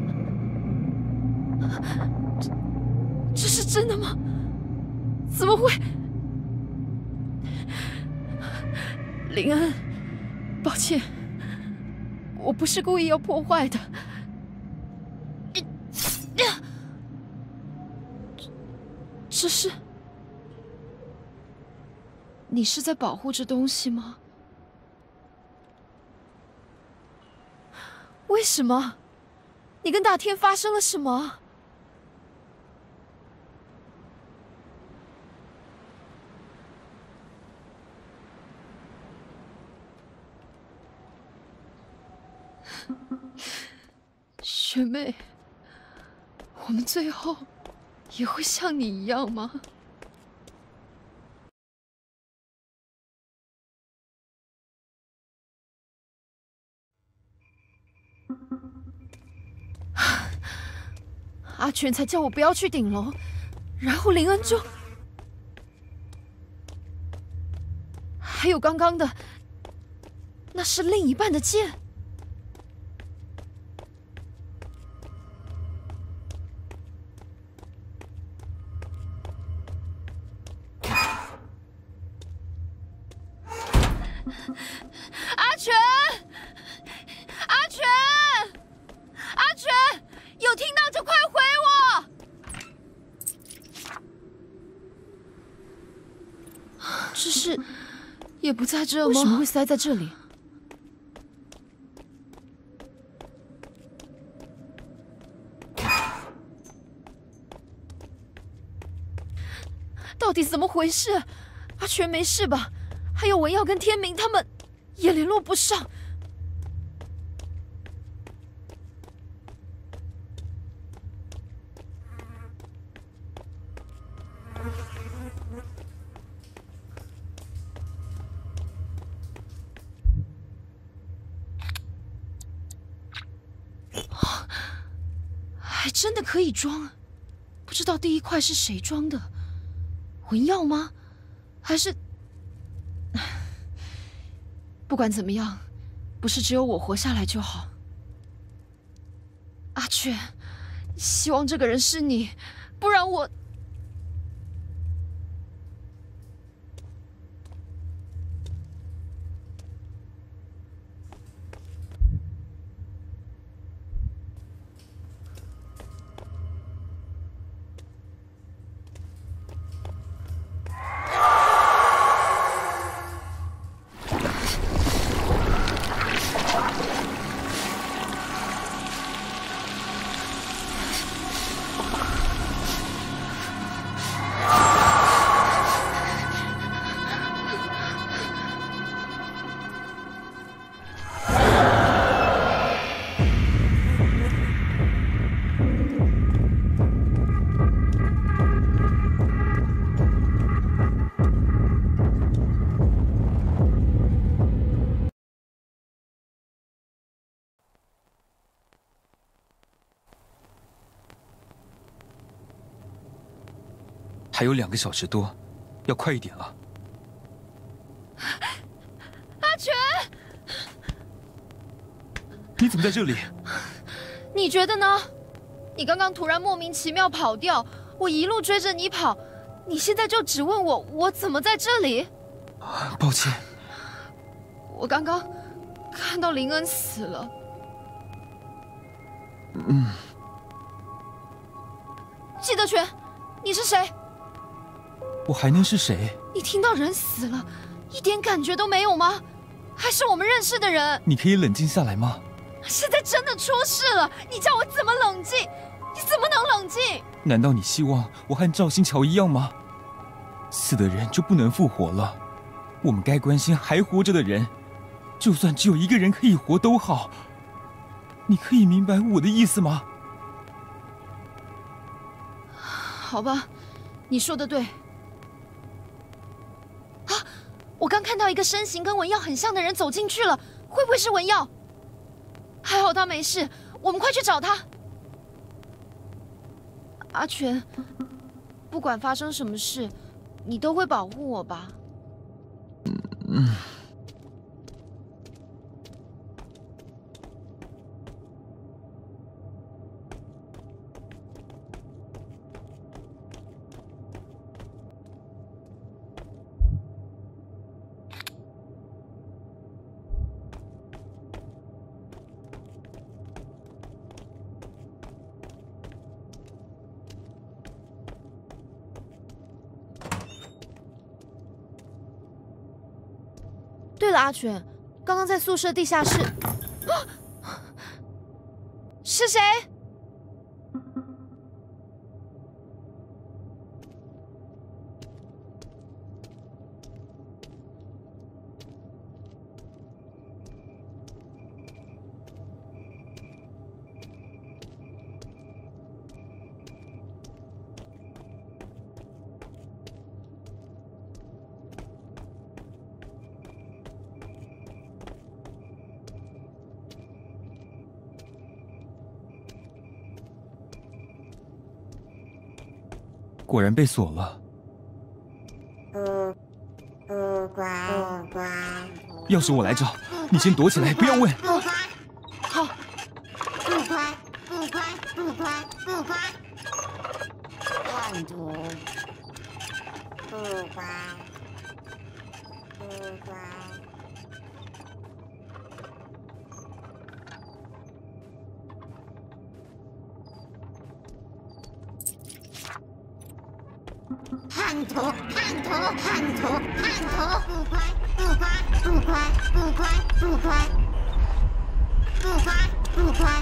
A: 这是真的吗？怎么会？林恩，抱歉，我不是故意要破坏的。这是……你是在保护这东西吗？为什么？你跟大天发生了什么？学妹，我们最后也会像你一样吗？阿全才叫我不要去顶楼，然后林恩就……还有刚刚的，那是另一半的剑。阿全，阿全，阿全，有听到就快回我！这是也不在这吗？为什么会塞在这里？到底怎么回事？阿全没事吧？还有文耀跟天明他们也联络不上。还真的可以装，不知道第一块是谁装的，文耀吗？还是……不管怎么样，不是只有我活下来就好。阿全，希望这个人是你，不然我……
E: 还有2个小时多，要快一点了。
F: 阿全，
E: 你怎么在这里？
F: 你觉得呢？你刚刚突然莫名其妙跑掉，我一路追着你跑，你现在就只问我怎么在这里？
E: 抱歉，
F: 我刚刚看到林恩死了。季德全，你是谁？
E: 我还能是谁？
F: 你听到人死了，一点感觉都没有吗？还是我们认识的人？
E: 你可以冷静下来吗？
F: 现在真的出事了，你叫我怎么冷静？你怎么能冷静？
E: 难道你希望我和赵新桥一样吗？死的人就不能复活了？我们该关心还活着的人，就算只有一个人可以活都好。你可以明白我的意思吗？
F: 好吧，你说的对。啊，我刚看到一个身形跟文耀很像的人走进去了，会不会是文耀？还好他没事，我们快去找他。阿全，不管发生什么事，你都会保护我吧？对了，阿全，刚刚在宿舍地下室，是谁？
E: 果然被锁了。钥匙我来找，你先躲起来，不要问。
F: 好。
K: 乱涂，不乖，不乖。叛徒，叛徒，叛徒，叛徒！不乖，不乖，不乖，不乖，不乖，不乖，不乖！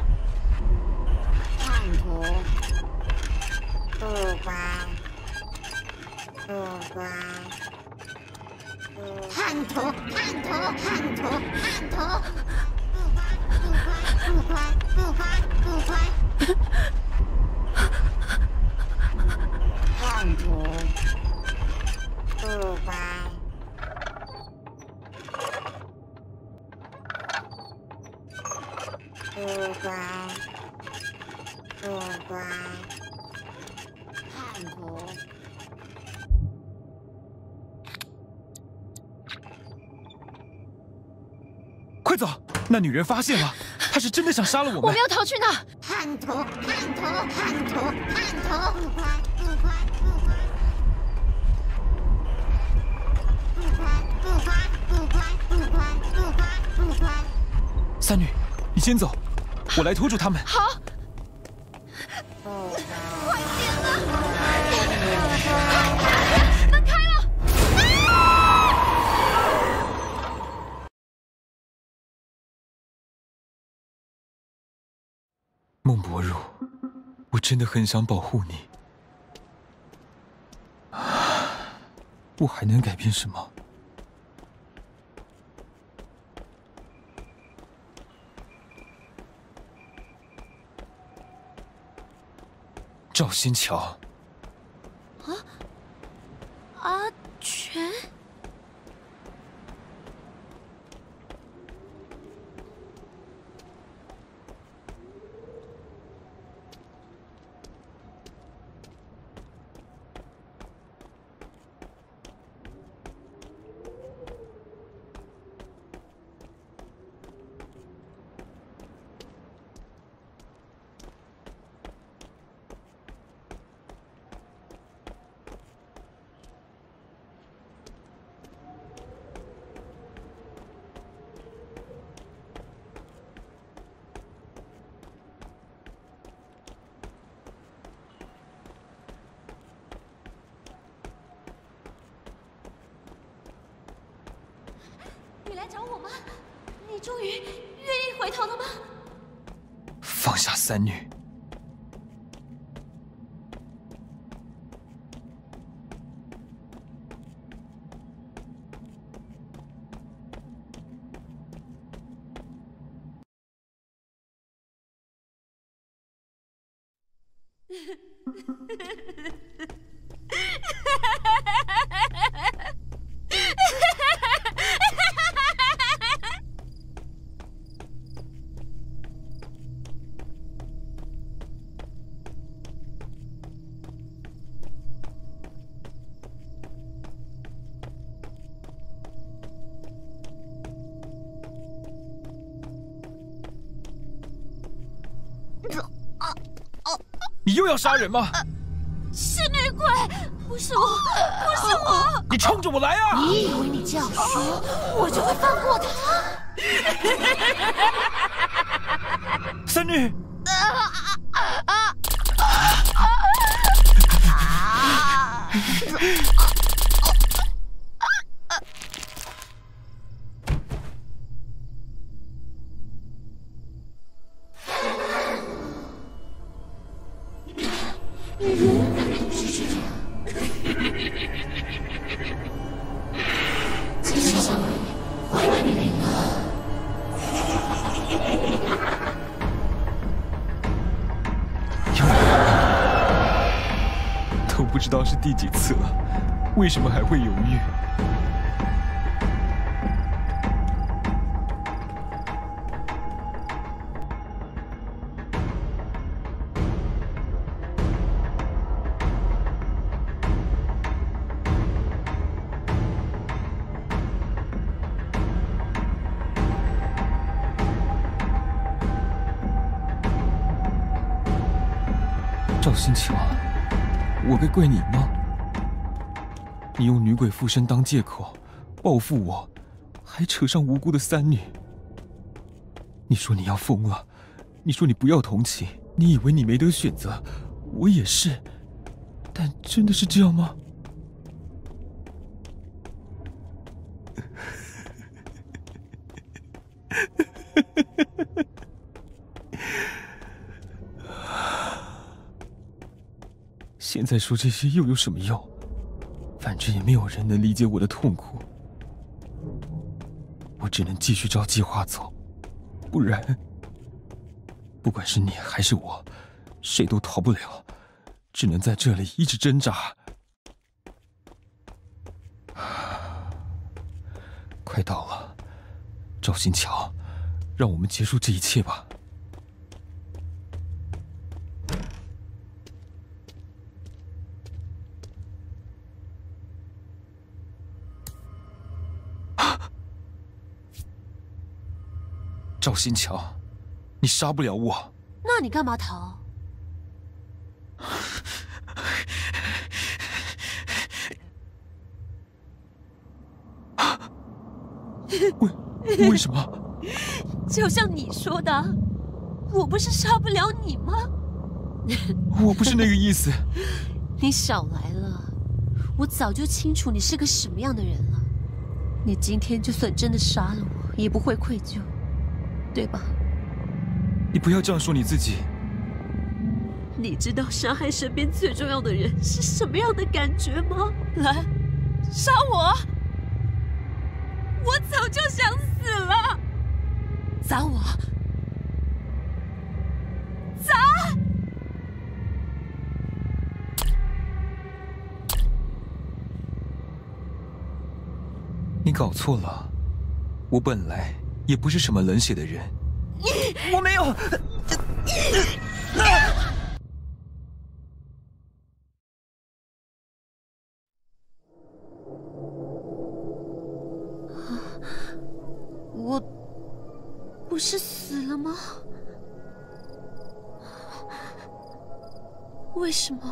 K: 叛徒，不乖，不乖，叛徒，叛徒，叛徒，叛徒！不乖，不乖，不乖，不乖，不乖！叛徒，不乖，不乖，不乖，叛徒。
E: 快走！那女人发现了，她是真的想杀了我们。
F: 我们要逃去哪？
K: 叛徒，叛徒，叛徒，叛徒！不乖，不乖，不乖。不乖，不乖，不乖，不乖，不乖。
E: 三女，你先走，我来拖住他们。
F: 好。
K: 快点啊！
F: 门开了！
E: 孟伯如，我真的很想保护你。我还能改变什么？赵新桥。
B: 阿全。 来找我吗？你终于愿意回头了吗？
E: 放下三女。你又要杀人吗？
B: 是女鬼，不是我，不是我！
E: 你冲着我来啊！
B: 你以为你这样说，我就会放过他？
E: 三女，都不知道是第几次了，为什么还会犹豫？赵新桥，我该怪你吗？你用女鬼附身当借口报复我，还扯上无辜的三女。你说你要疯了，你说你不要同情，你以为你没得选择，我也是，但真的是这样吗？现在说这些又有什么用？反正也没有人能理解我的痛苦，我只能继续照计划走，不然，不管是你还是我，谁都逃不了，只能在这里一直挣扎。快到了，赵新桥，让我们结束这一切吧。赵新桥，你杀不了我。
B: 那你干嘛逃？
E: 为什么？
B: 就像你说的，我不是杀不了你吗？
E: 我不是那个意思。
B: 你少来了，我早就清楚你是个什么样的人了。你今天就算真的杀了我，也不会愧疚，对吧？
E: 你不要这样说你自己。
B: 你知道杀害身边最重要的人是什么样的感觉吗？来，杀我！我早就想死了！砸我！砸！
E: 你搞错了，我本来也不是什么冷血的人。我没有。
B: 我不是死了吗？为什么？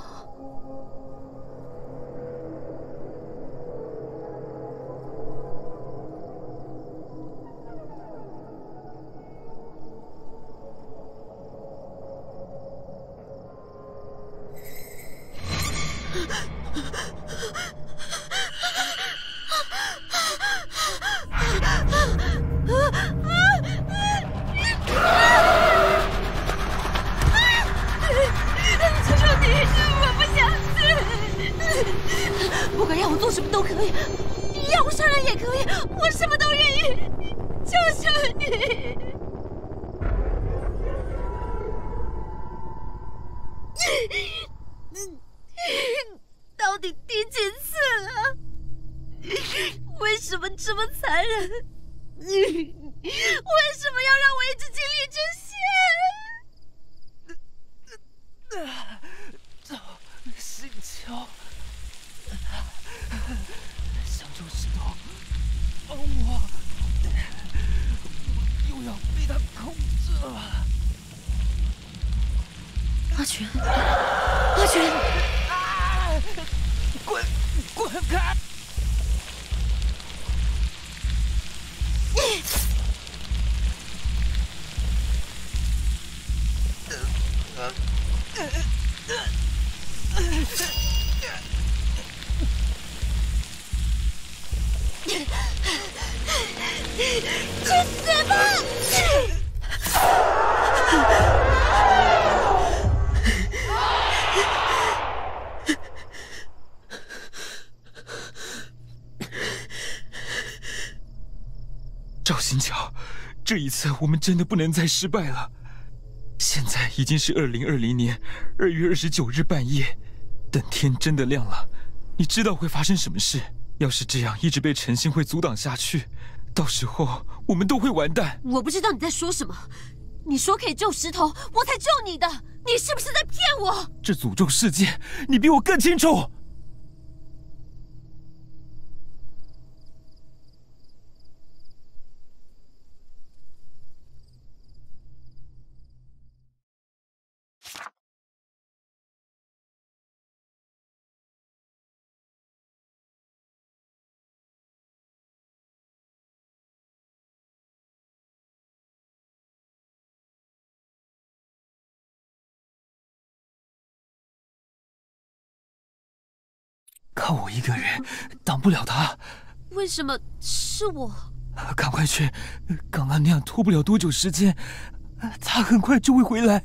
B: 可以，要我杀人也可以，我什么都愿意，求求你！到底第几次了？为什么这么残忍？为什么要让我一直经历这些？
D: 心桥，想救石头，而我又要被他控制了。
B: 阿全，阿全，
D: 滚开！
B: 去死吧！
E: 赵新桥，这一次我们真的不能再失败了。现在已经是2020年2月29日半夜，等天真的亮了，你知道会发生什么事？要是这样一直被陈信会阻挡下去，到时候我们都会完蛋。
B: 我不知道你在说什么。你说可以救石头，我才救你的。你是不是在骗我？
E: 这诅咒事件，你比我更清楚。
D: 靠我一个人挡不了他。
B: 为什么是我？
D: 赶快去！刚刚那样拖不了多久时间，他很快就会回来。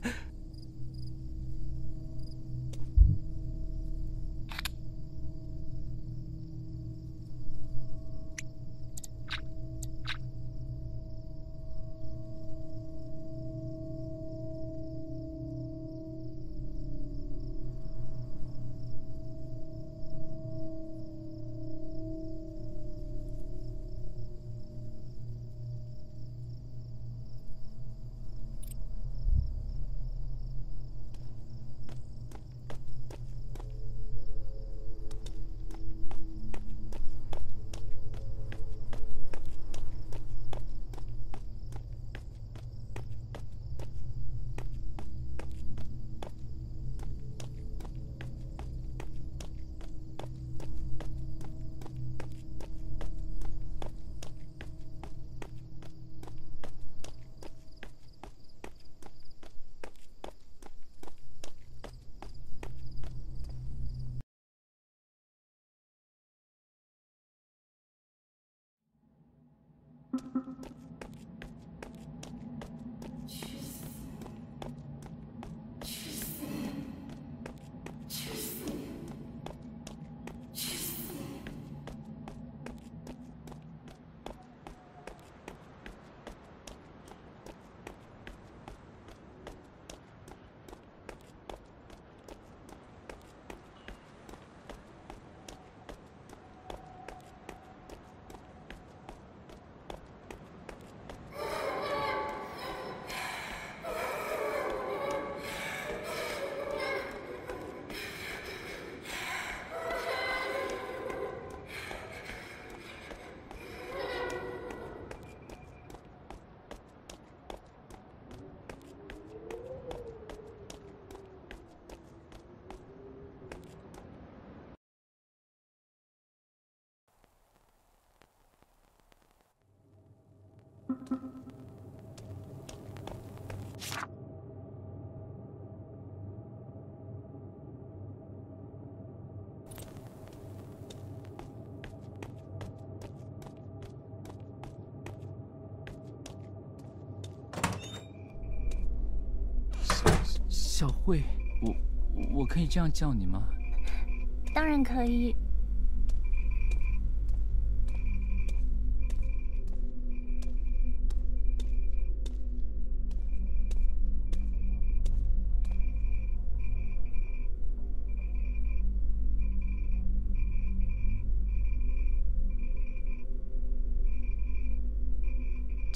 L: 小慧，我可以这样叫你吗？
K: 当然可以。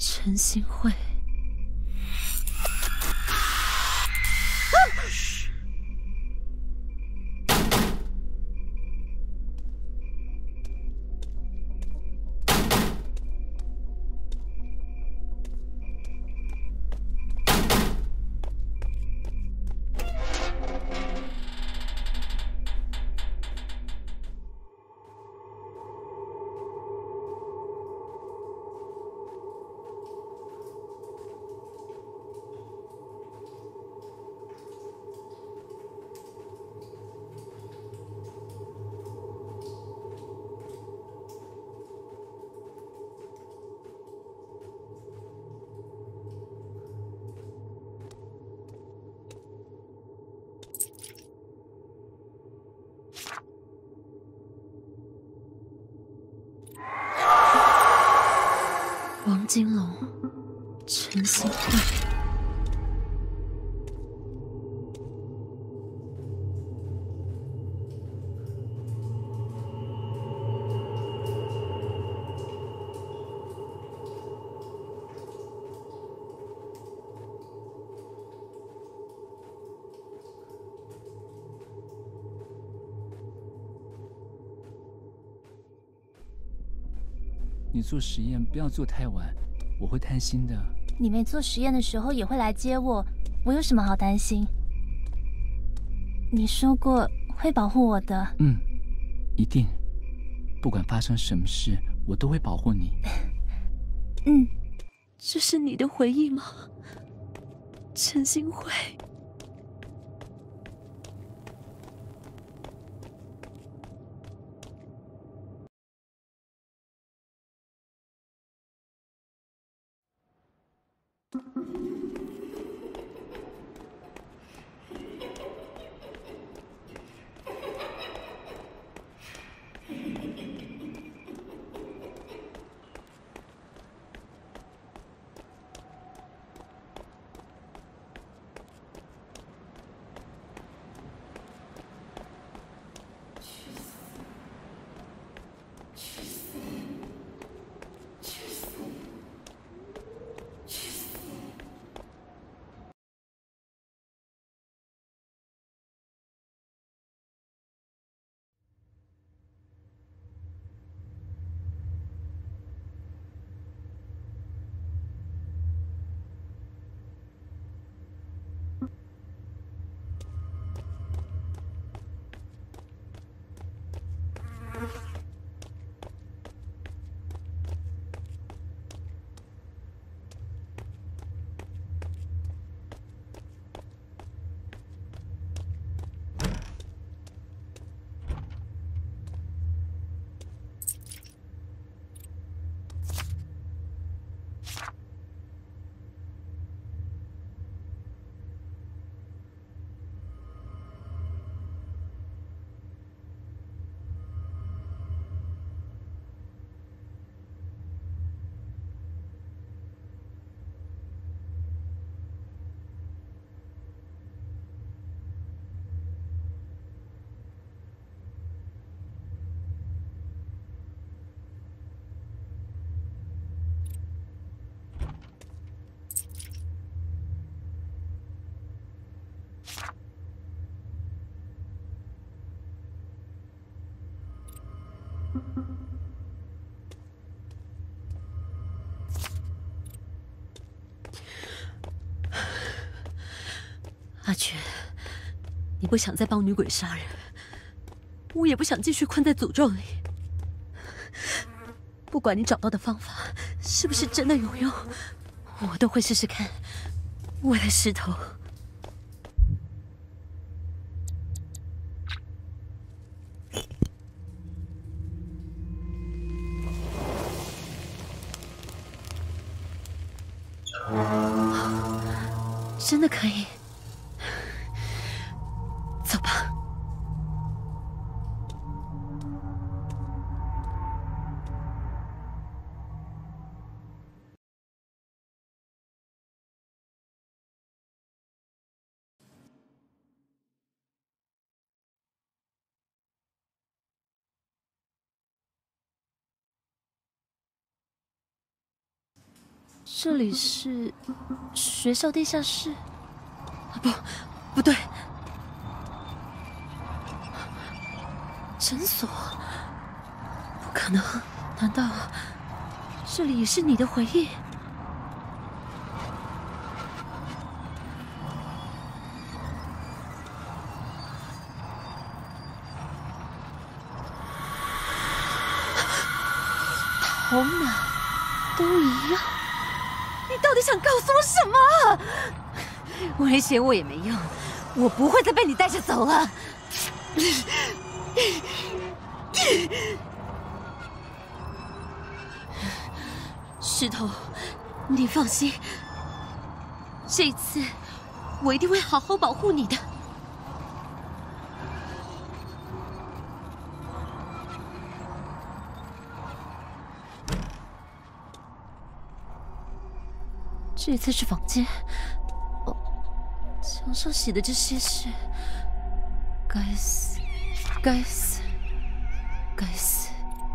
B: 陈新慧。王金龙、陈新慧。
L: 你做实验不要做太晚，我会担心的。
M: 你没做实验的时候也会来接我，我有什么好担心？你说过会保护我的。
L: 嗯，一定，不管发生什么事，我都会保护你。
M: 嗯，
B: 这是你的回忆吗，陈新慧？阿全，你不想再帮女鬼杀人，我也不想继续困在诅咒里。不管你找到的方法是不是真的有用，我都会试试看。为了石头。真的可以，走吧。 这里是学校地下室？
F: 不对，
B: 诊所？不可能！难道这里也是你的回忆？头脑都一样，你到底想告诉我什么？威胁我也没用，我不会再被你带着走了。石头，你放心，这次我一定会好好保护你的。这次是房间，哦，墙上写的这些是……该死，该死，该死！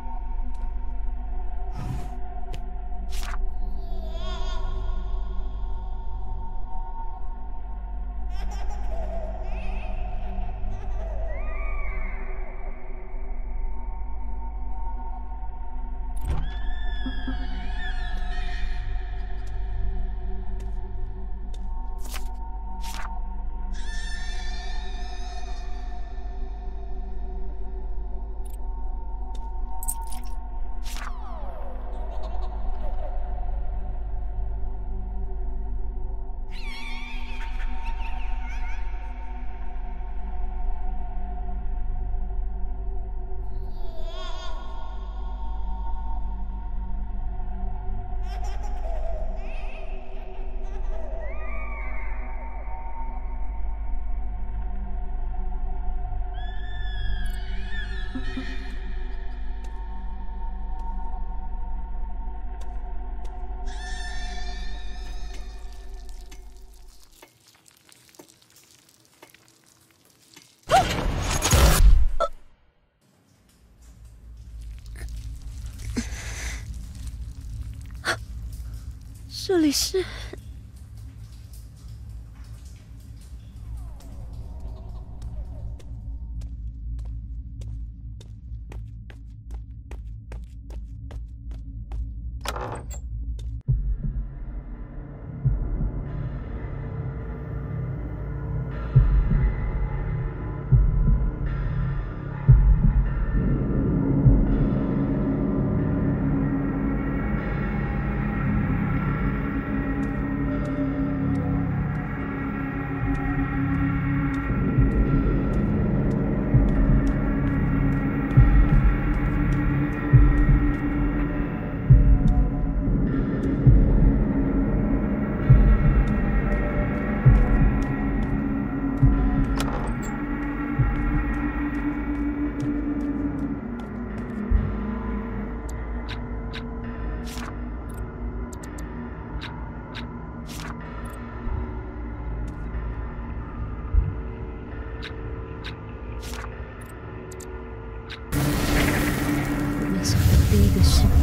B: 这里是……没想到第一个是你。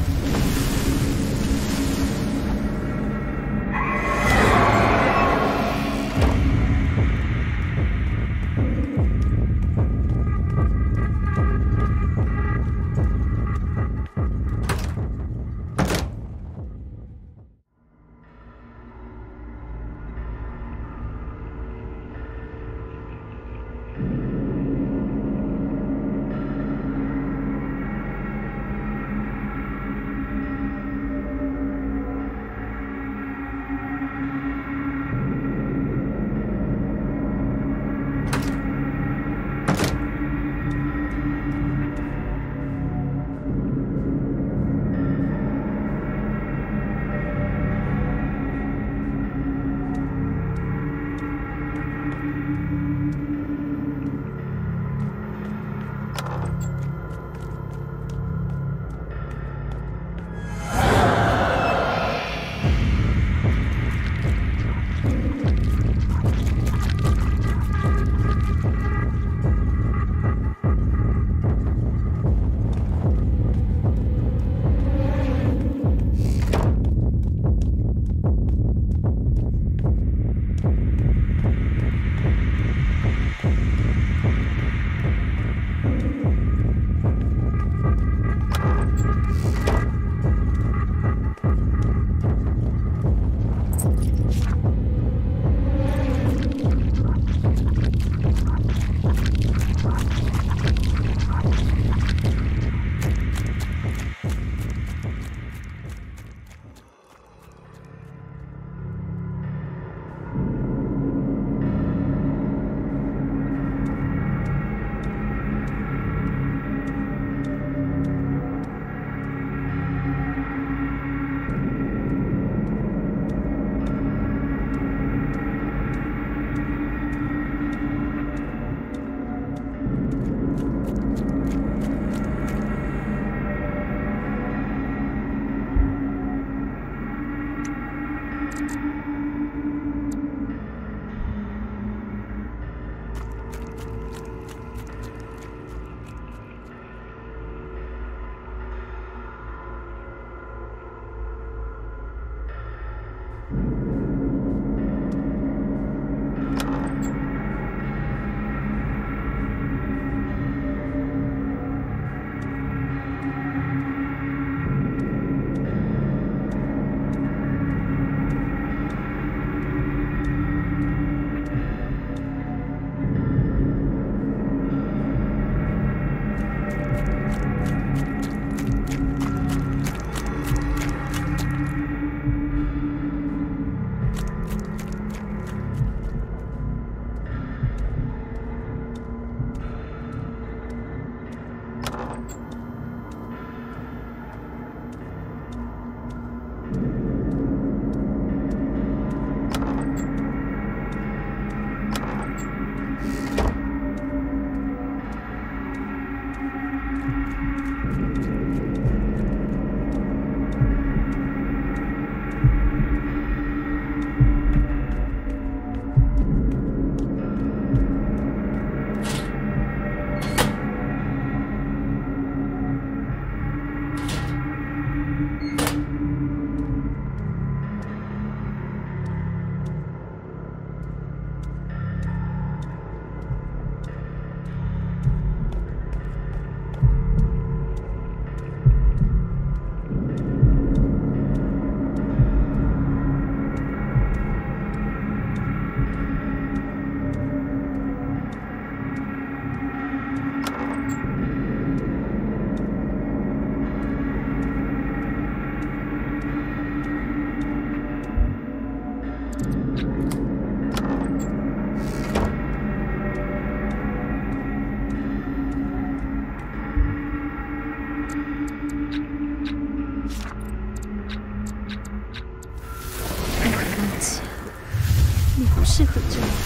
M: 适合这样。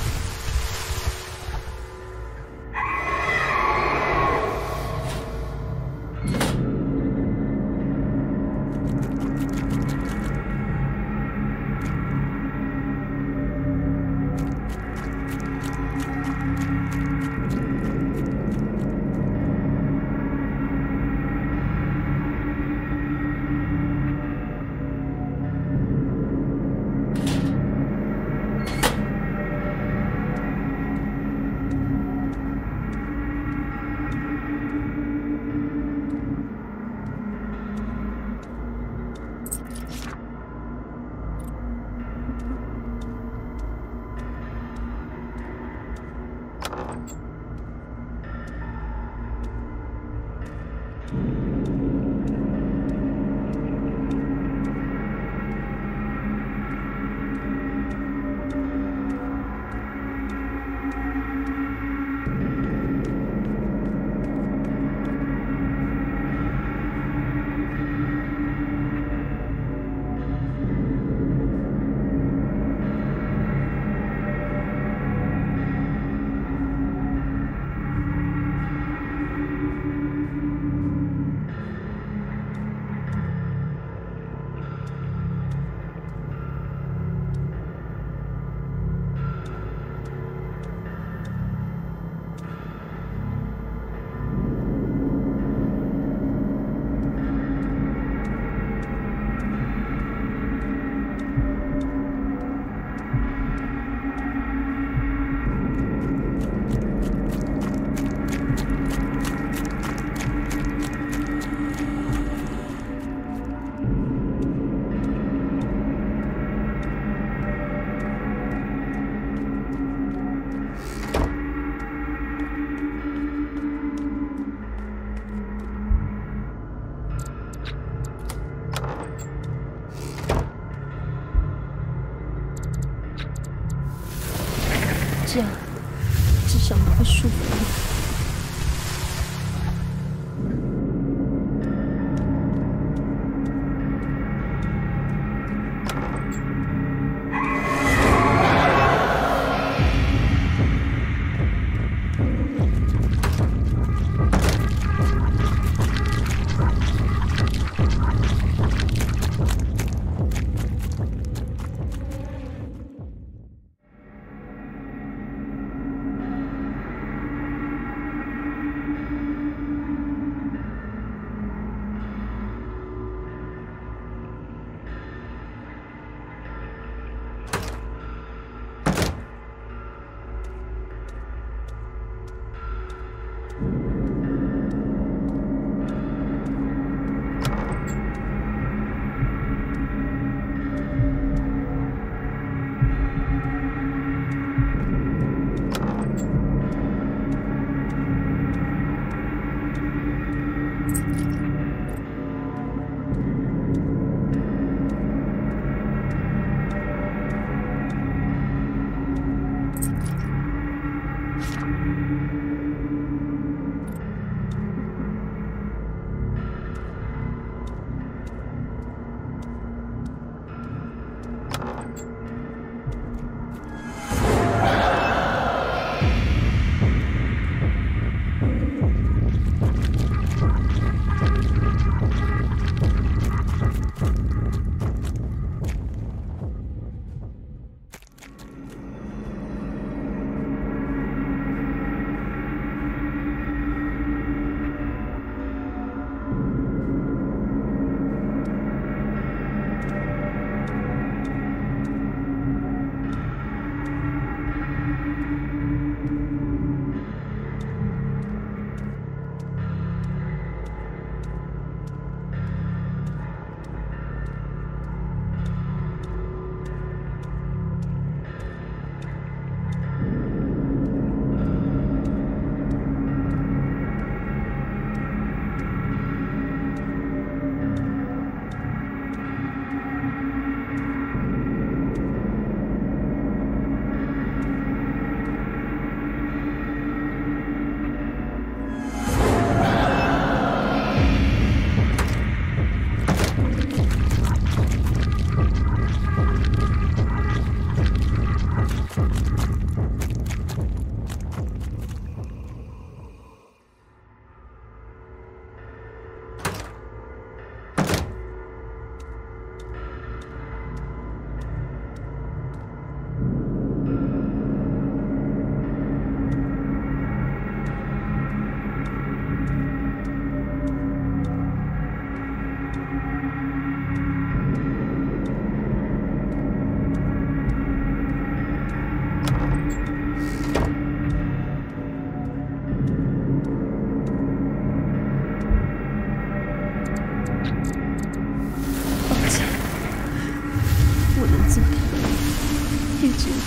M: 这样至少不会束缚你。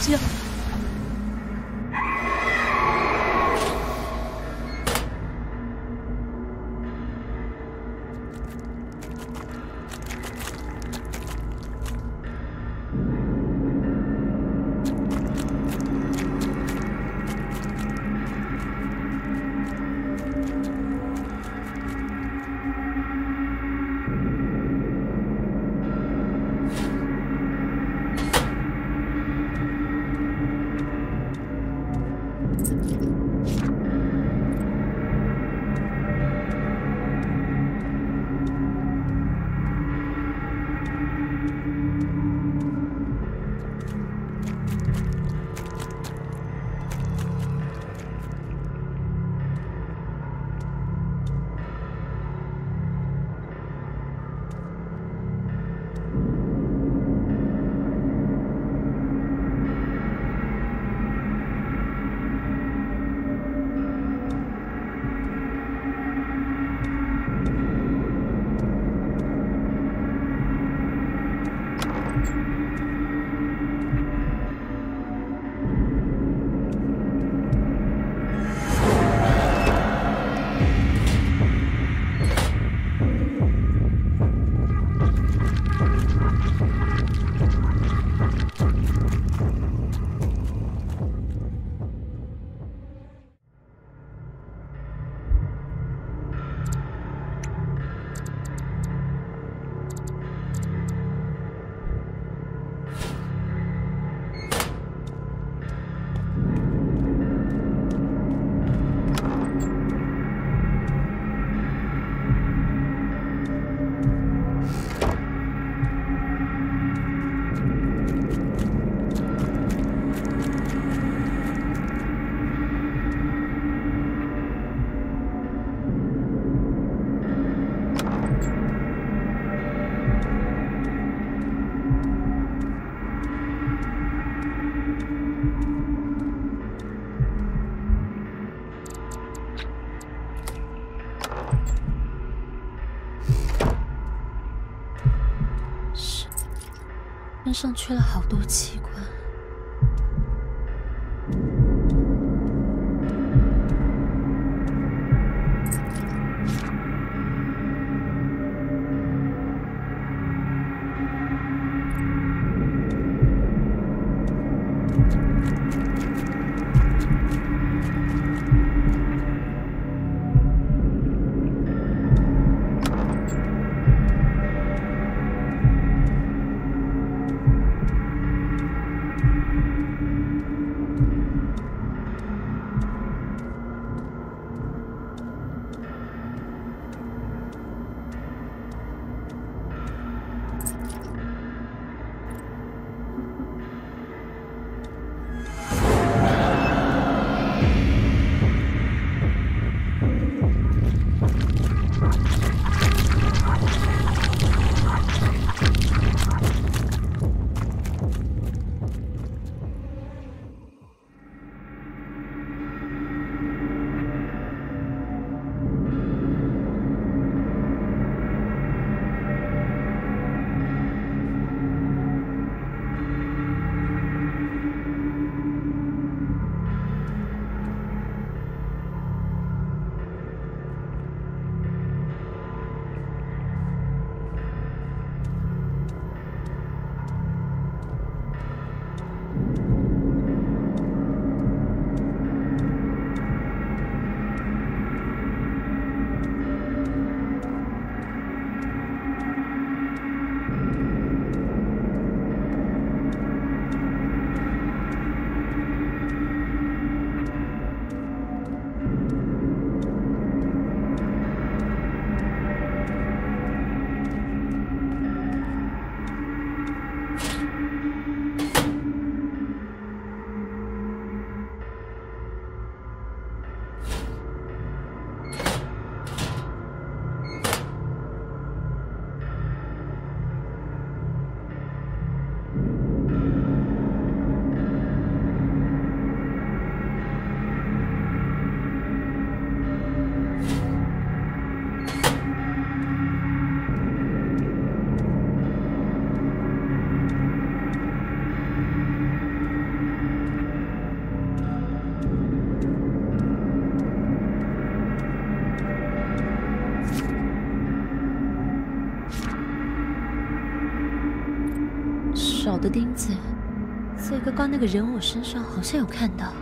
B: 觉。身上缺了好多器官。 少的钉子，在刚刚那个人偶身上好像有看到。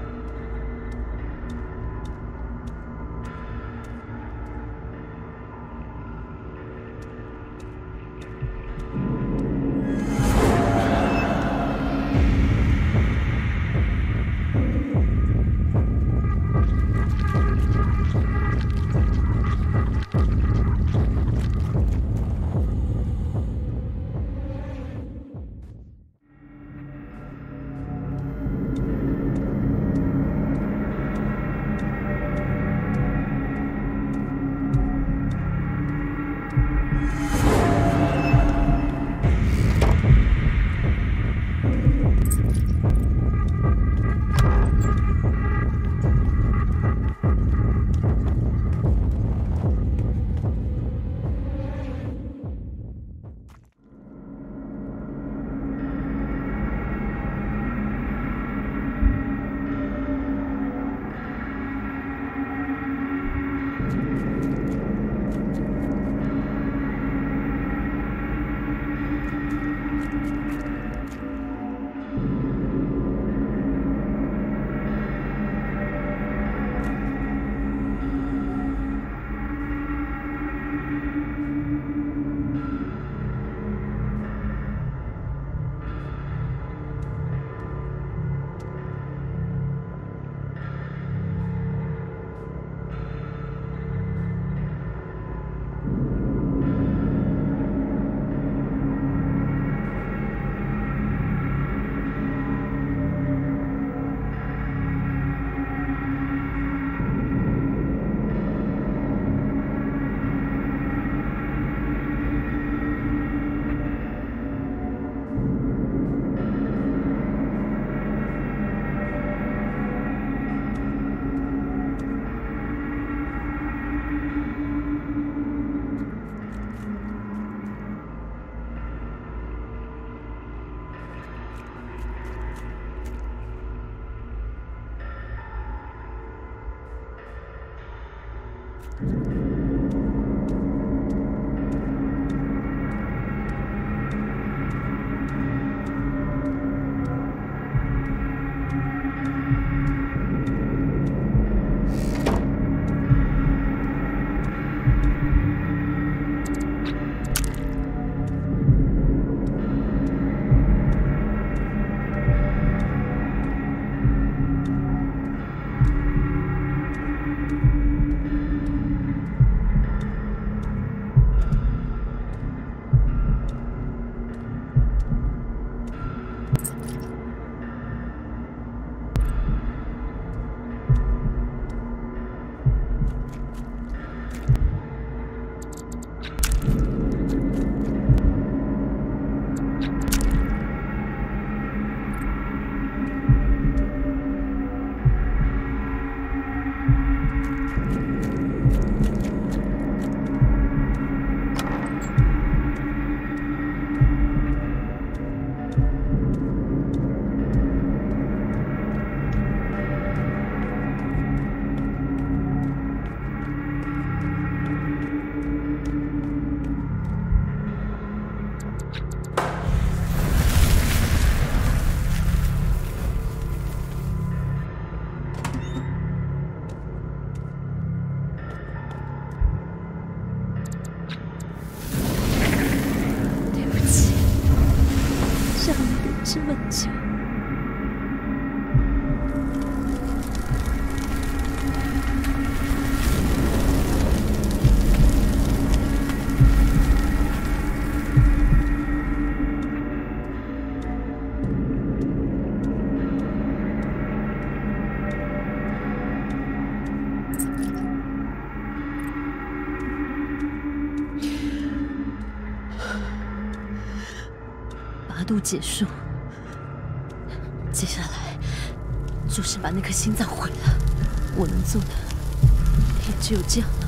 B: 这么久。8度结束，接下来就是把那颗心脏毁了。我能做的也只有这样了。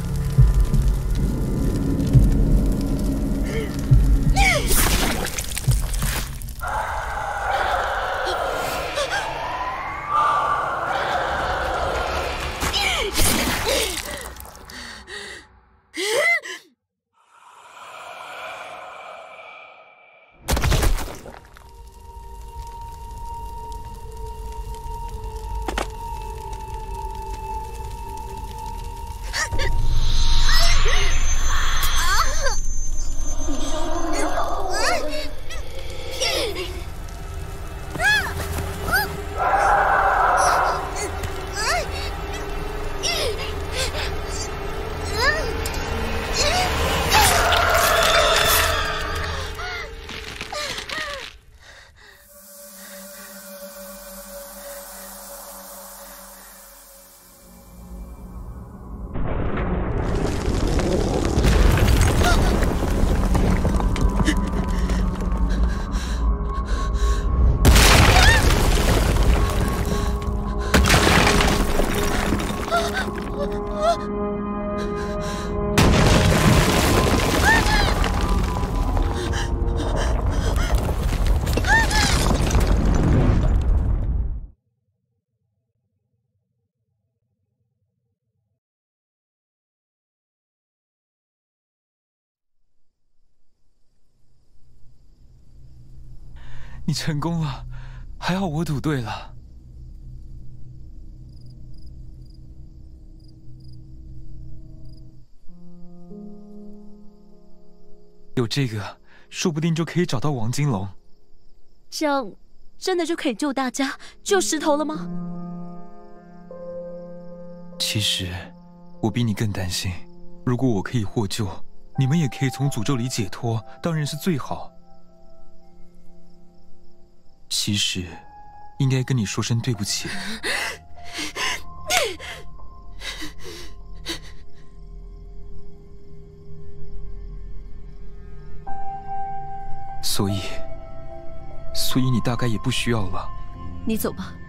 E: 你成功了，还好我赌对了。有这个，说不定就可以找到王金龙。
B: 这样真的就可以救大家、救石头了吗？
E: 其实，我比你更担心。如果我可以获救，你们也可以从诅咒里解脱，当然是最好。其实，应该跟你说声对不起。所以你大概也不需要了吧？
B: 你走吧。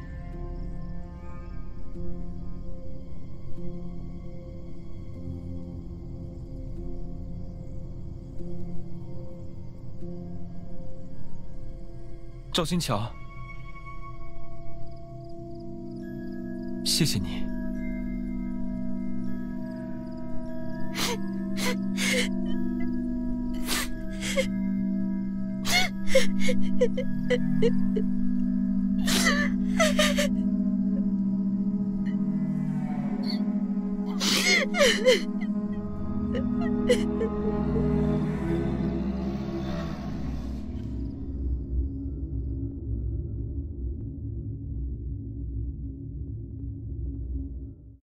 E: 赵新桥，谢谢你。